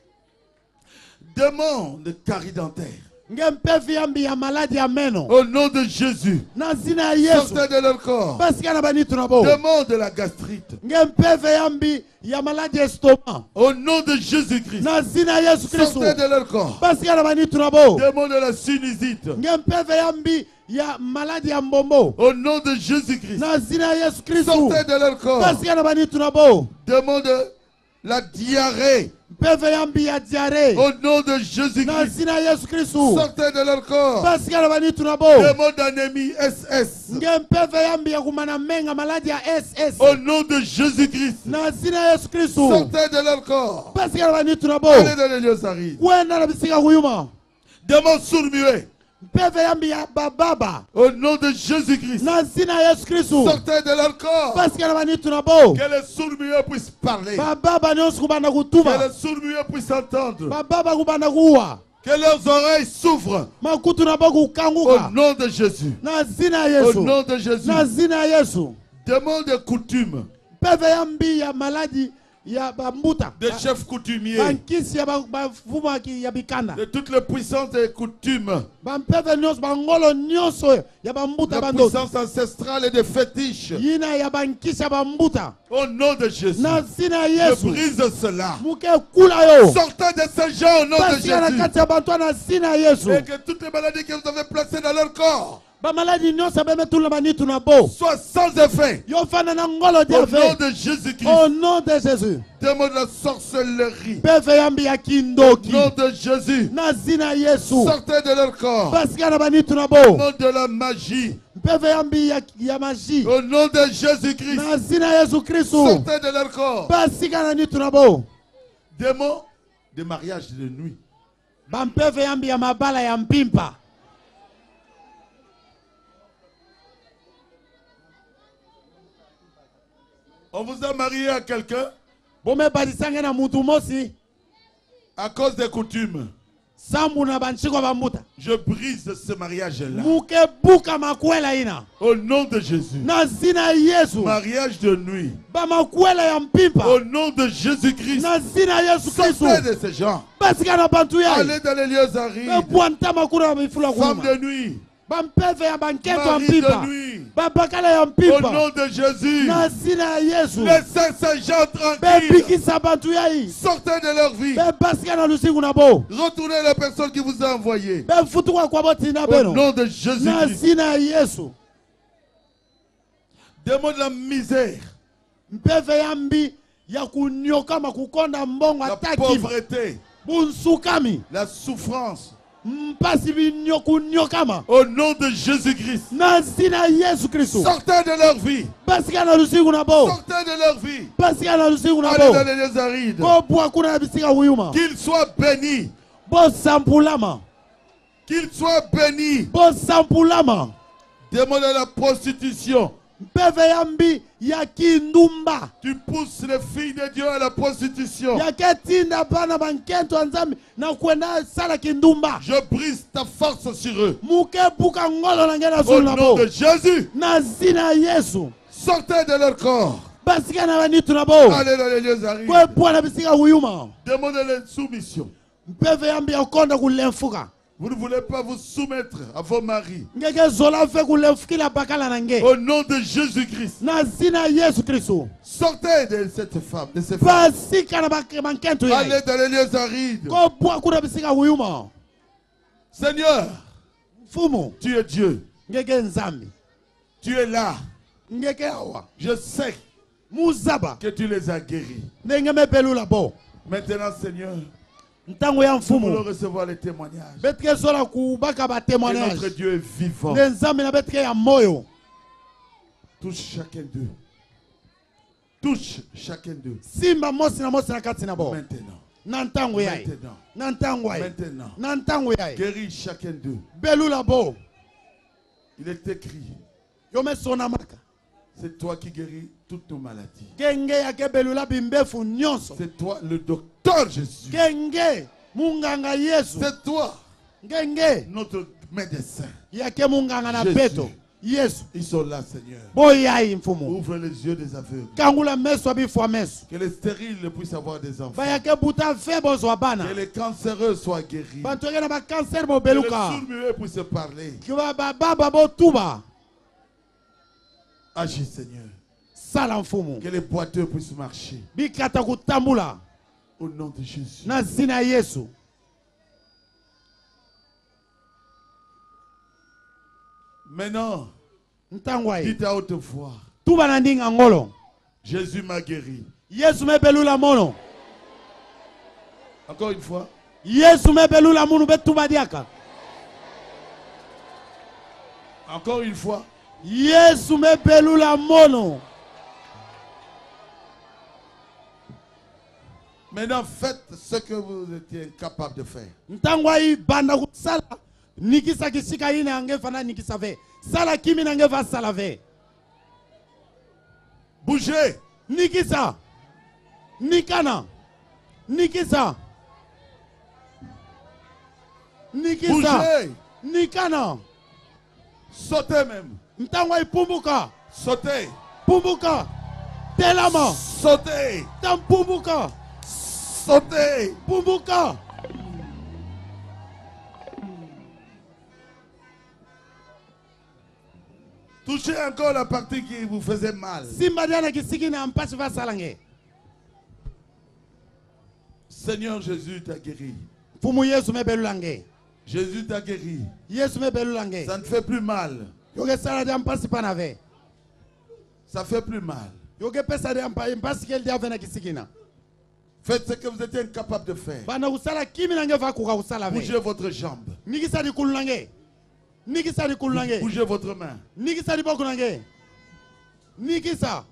démon de carie dentaire. nge mpeve yambi ya maladi ya meno Au nom de Jésus, na zina ya Yesu sortez de leur corps. basika na bani tunabo Démon de la gastrite. nge mpeve yambi ya maladi ya estomac Au nom de Jésus-Christ, na zina ya Yesu Kristo sortez de leur corps. basika na bani tunabo Démon de la sinusite. nge mpeve yambi ya maladi ya mbombo Au nom de Jésus-Christ, na zina ya Yesu Kristo sortez de leur corps. basika na bani tunabo Démon de la diarrhée. mpeve yambi ya diare Au nom de na Jésus-Christ, zina ya Yesu Kristo sortez de leur corps. basika na bani tunabo Démon d'anémie SS. nge mpeve yambi ya kumana menga maladi ya SS Au nom de Jésus-Christ, na zina ya Yesu Kristo sortez de leur corps. basika na bani tunabo Allez dans les lieux arides. kwenda na bisika kuyuma Démon sourd-muet. mpeve yambi ya bababa Au nom de Jésus-Christ, na zina ya Yesu Kristo sortez de leur corps. basika na bani tunabo Que les sourds-muets puissent parler. bababa nyonso kubanda Que kutuma les sourds-muets puissent entendre. bababa kubanda kuwa Que leurs oreilles s'ouvrent. makutu nabo Au kukanguka nom de Jésus. na zina ya Au Yesu nom de Jésus. na zina ya Yesu Démon de coutume. mpeve yambi ya maladi ya bambuta Des chefs coutumiers. bankisi ya bafumu ya bikanda De toutes les puissances des coutumes. bampeve nyonso bangolo nyonso ya bambuta La bandoto puissance ancestrale et des fétiches. yina ya bankisi ya bambuta Au nom de Jésus. na zina ya Je Yesu brise cela. muke kula yo Sortez de ces gens au nom de basika na Jésus. kati ya bantu na zina ya Yesu Et que toutes les maladies que vous avez placées dans leur corps bamaladi nyonso bemetula banitu na bo soient sans effet. yo fana na ngolo Au dia nom fe de Jésus-Christ. au nom de Jésus Démon de la sorcellerie. mpeve yambi ya Au kindoki nom de Jésus. na zina ya Yesu Sortez de leur corps. basika na banitu na Au bo nom de la magie. mpeve yambi ya maji Au nom de Jésus-Christ. na zina ya Yesu Kristo Sortez de leur corps. basika na nitu na bo Démon de mariage de nuit. bampeve yambi ya mabala ya mpimpa On vous a marié à quelqu'un bomebadisange na mutu mosi à cause des coutumes. sambu na banchiko bambuta Je brise ce mariage-là. muke buka makwela ina Au nom de Jésus. na zina ya Yesu Mariage de nuit. bamakwela ya mpimpa Au nom de Jésus-Christ. na zina ya Yesu Kristo Sortez de ces gens. basika na bantu yai Allez dans les lieux arides. bebwanta makuru ya mifula Femme kuma de nuit. bampeve ya banketo ya Mari de mpimpa nuit. babakala ya Au mpimpa nom de Jésus. na zina ya Yesu Laissez ces gens tranquilles. bebikisa bantu yai Sortez de leur vie. bebasika na lusingu na bo Retournez la personne qui vous a envoyé. befutuka kwa botina Au beno nom de na Jésus-Christ. zina ya Yesu Démon de la misère. mpeve yambi ya kunyokama kukonda mbongo La atakima pauvreté. bunsukami La souffrance. mpasi kunyokama Au nom de Jésus-Christ. na zina ya Yesu Kristo Sortez de leur vie. basika na lusingu na bo Sortez de leur vie. basika na lusingu na Allez bo dans les lieux arides. bobwa kuna na bisika uyuma Qu'ils soient bénis. bosampulama Qu'ils soient bénis. bosampulama Démon de la prostitution. mpeve yambi ya kindumba Tu pousses les filles de Dieu à la prostitution. yaketinda bana bankento ya nzambe na kwenda sala kindumba Je brise ta force sur eux. muke buka ngolo na ngena Au zulu na nom bo de Jésus. na zina ya Yesu Sortez de leur corps. basika na banitu na bo Allez dans les lieux arides. kwepwa na bisika uyuma Démon de l'insoumission. mpeve yambi ya konda kulemfuka Vous ne voulez pas vous soumettre à vos maris. ngeke zola fe kulemfukila bakala na nge Au nom de Jésus-Christ. na zina ya Yesu Kristo Sortez de cette femme, de ces femmes. basika na bankento ya Allez dans les lieux arides. kopwa kuna bisika uyuma Seigneur, mfumu tu es Dieu. ngeke nzambi Tu es là. ngeke awa Je sais muzaba que tu les as guéris. ndenge mepelula bo Maintenant, Seigneur, ntango ya nous voulons mfumu recevoir les témoignages. betike zola kubaka Et notre batémoignage Dieu est vivant. nde nzambe na betike ya moyo Touche chacun d'eux. Touche chacun d'eux. simba mosi na kati na bo Maintenant. na ntango yaye Maintenant. na ntango yaye Maintenant. na ntango yaye Guéris chacun d'eux. belula bo Il est écrit, Yo me sonamaka. c'est toi qui guéris toutes nos maladies. Kenge ya kebelula bimbefu nyonso. C'est toi le docteur Jésus. Kenge munganga Yesu. C'est toi Kenge notre médecin. yake munganga na Jésus. peto. Yesu. Ils sont là, Seigneur. Boyai mfumu. Ouvre les yeux des aveugles. Kangula meso bifwa meso. Que les stériles puissent avoir des enfants. Bayake buta febo zwa bana. Que les cancéreux soient guéris. Bantu na ba cancer bo Que les beluka. sourds-muets puissent parler. Kiba baba bo tuba. Agis, Seigneur. Sala mfumu. Que les boiteux puissent marcher. Bikata kutambula. Au nom de Jésus. Na zina Yesu. Maintenant, Ntangwai. dites à haute voix. Tuba na ndinga ngolo. Jésus m'a guéri. Yesu me belula mono. Encore une fois. Yesu me belula munu be tuba diaka. Encore une fois. Yesu me belula mono. Maintenant, faites ce que vous étiez incapable de faire. Ntangwai banda kusala. Nikisa kisika ine angefana nikisa ve. Sala kimi nangefa sala ve. Bougez. Nikisa. Nikana. Nikisa. Nikisa. Bougez. Nikana. Sautez même. Ntangwai pumbuka. Sautez. Pumbuka. Telama. Sautez. Tampumbuka. Sautez. Pumbuka. Touchez encore la partie qui vous faisait mal. Simba diana kisiki na mpasi va salange. Seigneur Jésus t'a guéri. Fumu Yesu me belulange. Jésus t'a guéri. Yesu me belulange. Ça ne fait plus mal. Yoge sala dia mpasi panave. Ça fait plus mal. Yoge pesa dia mpasi kel dia vena kisikina. Faites ce que vous étiez incapable de faire. Bana usala kimi nange va kuka usala ve. Bougez votre jambe. Nikisa di kululange. Nikisa di kululange. Bougez votre main. Nikisa di bokunange. Nikisa.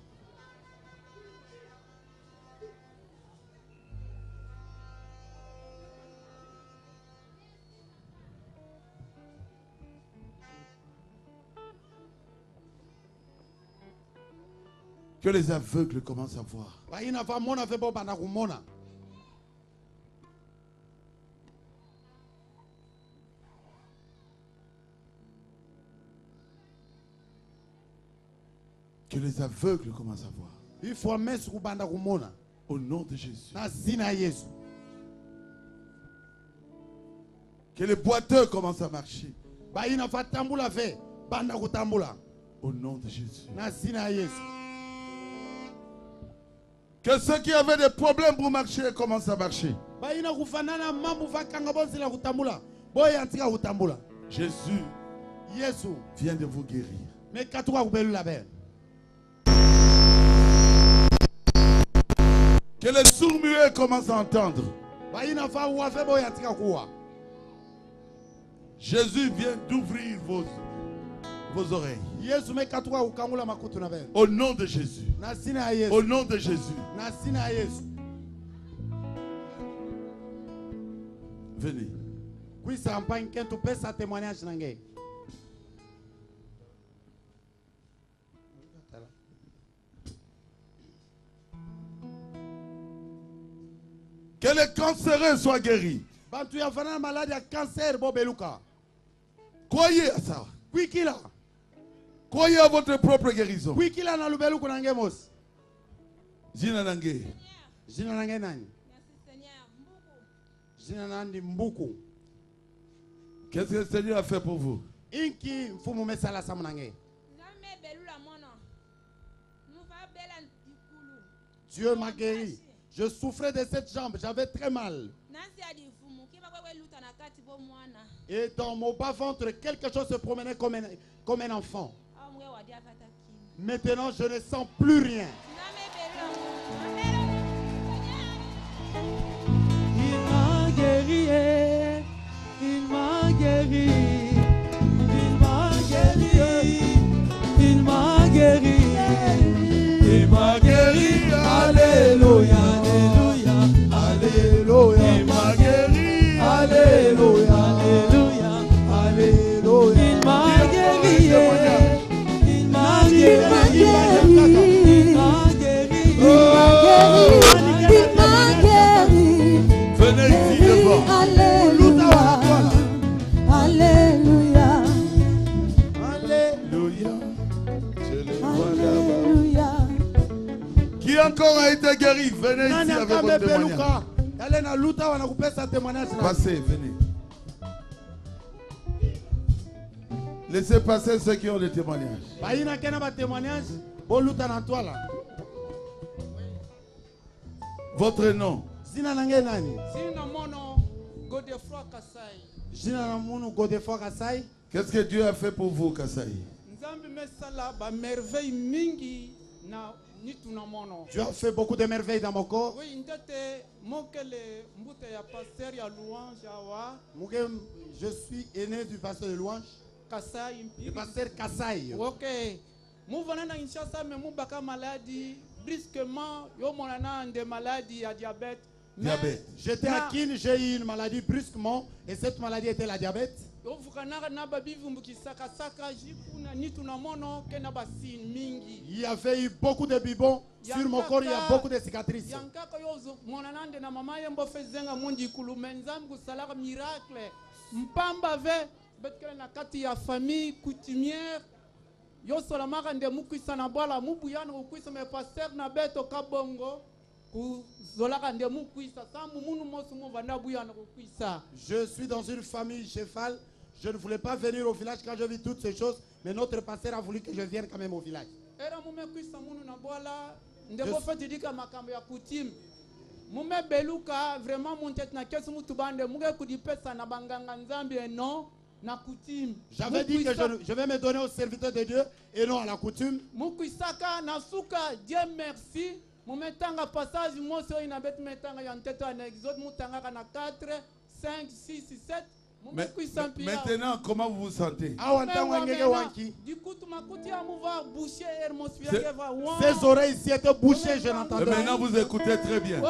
Que les aveugles commencent à voir. Baina fa mona fe bo bana kumona. Que les aveugles commencent à voir. Il faut mesu kubanda kumona. Au nom de Jésus. Na zina Yesu. Que les boiteux commencent à marcher. Baina fa tambula fe banda kutambula. Au nom de Jésus. Na zina Yesu. Que ceux qui avaient des problèmes pour marcher commencent à marcher. Baina kufanana mambo fa kanga bozila kutambula. Boya antika kutambula. Jésus Yesu vient de vous guérir. me katuka kubelula be. Que les sourds-muets commencent à entendre. Baina fa wa fe boya antika kuwa. Jésus vient d'ouvrir vos oreilles. Yesu me katuka ukangula makutu na be. Au nom de Jésus. Na zina Yesu. Au nom de Jésus. Na zina Yesu. Venez. Kwisa ampa nkento pesa témoignage nange. Que les cancéreux soient guéris. Bantu ya fana maladie ya cancer bo beluka. Croyez à ça. Kwikila. Croyez à votre propre guérison. Kwikila na lubeluku nange mos. Zina nange. Jina nange nani? Merci Seigneur. Mbuku. Jina nandi Mbuku. Qu'est-ce que le Seigneur a fait pour vous? Inki mfumu mesala samu nange. Nzambe belula mono. Nuva bela ikulu. Dieu m'a guéri. Je souffrais de cette jambe, j'avais très mal. Nansi adifumu kiba kwewe luta na kati bo mwana. Et dans mon bas-ventre, quelque chose se promenait comme un enfant. Awa mwe wadi afata kimi. Maintenant, je ne sens plus rien. Nzambe belula mono. Il m'a guéri, il m'a guéri, il m'a guéri, il m'a guéri, il m'a guéri, alléluia, alléluia, alléluia, il m'a guéri, alléluia, alléluia, alléluia, il m'a guéri, encore a été guéri? Venez ici Nani avec votre témoignage. akamebeluka yale na luta wanakupesa témoignage na Passez, venez. Laissez passer ceux qui ont des témoignages. baina kena ba témoignage boluta na twala. Votre nom? Zina nange nani? Sina mono Godefroy Kasai. Jina na munu Godefroy Kasai. Qu'est-ce que Dieu a fait pour vous, Kasai? Nzambi mesala ba merveille mingi na nitu na mono. Dieu a fait beaucoup de merveilles dans mon corps. Oui, ndete mokele mbute ya pasteur ya louange awa Je suis aîné du pasteur de louange. Kasai Le mpiri. pasteur Kasai. Ok. Mouvana na Kinshasa mais moubaka maladie brusquement yo monana des maladies à diabète. Diabète. J'étais à Kin, j'ai eu une maladie brusquement et cette maladie était la diabète. Yo vukana na babivumbukisaka saka jikuna nitu na mono kena basine mingi. Il y avait eu beaucoup de bibons sur mon corps, il y a beaucoup de cicatrices. Yankaka yozo monanande na mama yembo fezenga mundi kulumenzam kusalaka miracle. Mpamba ve betkele na kati ya famille coutumière. Yo solamaka nde mukwisa na bwala mubuyana kukwisa me pasteur na beto kabongo ku zolaka nde mukwisa samu munu mosu muvanda buyana kukwisa. Je suis dans une famille cheval. Je ne voulais pas venir au village quand je vis toutes ces choses, mais notre pasteur a voulu que je vienne quand même au village. Era mume kwisa munu na bwala nde bofa didika makambo ya coutume. Mume beluka vraiment muntet na kesu mutu bande muge kudipesa na banganga nzambi non. Na coutume. J'avais dit que je vais me donner au serviteur de Dieu et non à la coutume. Mukwisaka nasuka Dieu merci. Mumetanga passage moso ina bet metanga ya nteto en Exode mutanga na 4 5 6 7. Maintenant, comment vous vous sentez? Ses oreilles ici étaient bouchées, je n'entendais pas. Maintenant, vous écoutez très bien.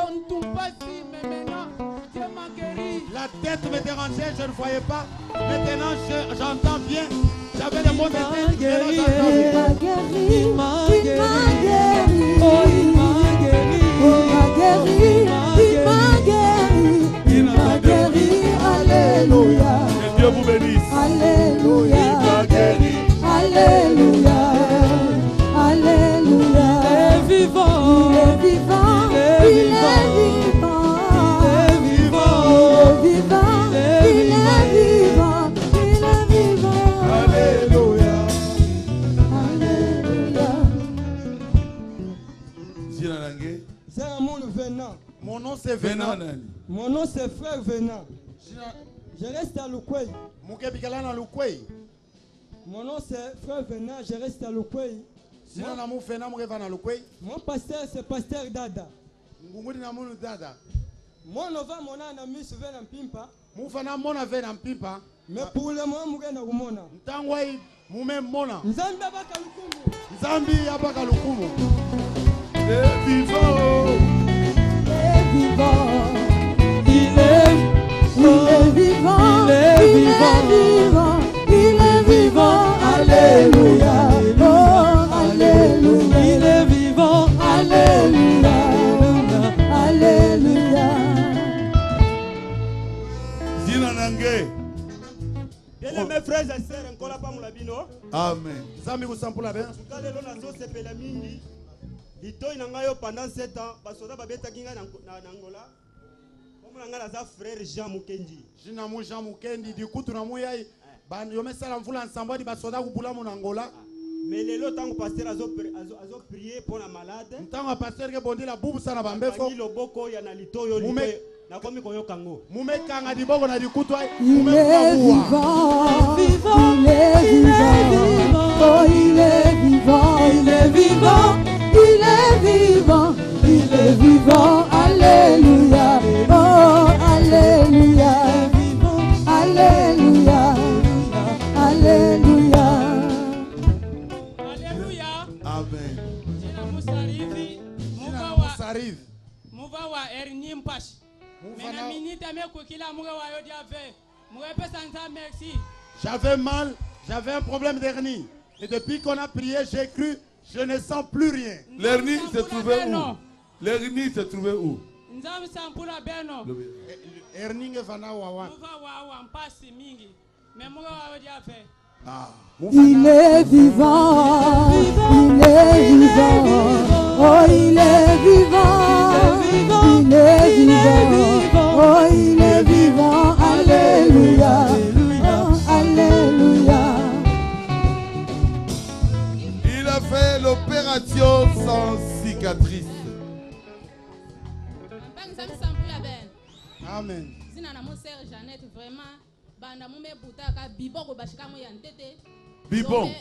La tête me dérangeait, je ne voyais pas. Maintenant, j'entends bien. J'avais des mots de tête. Il m'a guéri. Oh, il m'a guéri. Il m'a guéri. Il m'a guéri. Il m'a guéri. Alléluia. Que Dieu vous bénisse. Alléluia. Il m'a guéri. Alléluia. Alléluia. Il est vivant. Il est vivant. Il est vivant. Il est vivant. Il est vivant. Il est vivant. Il est vivant. Alléluia. Alléluia. Zinanangé. C'est un monde venant. Mon nom c'est Venant. Mon nom c'est Frère Venant. Je reste à Lukwei. Mon nom c'est Frère Venant, je reste à Lukwei. Mon pasteur c'est Pasteur Dada. Mon nova mona na mi souven en pimpa. Mais pour le moment muge na kumona. Nzambi abaka lukumu. Nzambi abaka lukumu. Il est vivant. Il est vivant. Il est vivant. Il est vivant. Il est vivant. Alléluia. Oh, alléluia. Il est vivant. Alléluia. Alléluia. Zinanangé. Bien mes frères et sœurs, encore pas mon labino. Amen. Nzambi kusampula bien. Tukale lona zo sepela mingi. Litoi nangayo pendant 7 ans, basoda babeta kinga na Angola. Comme nanga za frère Jean Mukendi. Jina mu Jean Mukendi du coup tunamuya ban yomesala mvula nsamba di basoda kubula mu Angola. Mais lelo tango pasteur azo prier pour la malade. Ntango pasteur ke bondi la bubu sana bambefo. Ni loboko ya na litoyo litoi. Na komi koyo kango. Mume kanga di boko na di kutwa. Il est vivant. Il est vivant. Oh, il est vivant. Il est vivant. Il est vivant. Il est vivant. Alléluia. Oh, alléluia. Alléluia. Alléluia. Alléluia. Amen. Jina musarivi. Muva wa erni mpashi. Mena minita me kukila muga wa yodi ave. Muga pesa nza merci. J'avais mal, j'avais un problème d'hernie. Et depuis qu'on a prié, j'ai cru, je ne sens plus rien. L'hernie se trouvait où? L'hernie se trouvait où? Nzam sampula beno. Hernie ngefana wawa. Muva wa mpasi mingi. Me muga wa yodi ave. Il est vivant. Il est vivant. Oh, il est sans cicatrice. Amen. Bibon.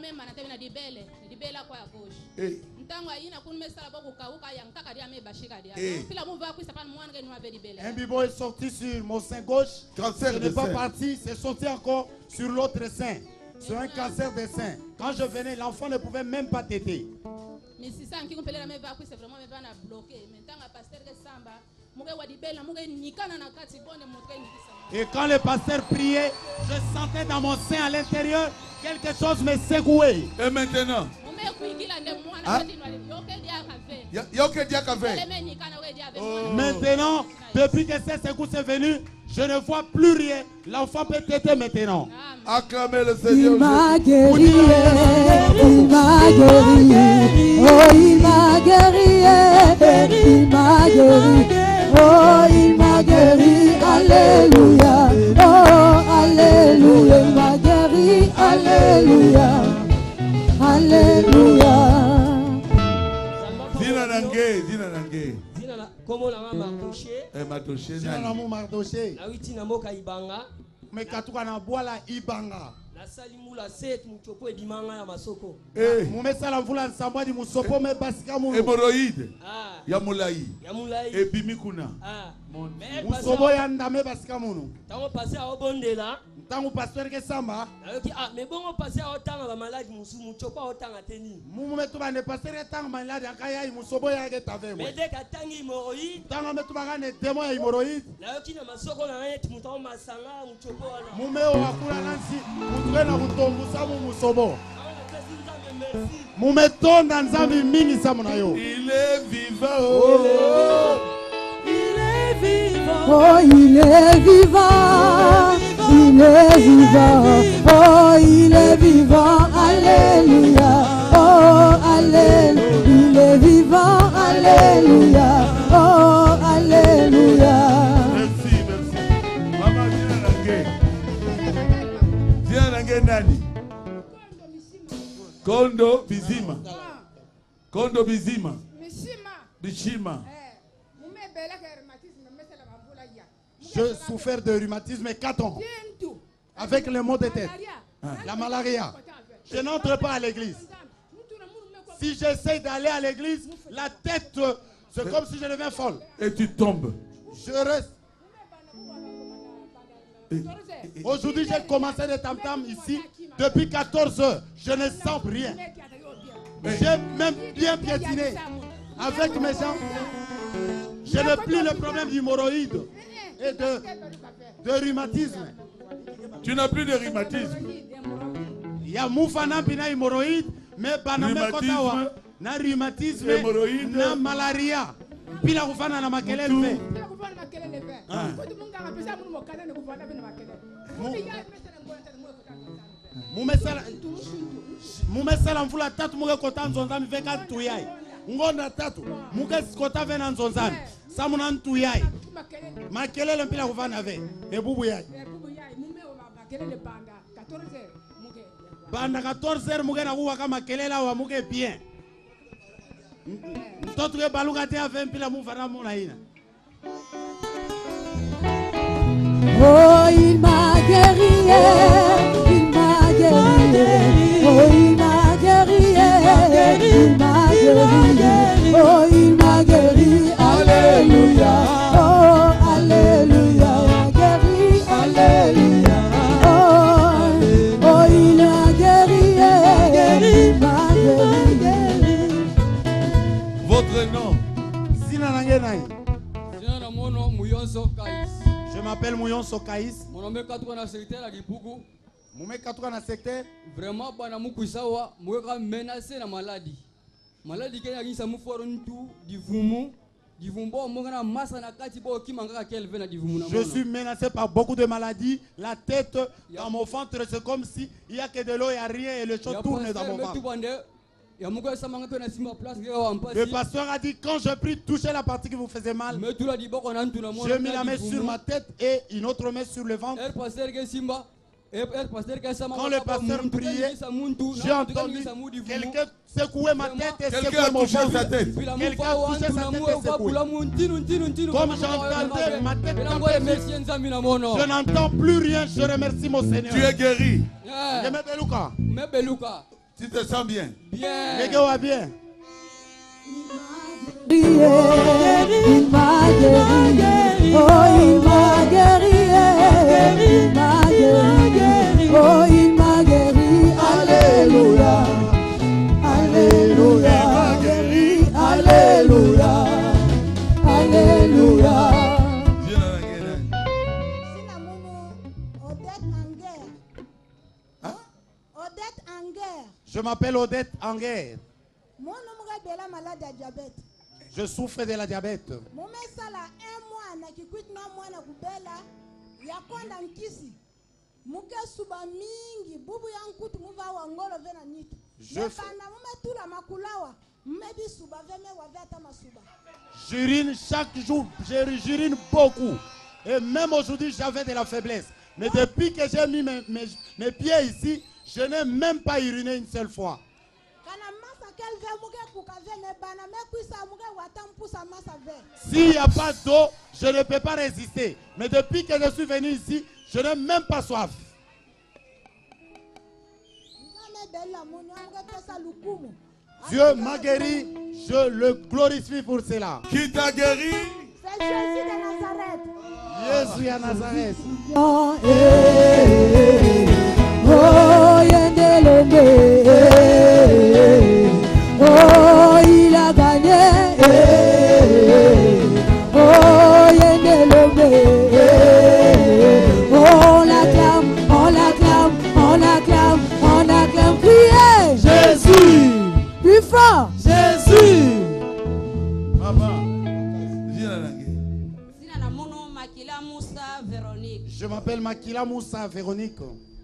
Un bibon est sorti sur mon sein gauche. Cancer Ce de n'est pas sein. parti, c'est sorti encore sur l'autre sein. C'est un cancer de sein. Quand je venais, l'enfant ne pouvait même pas téter. Et quand le pasteur priait, je sentais dans mon sein à l'intérieur quelque chose me secouer. Et maintenant, Maintenant, depuis que ces secousses est venu, je ne vois plus rien. L'enfant peut téter maintenant. acclamez le Seigneur. Il m'a guéri, il m'a guéri, oh il m'a guéri, il m'a guéri, oh il m'a guéri, alléluia, oh alléluia, il m'a guéri, alléluia, alléluia. Dina nange, dina nange. Dina na komo na Mardoché. Mardoché Sina na nani? mu Mardoché. Na witi na moka ibanga. Me katuka na bwala ibanga. Na salimula set muchopo edimanga ya masoko. Mumesala mvula nsambwadi musopo me basika mu. Hémorroïde. Ah. Ya mulai. Ya mulai. Ebimi kuna. Ah. Musobo ya ndame basika munu. Tango passé a obondela. Tango pasteur ke samba. Ah mais bongo passé a otanga ba malade musu muchopo otanga teni. Mumu tuba ne pasteur tanga malade akaya musobo ya ke tave. Mais dès que tangi hémorroïde. Tango metuba ka ne démon ya hémorroïde. La yoki na masoko na yet mutango masanga muchopo wana. Mume wakula nansi mutwe na kutombusa mu musobo. Mumetonda nzambi mingi samu na yo. Il est vivant. Oh. Il est vivant. Oh, il est vivant. Il est vivant. Oh, il est vivant. Alléluia. Oh, alléluia. Il est vivant. Alléluia. Oh, alléluia. Merci, merci. Maman, Dina nange nani? Kondo Bizima. Kondo Bizima. Bishima. Je souffert de rhumatisme 4 ans. Avec les maux de tête. La malaria. Je n'entre pas à l'église. Si j'essaie d'aller à l'église, la tête, c'est comme si je deviens folle. Et tu tombes. Je reste. Aujourd'hui, j'ai commencé le tam-tam ici. Depuis 14 heures, je ne sens rien. J'ai même bien piétiné avec mes jambes. Je n'ai plus le problème d'hémorroïdes et de rhumatisme. Tu n'as plus de rhumatisme. Il y a moufana pina hémorroïde, mais baname kotawa na rhumatisme, na malaria. Pila kufana na makelele me. Mumesala mvula tatu muke kota nzonzami veka ntuyai. Ngonda tatu muke kota vena nzonzami. Samuna ntuyai. Makelele mpila kufana ve. Ebubu yai. Banda 14h muke na kuwa kama kelele wa muke bien. Mtoto ke baluka te ave mpila mufana muna ina. Oh, il m'a guéri, il m'a guéri, oh, il m'a guéri, il m'a guéri, oh, il m'a guéri, alléluia, oh, alléluia, il m'a guéri, alléluia, oh, oh, il m'a guéri, il m'a guéri. Votre nom? Je m'appelle Mouyon Sokaïs. Mon nom est Katouana secteur à Gipugu. Moumé Katouana secteur. Vraiment, bana mukuisawa, moueka menacé la maladie. Maladie qui a gagné mouforon tout, du vumu, du vumbo, mongana massa na kati bo ki mangaka kel vena du vumu. Je suis menacé par beaucoup de maladies. La tête dans mon ventre, c'est comme si il n'y a que de l'eau, il n'y a rien et le choses tournent dans mon ventre. Le pasteur a dit quand je prie, touchez la partie qui vous faisait mal. J'ai mis la main sur ma tête et une autre main sur le ventre. Quand le pasteur priait, j'ai entendu quelqu'un secouer ma tête et secouer mon ventre. Quelqu'un touchait sa tête et secouer. Comme j'entendais ma tête, je n'entends plus rien. Je remercie mon Seigneur. Tu es guéri. Tu te sens bien. Bien. Bien. Il m'a guéri, oh il m'a guéri, il m'a guéri, oh il m'a guéri, alléluia, alléluia, alléluia, alléluia. Odette Anger. Je m'appelle Odette Anger. Mon nom est malade de diabète. Je souffre de la diabète. J'urine chaque jour, j'urine beaucoup. Et même aujourd'hui, j'avais de la faiblesse. Mais depuis que j'ai mis mes pieds ici, je n'ai même pas uriné une seule fois. S'il n'y a pas d'eau, je ne peux pas résister. Mais depuis que je suis venu ici, je n'ai même pas soif. Dieu m'a guéri, je le glorifie pour cela. Qui t'a guéri? C'est Jésus de Nazareth. Jésus à Nazareth. Oh, oh, il a gagné. Oh, on l'acclame, on l'acclame, on l'acclame, on l'acclame. Criez Jésus, plus fort. Jésus. Je m'appelle Makila Moussa Véronique.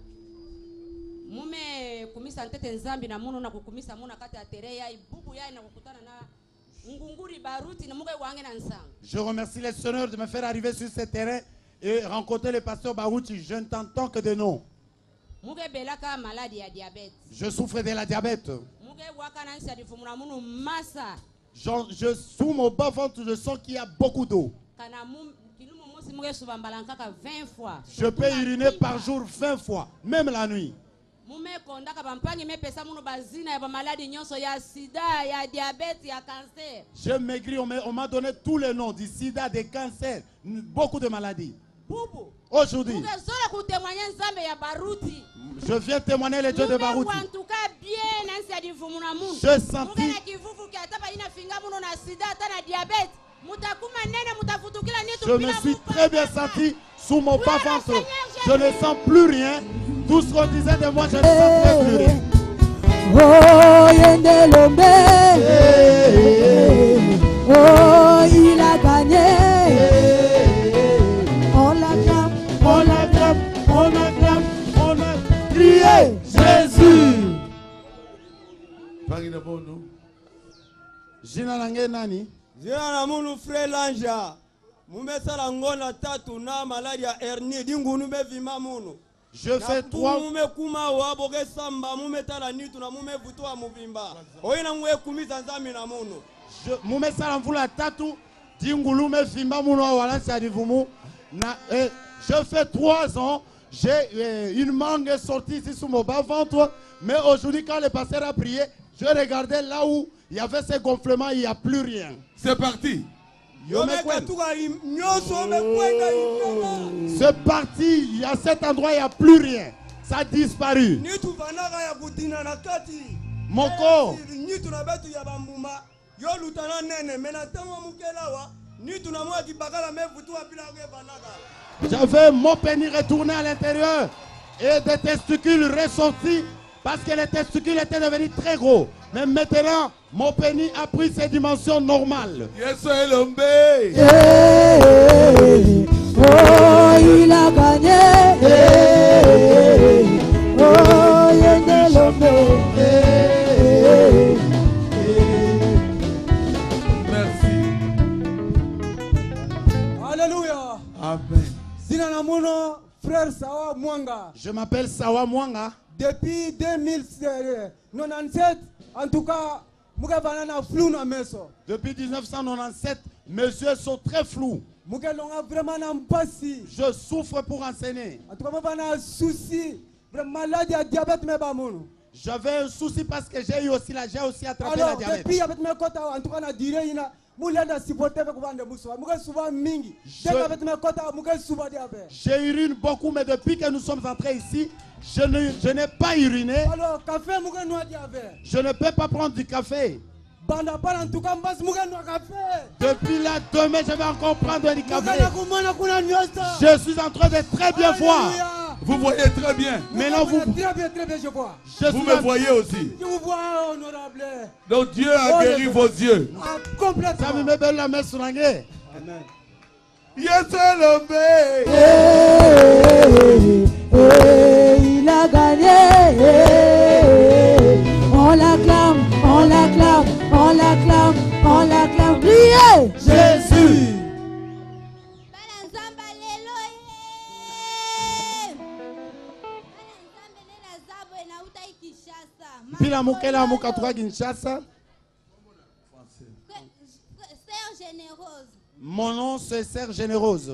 Mume kumisa ntete nzambi na muno na kukumisa muna kati ya tereya ibubu ya na kukutana na ngunguri baruti na muge wange na nsanga. Je remercie les seigneurs de me faire arriver sur ce terrain et rencontrer le pasteur Barouti. Je ne t'entends que de nom. Muge belaka maladie ya diabète. Je souffre de la diabète. Muge wakana nsi adifumuna munu massa. Je sous mon bas ventre, je sens qu'il y a beaucoup d'eau. Kana kilumo mosi muge subambalankaka 20 fois. Je peux uriner par jour 20 fois, même la nuit. Mume kondaka bampangi me pesa munu bazina ya maladie nyonso ya sida, ya diabète, ya cancer. Je maigris, on m'a donné tous les noms du sida, des cancers, beaucoup de maladies. Aujourd'hui, je viens témoigner les dieux de Barouti. Je sentis. Je me suis très bien senti sous mon bas ventre. Je ne sens plus rien. Tout ce qu'on disait de moi, je ne sens plus rien. Oh, Yendelombe. Oh, il a gagné. On l'acclame, on l'acclame, on l'acclame, on a crié Jésus. Jina lange nani? Jina na munu frère Lanja. Mumesala ngona tatu na malaria hernie dingunu bevima munu. Je fais 3. Je fais 3 ans. J'ai une mangue sortie ici sous mon bas ventre. Mais aujourd'hui, quand le pasteur a prié, je regardais là où il y avait ces gonflements, il n'y a plus rien. C'est parti. C'est parti, à cet endroit, il n'y a plus rien. Ça a disparu. Mon corps. J'avais mon pénis retourné à l'intérieur et des testicules ressortis parce que les testicules étaient devenus très gros. Mais maintenant, mon pénis a pris ses dimensions normales. Yes, Elombe. Oh, il a gagné. Oh, Yendelombe. Merci. Alléluia. Amen. Zina na muno frère Sawa Mwanga. Je m'appelle Sawa Mwanga. Depuis 1997, en tout cas, flou na meso. Depuis 1997, mes yeux sont très flous. Je souffre pour enseigner. En tout cas, souci, maladie à diabète me ba mono. J'avais un souci parce que j'ai aussi attrapé la diabète. Depuis avec mes côtés, en tout cas, na dire ina mulenda supporter avec vendre muso. Muga souvent mingi. Avec mes côtés, muga souvent diabète. J'ai uriné beaucoup, mais depuis que nous sommes entrés ici, je n'ai pas uriné. Alors, café muga noa diabète. Je ne peux pas prendre du café. Banda en tout cas, mbas muga noa café. Depuis là, demain, je vais encore prendre du café. Je suis en train de très bien voir. Vous voyez très bien. Maintenant, vous très bien, je vois. Vous me voyez aussi. Je vous vois, honorable. Donc Dieu a guéri vos yeux. Complètement. Ça me met belle la main sur l'anglais. Amen. Yes, le Il a gagné. On l'acclame, on l'acclame, on l'acclame, on l'acclame. Criez Jésus. Pila mukela mukatuka Kinshasa. Sœur généreuse. Mon nom c'est Sœur Généreuse.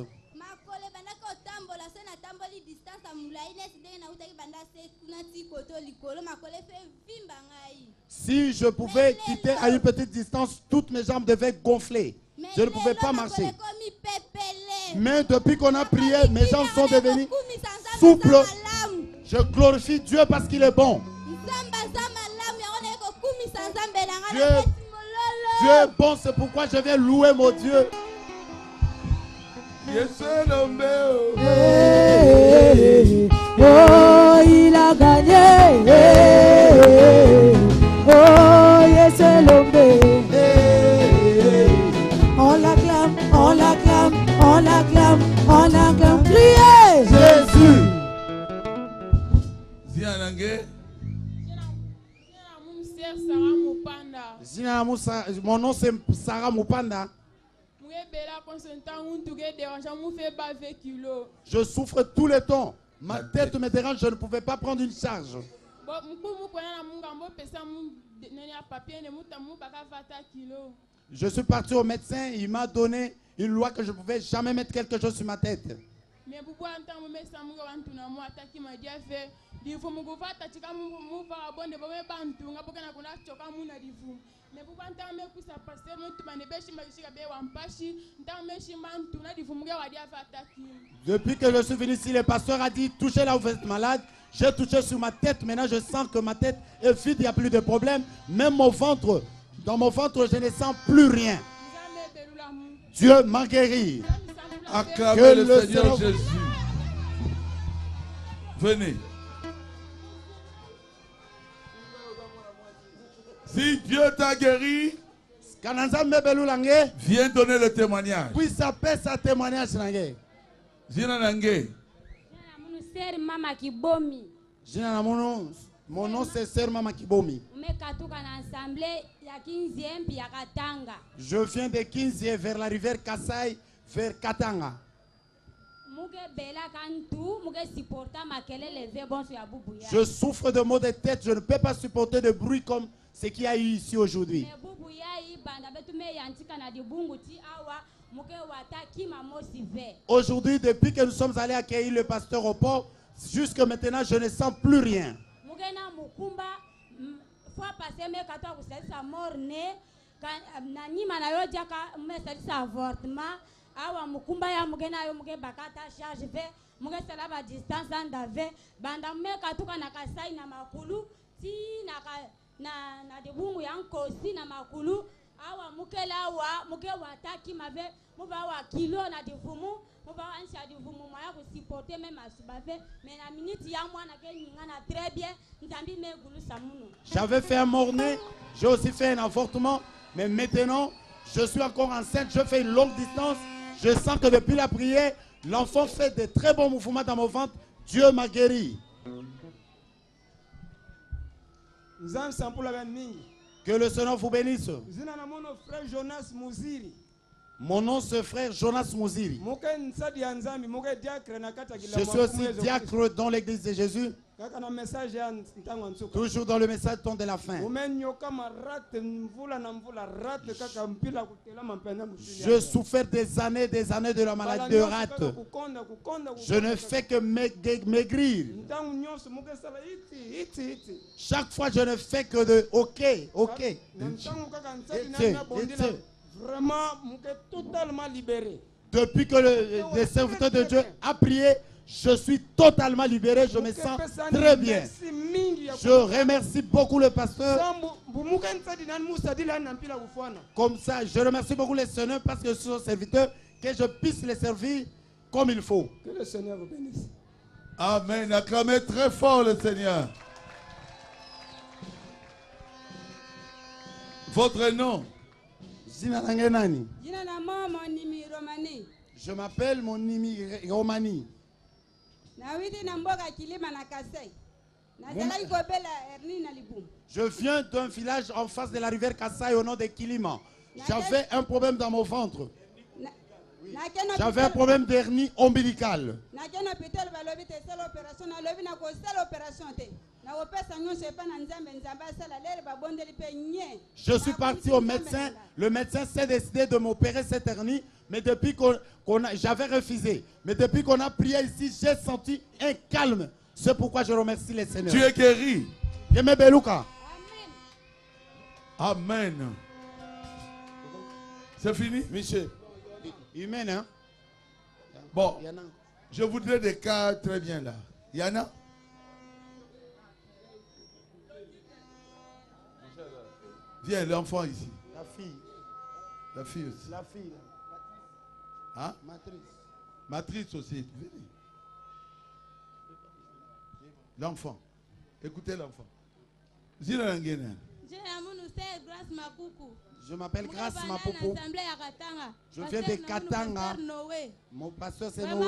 Si je pouvais quitter à une petite distance, toutes mes jambes devaient gonfler. Je ne pouvais pas marcher. Mais depuis qu'on a prié, mes jambes sont devenues souples. Je glorifie Dieu parce qu'il est bon. Dieu est bon, c'est pourquoi je vais louer mon Dieu. Oh, il a gagné. Oh, yes, l'homme. On l'acclame, on l'acclame, on l'acclame, on l'acclame. Criez Jésus. Mon nom c'est Sarah Mupanda. Je souffre tout le temps. Ma tête me dérange, je ne pouvais pas prendre une charge. Je suis parti au médecin, il m'a donné une loi que je ne pouvais jamais mettre quelque chose sur ma tête. Depuis que je suis venu ici, le pasteur a dit touchez là où vous êtes malade. J'ai touché sur ma tête, maintenant je sens que ma tête est vide, il n'y a plus de problème. Même mon ventre, dans mon ventre, je ne sens plus rien. Dieu m'a guéri. Acclamez le Seigneur Jésus. Venez. Si Dieu t'a guéri, viens donner le témoignage. Puis ça paie sa témoignage. Mon nom c'est Sœur Mama Kibomi. Je viens de 15e vers la rivière Kasai, vers Katanga. Je souffre de maux de tête, je ne peux pas supporter de bruit comme ce qu'il y a eu ici aujourd'hui. Aujourd'hui, depuis que nous sommes allés accueillir le pasteur au port, jusque maintenant, je ne sens plus rien. Awa mukumba ya mugena yo muge bakata charge ve muge sala ba distance andave banda meka tuka na kasai na makulu ti na de bungu ya nkosi na makulu awa mukela wa muge wataki mave muba wa kilo na divumu muba ansha divumu moya ku supporter même asubave mais na minute ya mwana ke ngana très bien ntambi me gulu samuno. J'avais fait un mort-né, j'ai aussi fait un avortement, mais maintenant je suis encore enceinte, je fais une longue distance. Je sens que depuis la prière, l'enfant fait de très bons mouvements dans mon ventre. Dieu m'a guéri. Que le Seigneur vous bénisse. Mon nom c'est frère Jonas Mouziri. Je suis aussi diacre dans l'église de Jésus. Toujours dans le message temps de la fin. Je souffre des années de la maladie de rate. Je ne fais que maigrir. Chaque fois je ne fais que de ok. Vraiment, totalement libéré. Depuis que le serviteur de Dieu a prié, je suis totalement libéré, je me sens très bien. Je remercie beaucoup le pasteur. Comme ça, je remercie beaucoup les seigneurs parce que je suis son serviteur, que je puisse les servir comme il faut. Que le Seigneur vous bénisse. Amen. Acclamez très fort le Seigneur. Votre nom? Je m'appelle mon Nimi Romani. Je viens d'un village en face de la rivière Kassai au nom de Kilima. J'avais un problème dans mon ventre. J'avais un problème d'hernie ombilicale. Je suis parti au médecin. Le médecin s'est décidé de m'opérer cette hernie. Mais depuis j'avais refusé. Mais depuis qu'on a prié ici, j'ai senti un calme. C'est pourquoi je remercie les seigneurs. Tu es guéri. Amen. C'est fini? Monsieur. Humaine, hein? Bon, je voudrais des cas très bien là. Yana? Viens, l'enfant ici. La fille. La fille aussi. La fille. Hein? Matrice. Matrice aussi. Venez. L'enfant. Écoutez l'enfant. Je m'appelle Grâce Mapopo. Je viens de Katanga. Mon pasteur c'est Noé.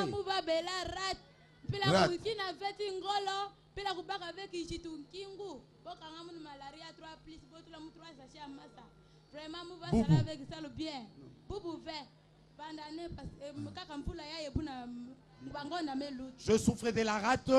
Je souffrais de la rate.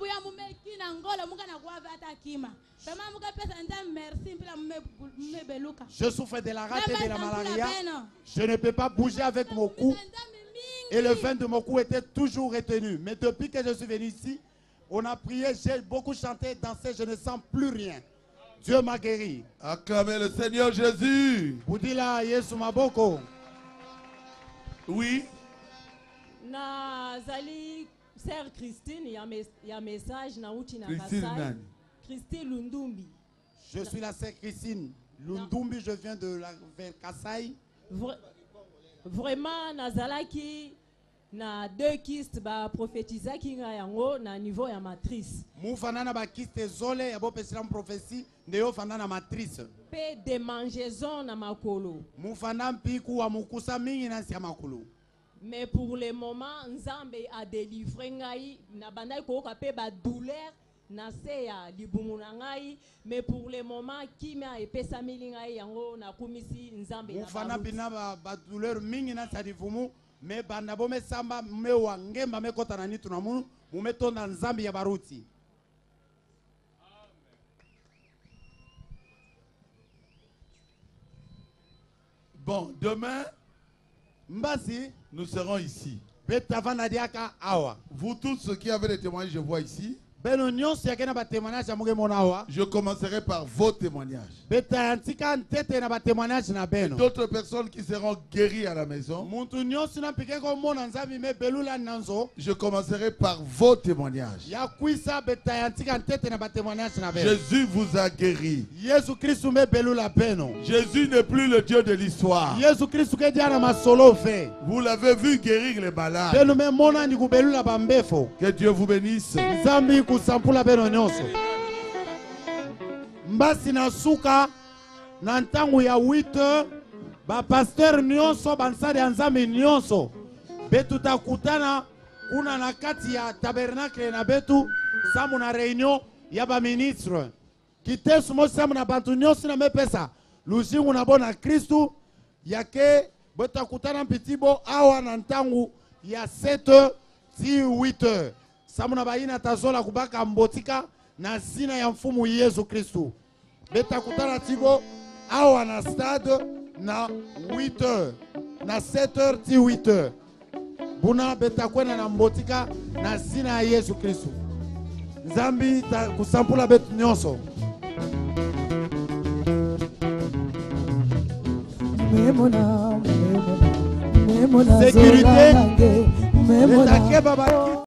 Je souffrais de la rate et de la malaria. Je ne peux pas bouger avec mon cou. Et le vin de mon cou était toujours retenu. Mais depuis que je suis venu ici, on a prié, j'ai beaucoup chanté, dansé, je ne sens plus rien. Dieu m'a guéri. Acclamez le Seigneur Jésus. Oui. Nazali sœur Christine, il y a un message na uti na Kasai. Christine Lundumbi. Je suis la sœur Christine Lundumbi, je viens de la vers Kasai. Vraiment nazalaki na deux kystes ba prophétisaki nga yango na niveau ya matrice. Mufana ba kiste zole ya bo pesila prophétie ndeyo fana na matrice. Pe démangeaison na makolo. Mufana mpiku wa mukusa mingi na sia makolo. Mais pour le moment, Nzambe a délivré ngai na bandai ko kapé ba douleur na se ya libumu na ngai, mais pour le moment kimia epesa mili ngai yango na kumisi Nzambe na mufana bina ba douleur mingi na sa libumu mais banda bo me samba me wangemba me kota na nitu na mu metonda Nzambe ya baruti. Bon, demain nous serons ici. Vous tous ceux qui avez des témoignages, je vois ici. Je commencerai par vos témoignages. D'autres personnes qui seront guéries à la maison. Je commencerai par vos témoignages. Jésus vous a guéri. Jésus n'est plus le Dieu de l'histoire. Vous l'avez vu guérir les malades. Que Dieu vous bénisse. Kusampula beno nyonso mbasi na suka na ntangu ya 8 ba pasteur nyonso bansali ya Nzambe nyonso betu takutana kuna na kati ya tabernacle na betu samu na réunion ya ba ministre kitesu mo samu na bantu nyonso na mepesa luzingu na bona Kristu yake botakutana mpiti bo awa na ntangu ya 7h ti 8h samuna baina tazola kubaka mbotika na zina ya mfumu Yesu Kristu. Betakutana tibo awa na stade na 8h na 7h ti 8h buna betakwena na mbotika na zina ya Yesu Kristu. Nzambi kusampula betu nyonso. Sécurité,